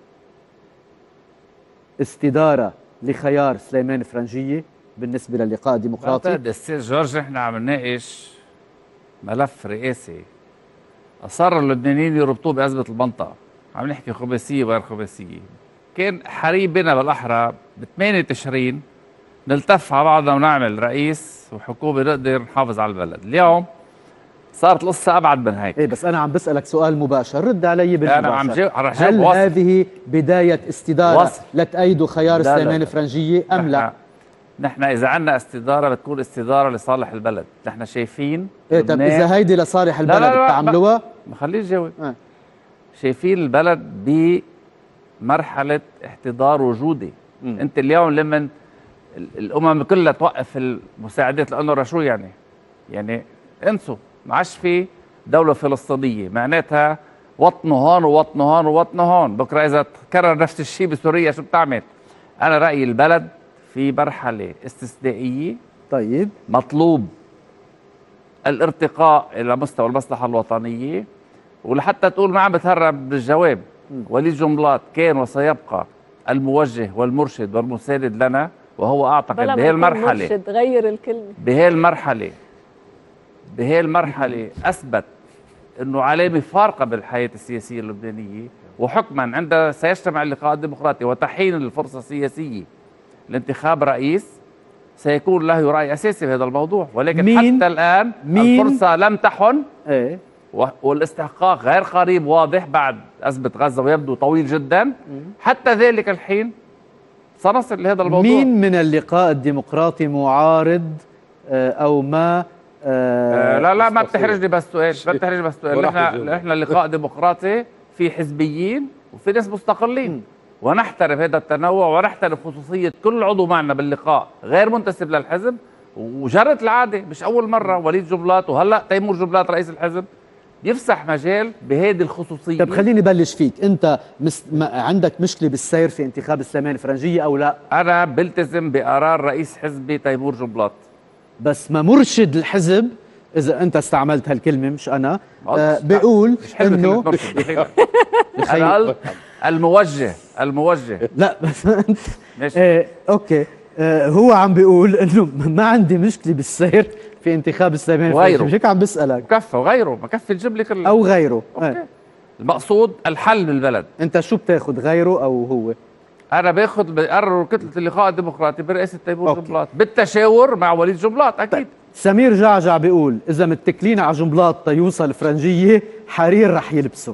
Speaker 1: استدارة لخيار سليمان فرنجية بالنسبة للقاء الديمقراطي؟
Speaker 7: بعتقد أستاذ جورج نحن عم نناقش ملف رئاسي أصر اللبنانيين يربطوه بأزمة المنطقة، عم نحكي خباسية وغير خباسية. كان حري بنا بالأحرى ب ثمانية تشرين نلتف على بعضنا ونعمل رئيس وحكومة نقدر نحافظ على البلد. اليوم صارت القصة أبعد من هيك.
Speaker 1: إيه بس أنا عم بسألك سؤال مباشر، رد علي بالمباشر.
Speaker 7: أنا عم جاوب.
Speaker 1: هل
Speaker 7: وصف.
Speaker 1: هذه بداية استدارة
Speaker 7: وصف.
Speaker 1: لتأيدوا خيار سليمان الفرنجية أم لا؟
Speaker 7: نحن إذا عندنا استدارة بتكون استدارة لصالح البلد. نحن شايفين
Speaker 1: إيه طب إذا هيدي لصالح البلد بتعملوها؟
Speaker 7: ما خليش جاوب. آه. شايفين البلد بمرحلة احتضار وجودي. م. أنت اليوم لما الأمم كلها توقف المساعدات لأنه شو يعني؟ يعني انسوا، ما عادش في دولة فلسطينية، معناتها وطنوا هون ووطنوا هون ووطنوا هون. بكره إذا تكرر نفس الشيء بسوريا شو بتعمل؟ أنا رأيي البلد في مرحلة استثنائية.
Speaker 1: طيب
Speaker 7: مطلوب الارتقاء إلى مستوى المصلحة الوطنية، ولحتى تقول ما عم بتهرب بالجواب. وليد جنبلاط كان وسيبقى الموجه والمرشد والمساند لنا، وهو أعتقد بهي المرحلة
Speaker 5: مرشد غير الكلمة
Speaker 7: بهي المرحلة بهي المرحلة أثبت أنه علامة فارقة بالحياة السياسية اللبنانية، وحكما عند سيجتمع اللقاء الديمقراطي وتحين الفرصة السياسية لانتخاب رئيس سيكون له رأي أساسي بهذا الموضوع. ولكن مين؟ حتى الآن مين؟ الفرصة لم تحن. ايه؟ والاستحقاق غير قريب واضح بعد أزمة غزة ويبدو طويل جدا. مم. حتى ذلك الحين سنصل لهذا الموضوع.
Speaker 1: مين من اللقاء الديمقراطي معارض أو ما
Speaker 7: آه لا لا ما بتحرجني بس سؤال ما بتحرجني بس سؤال نحن نحن اللقاء ديمقراطي في حزبيين وفي ناس مستقلين. م. ونحترم هذا التنوع ونحترم خصوصية كل عضو معنا باللقاء غير منتسب للحزب. وجرت العادة مش أول مرة وليد جنبلاط وهلا تيمور جنبلاط رئيس الحزب يفسح مجال بهذه الخصوصيه.
Speaker 1: طب خليني بلش فيك، انت مس... ما عندك مشكله بالسير في انتخاب السلمان الفرنجيه او لا؟
Speaker 7: انا بلتزم بقرار رئيس حزبي تيمور جنبلاط،
Speaker 1: بس ما مرشد الحزب، اذا انت استعملت هالكلمه مش انا، آه بيقول انه
Speaker 7: انا قلت الموجه الموجه
Speaker 1: لا بس انت
Speaker 7: ماشي.
Speaker 1: آه اوكي، آه هو عم بيقول انه ما عندي مشكله بالسير في انتخاب السلمان الفرنجيه، مش هيك عم بسالك؟
Speaker 7: كفى وغيره، ما كفي تجيب لي كل
Speaker 1: او غيره.
Speaker 7: أوكي.
Speaker 1: آه.
Speaker 7: المقصود الحل بالبلد.
Speaker 1: انت شو بتاخذ، غيره او هو؟
Speaker 7: انا باخذ بقرر كتله اللقاء الديمقراطي برئاسه تيمور جنبلاط بالتشاور مع وليد جنبلاط اكيد. طيب.
Speaker 1: سمير جعجع بيقول اذا متكلين على جنبلاط تيوصل فرنجيه حرير رح يلبسه.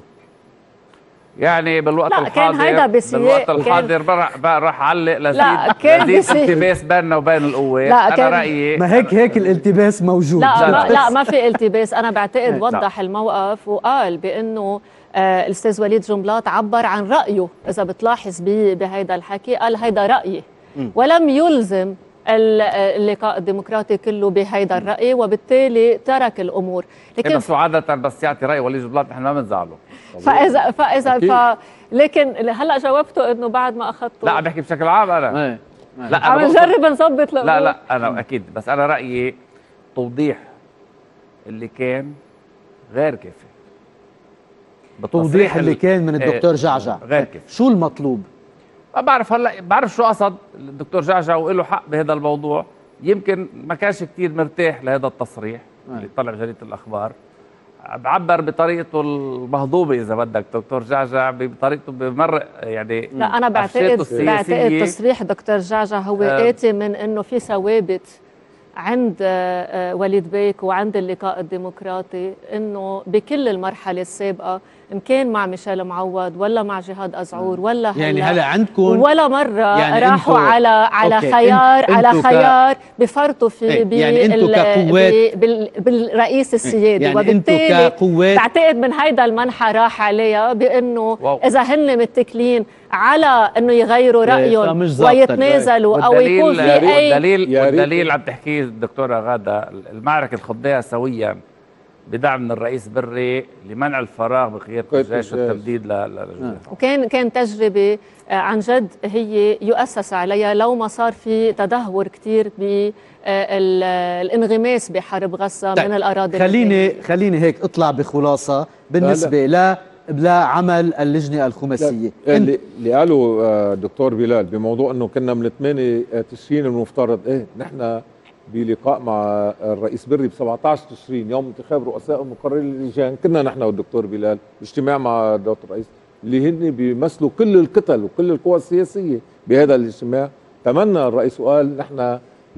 Speaker 7: يعني بالوقت
Speaker 5: لا
Speaker 7: الحاضر
Speaker 5: كان هيدا بسياق،
Speaker 7: بالوقت الحاضر بقى راح اعلق لزيد
Speaker 5: لا كان
Speaker 7: لزيد التباس بيننا وبين القوات.
Speaker 5: لا
Speaker 7: انا رايي
Speaker 1: ما هيك هيك الالتباس موجود.
Speaker 5: لا ما لا ما في التباس. انا بعتقد وضح الموقف وقال بانه آه الاستاذ وليد جنبلاط عبر عن رايه، اذا بتلاحظ بهيدا الحكي قال هيدا رايي ولم يلزم اللقاء الديمقراطي كله بهيدا الراي، وبالتالي ترك الامور.
Speaker 7: لكن بس عاده بس يعطي راي وليد جنبلاط نحن ما بنزعله.
Speaker 5: فاذا فاذا ف لكن هلا جاوبته انه بعد ما اخذته.
Speaker 7: لا عم بحكي بشكل عام انا.
Speaker 1: ايه
Speaker 7: لا
Speaker 5: عم نجرب نظبط.
Speaker 7: لا لا انا اكيد، بس انا رايي توضيح اللي كان غير كافي.
Speaker 1: توضيح اللي كان من الدكتور جعجع
Speaker 7: غير كافي.
Speaker 1: شو المطلوب؟
Speaker 7: ما بعرف هلا بعرف شو قصد الدكتور جعجع وله حق بهذا الموضوع. يمكن ما كانش كثير مرتاح لهذا التصريح آه. اللي طلع بجريده الاخبار. بعبر بطريقته المهضوبه اذا بدك دكتور جعجع بطريقته بمرق يعني.
Speaker 5: لا انا بعتقد بعتقد تصريح دكتور جعجع هو آه اتي من انه في ثوابت عند وليد بيك وعند اللقاء الديمقراطي انه بكل المرحله السابقه ان كان مع ميشيل معوض ولا مع جهاد أزعور ولا هلا
Speaker 1: يعني هلا عندكم
Speaker 5: ولا مره
Speaker 1: يعني
Speaker 5: راحوا على على
Speaker 1: أوكي.
Speaker 5: خيار
Speaker 1: انتو
Speaker 5: على خيار بفرطوا في
Speaker 1: ايه
Speaker 5: بي
Speaker 1: يعني انتو كقوات
Speaker 5: بال بالرئيس السيادي
Speaker 1: يعني
Speaker 5: وبالتالي
Speaker 1: كقوات
Speaker 5: بعتقد من هيدا المنحى راح عليها بانه
Speaker 7: واو.
Speaker 5: اذا هن متكلين على انه يغيروا رايهم ويتنازلوا او يكون في اي
Speaker 7: دليل والدليل عم تحكيه الدكتوره غاده المعركه اللي خضناها سويا بدعم من الرئيس بري لمنع الفراغ بقياده الجيش والتمديد للجيش.
Speaker 5: وكان كان تجربه عن جد هي يؤسس عليها لو ما صار في تدهور كثير بالانغماس بحرب غزه من الاراضي.
Speaker 1: خليني خليني هيك اطلع بخلاصه بالنسبه لا لا عمل اللجنه الخماسيه.
Speaker 6: اللي اللي قاله دكتور بلال بموضوع انه كنا من ثمانية تشرين المفترض ايه نحن بلقاء مع الرئيس بري ب سبعة عشر تشرين يوم انتخاب رؤساء ومقرري اللجان كنا نحن والدكتور بلال باجتماع مع دكتور الرئيس اللي هن بيمثلوا كل الكتل وكل القوى السياسيه بهذا الاجتماع. تمنى الرئيس وقال نحن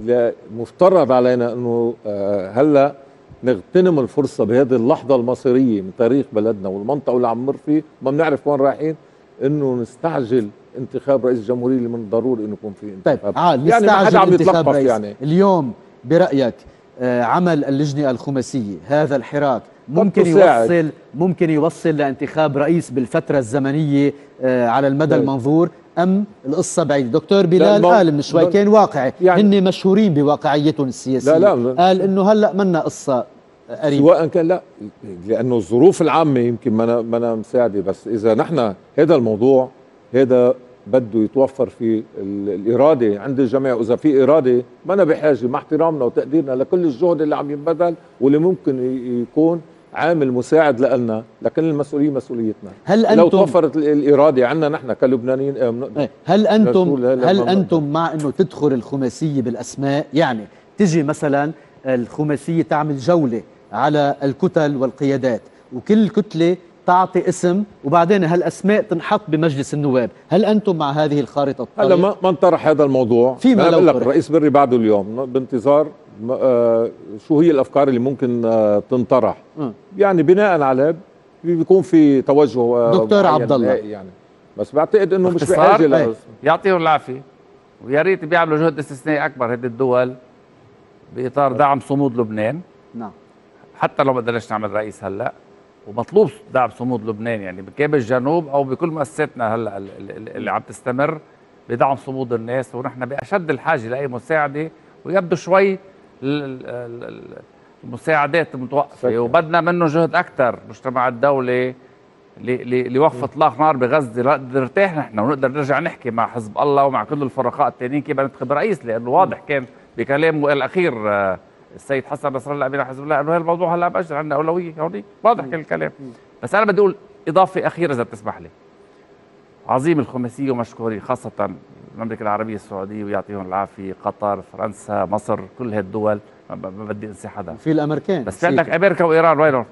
Speaker 6: مفترض علينا انه هلا نغتنم الفرصه بهذه اللحظه المصيريه من تاريخ بلدنا والمنطقه اللي عم نمر فيه ما بنعرف وين رايحين انه نستعجل انتخاب رئيس الجمهوريه اللي من الضروري انه يكون في انتخاب.
Speaker 1: طيب عاد
Speaker 6: يعني ما حدا عم يتلخبط يعني.
Speaker 1: اليوم برايك آه عمل اللجنه الخماسيه هذا الحراك ممكن يوصل ممكن يوصل لانتخاب رئيس بالفتره الزمنيه آه على المدى المنظور ام القصه بعيده؟ دكتور بلال قال من شوي كان واقعي يعني هن مشهورين بواقعيتهم السياسيه.
Speaker 6: لا لا
Speaker 1: قال انه هلا منا قصه قريبه
Speaker 6: سواء كان لا لانه الظروف العامه يمكن ما ما مساعده. بس اذا نحن هذا الموضوع هذا بده يتوفر في الاراده عند الجميع، واذا في اراده ما أنا بحاجه مع احترامنا وتقديرنا لكل الجهد اللي عم ينبذل واللي ممكن يكون عامل مساعد لنا، لكن المسؤوليه مسؤوليتنا.
Speaker 1: هل انتم
Speaker 6: لو توفرت الاراده عندنا نحن كلبنانيين
Speaker 1: هل انتم هل انتم مع انه تدخل الخماسيه بالاسماء؟ يعني تجي مثلا الخماسيه تعمل جوله على الكتل والقيادات وكل كتله تعطي اسم وبعدين هالاسماء تنحط بمجلس النواب، هل انتم مع هذه الخارطه الطريق؟
Speaker 6: هلا ما ما انطرح هذا الموضوع.
Speaker 1: فيما لو
Speaker 6: بقول لك الرئيس بري بعده اليوم بانتظار آه شو هي الافكار اللي ممكن آه تنطرح م. يعني بناء على بيكون في توجه آه
Speaker 1: دكتور عبد الله
Speaker 6: يعني. بس بعتقد انه مش بحاجه
Speaker 7: يعطيهم العافيه ويا ريت بيعملوا جهد استثنائي اكبر هذه الدول باطار دعم صمود لبنان.
Speaker 1: نعم
Speaker 7: حتى لو ما قدرناش نعمل رئيس هلا ومطلوب دعم صمود لبنان يعني بكامل الجنوب او بكل مؤسساتنا هلا اللي عم تستمر بدعم صمود الناس، ونحن باشد الحاجه لاي مساعده. ويبدو شوي المساعدات متوقفه وبدنا منه جهد اكثر المجتمع الدولي لوقف اطلاق نار بغزه لنقدر نرتاح نحن ونقدر نرجع نحكي مع حزب الله ومع كل الفرقاء الثانيين كيف ننتخب رئيس، لانه واضح كان بكلامه الاخير السيد حسن نصر الله امين حزب الله انه هذا الموضوع هلا باجر عندنا اولويه هون، واضح كان الكلام. بس انا بدي اقول اضافه اخيره اذا بتسمح لي. عظيم الخماسيه ومشكورين خاصه المملكه العربيه السعوديه ويعطيهم العافيه، قطر، فرنسا، مصر، كل هالدول ما بدي انسى حدا.
Speaker 1: في الامريكان
Speaker 7: بس في عندك امريكا وايران وينهم؟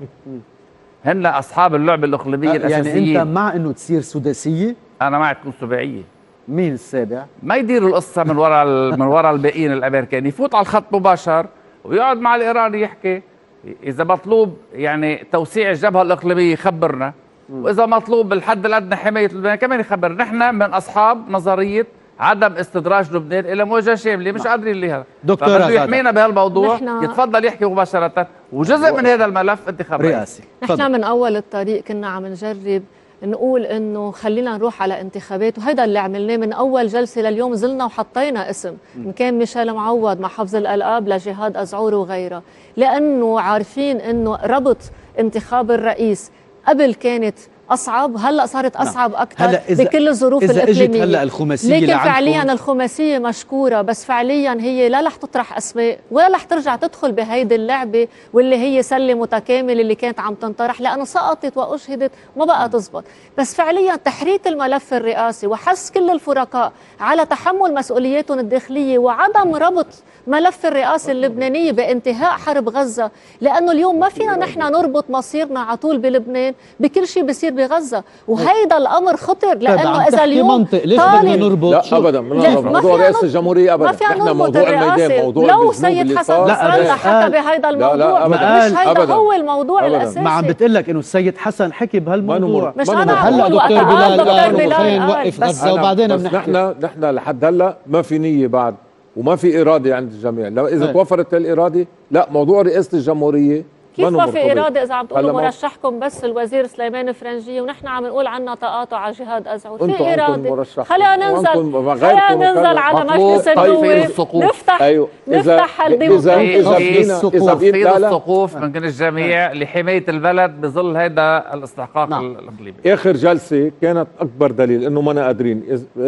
Speaker 7: هن اصحاب اللعبه الاقليميه
Speaker 1: يعني
Speaker 7: الاساسيين.
Speaker 1: يعني انت مع انه تصير سداسيه؟
Speaker 7: انا معك تكون سباعيه.
Speaker 1: مين السابع؟ ما
Speaker 7: يديروا القصه من وراء من وراء الباقيين الامريكان، يفوت على الخط مباشر ويقعد مع الايراني يحكي، اذا مطلوب يعني توسيع الجبهه الاقليميه يخبرنا، واذا مطلوب الحد الادنى حمايه لبنان كمان يخبرنا. نحن من اصحاب نظريه عدم استدراج لبنان الى مواجهه شامله، مش قادرين لها.
Speaker 1: دكتور
Speaker 7: بده يحمينا بهالموضوع
Speaker 5: نحن...
Speaker 7: يتفضل يحكي مباشره، وجزء و... من هذا الملف انتخاب
Speaker 1: رئاسي.
Speaker 5: نحن من اول الطريق كنا عم نجرب نقول انه خلينا نروح على انتخابات، وهذا اللي عملناه من اول جلسه لليوم. زلنا وحطينا اسم ان كان ميشيل معوض مع حفظ الالقاب لجهاد أزعور وغيرها، لانه عارفين انه ربط انتخاب الرئيس قبل كانت اصعب، هلا صارت اصعب اكثر بكل الظروف
Speaker 1: إذا
Speaker 5: الاقليميه.
Speaker 1: هلا الخماسيه
Speaker 5: لكن فعليا الخماسيه مشكوره، بس فعليا هي لا رح تطرح اسماء ولا رح ترجع تدخل بهيدي اللعبه واللي هي سله متكامله اللي كانت عم تنطرح، لانه سقطت واشهدت ما بقى تزبط. بس فعليا تحريك الملف الرئاسي وحث كل الفرقاء على تحمل مسؤولياتهم الداخليه وعدم ربط ملف الرئاسه اللبنانيه بانتهاء حرب غزه، لانه اليوم ما فينا نحن نربط مصيرنا على طول بلبنان بكل شيء بيصير بغزه، وهيدا الامر خطر. لانه اذا اليوم
Speaker 1: ليش بدنا نربط؟
Speaker 6: لا ابدا موضوع رئاسه الجمهوريه ابدا،
Speaker 5: نحن
Speaker 6: موضوع الميدان موضوع
Speaker 5: لو سيد حسن نصر الله حكى بهيدا الموضوع،
Speaker 6: لا لا
Speaker 5: مش هيدا هو الموضوع الاساسي.
Speaker 1: ما عم بتقول لك انه السيد حسن حكي بهالموضوع،
Speaker 5: مش انا
Speaker 1: هلا دكتور بلال دكتور بلال نوقف غزه وبعدين
Speaker 6: بنحكي. نحن نحن لحد هلا ما في نيه بعد وما في اراده عند الجميع. لو اذا توفرت الاراده لا موضوع رئاسه الجمهوريه
Speaker 5: كيف ما في اراده اذا عم تقولوا مرشحكم بس الوزير سليمان فرنجيه ونحن عم نقول عنا تقاطع على جهاد أزعور؟ في اراده، خلينا ننزل خلينا ننزل على مجلس النواب نفتح
Speaker 6: أيوه.
Speaker 5: نفتح
Speaker 7: هالدوله اذا اذا في السقوف من كل الجميع لحمايه البلد بظل هذا الاستحقاق الاقليمي.
Speaker 6: اخر جلسه كانت اكبر دليل انه ما قادرين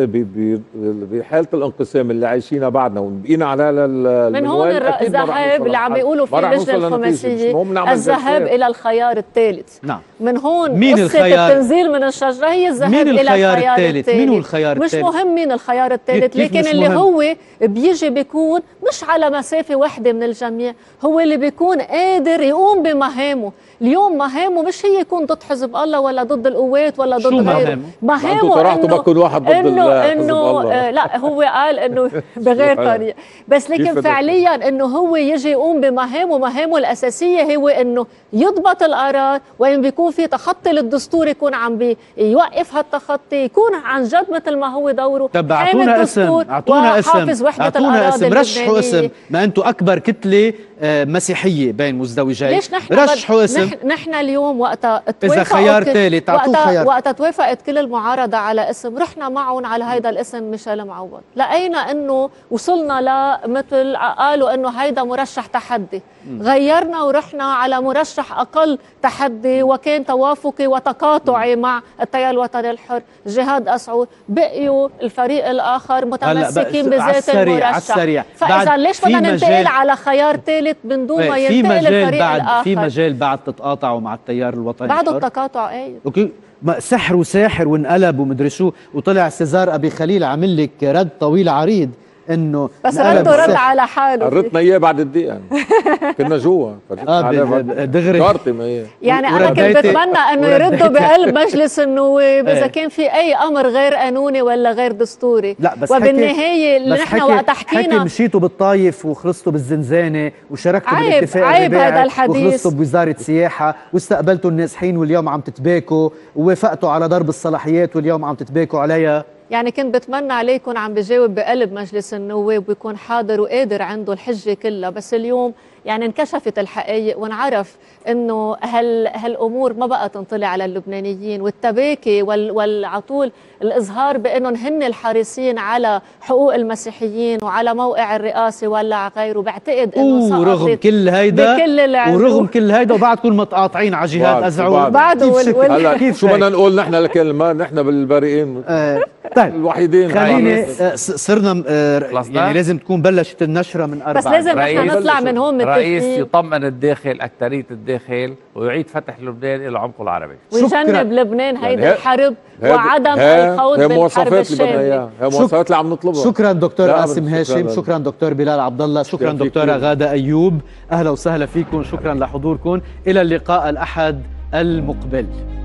Speaker 6: بحاله الانقسام اللي عايشينها بعدنا وبقينا على
Speaker 5: من هون الذهاب اللي عم بيقولوا فيه اللجنه الخماسيه الذهاب الى الخيار الثالث.
Speaker 1: نعم.
Speaker 5: من هون
Speaker 1: مين
Speaker 5: قصة
Speaker 1: الخيار؟
Speaker 5: التنزيل من الشجره هي الذهاب
Speaker 1: مين
Speaker 5: الى
Speaker 1: الخيار
Speaker 5: الخيار
Speaker 1: الثالث؟ مين هو الخيار
Speaker 5: الثالث؟
Speaker 1: مش
Speaker 5: مهم مين الخيار الثالث، لكن اللي مهم؟ هو بيجي بيكون مش على مسافه وحده من الجميع، هو اللي بيكون قادر يقوم بمهامه. اليوم مهامه مش هي يكون ضد حزب الله ولا ضد القوات ولا ضد غيره، مهامه انه
Speaker 6: بكون واحد ضد
Speaker 5: انه انه آه لا هو قال انه بغير طريقه، بس لكن فعليا انه هو يجي يقوم بمهامه. مهامه الاساسيه هو انه يضبط القرار، وين بيكون في تخطي للدستور يكون عم بيوقف هالتخطي، يكون عن جد مثل ما هو دوره
Speaker 1: حامي الدستور
Speaker 5: وحافظ وحده الاراضي اللبنانيه.
Speaker 1: رشحوا اسم، ما انتم اكبر كتله مسيحيه بين مزدوجين،
Speaker 5: ليش نحن
Speaker 1: رشحوا اسم.
Speaker 5: نحن اليوم وقتها
Speaker 1: اذا خيار ثالث اعطوه خيار،
Speaker 5: وقتها توافقت كل المعارضه على اسم، رحنا معهم على هيدا الاسم ميشيل معوض، لقينا انه وصلنا لمثل قالوا انه هيدا مرشح تحدي، غيرنا ورحنا على مرشح اقل تحدي وكان توافقي وتقاطعي مع التيار الوطني الحر جهاد أزعور. بقيوا الفريق الاخر متمسكين بذات المرشح. فاذا ليش بدنا ننتقل على خيار ثالث من دون ما ينتقل الفريق
Speaker 1: بعد
Speaker 5: الاخر؟
Speaker 1: في مجال بعد تتقاطعوا مع التيار الوطني
Speaker 5: بعد التقاطع ايه
Speaker 1: اوكي سحر وساحر وانقلب ومدري شو، وطلع سيزار ابي خليل عامل لك رد طويل عريض انه
Speaker 5: بس رده رد على حاله،
Speaker 6: قررتنا اياه بعد الدقيقه كنا جوا
Speaker 1: اه دغري
Speaker 5: يعني انا كنت بتمنى انه يردوا بقلب مجلس النواب اذا كان في اي امر غير قانوني ولا غير دستوري.
Speaker 1: لا بس
Speaker 5: وبالنهايه اللي نحن وقت حكينا
Speaker 1: حكي مشيتوا بالطايف وخلصتوا بالزنزانه وشاركتوا
Speaker 5: بالاتفاق عيب هذا الحديث،
Speaker 1: وخلصتوا بوزاره سياحه واستقبلتوا النازحين واليوم عم تتباكوا، ووافقتوا على ضرب الصلاحيات واليوم عم تتباكوا عليها.
Speaker 5: يعني كنت بتمنى عليه يكون عم بجاوب بقلب مجلس النواب ويكون حاضر وقادر عنده الحجة كلها، بس اليوم يعني انكشفت الحقائق وانعرف انه هال هالامور ما بقى تنطلع على اللبنانيين، والتباكي وال والعطول الاظهار بانهم هن الحريصين على حقوق المسيحيين وعلى موقع الرئاسه ولا على غيره. بعتقد انه
Speaker 1: ورغم كل هيدا
Speaker 5: بكل
Speaker 1: ورغم كل هيدا وبعدكم متقاطعين على جهاد ازعول
Speaker 5: بعده وال...
Speaker 6: هلا شو بدنا نقول نحن لكلمه نحن بالبريئين
Speaker 1: آه طيب
Speaker 6: الوحيدين.
Speaker 1: خليني آه صرنا آه يعني لازم تكون بلشت النشره من أربعة،
Speaker 5: بس لازم نحن نطلع من هون
Speaker 7: رئيس يطمئن الداخل أكترية الداخل ويعيد فتح لبنان إلى عمقه العربي
Speaker 5: ويجنب لبنان هيدي
Speaker 6: يعني
Speaker 5: الحرب وعدم الخوض بالحرب الشامله.
Speaker 6: هي مواصفات اللي عم نطلبها.
Speaker 1: شكرا دكتور قاسم هاشم، شكرا دكتور بلال عبد الله، شكرا دكتوره غاده ايوب، اهلا وسهلا فيكم، شكرا لحضوركم، الى اللقاء الاحد المقبل.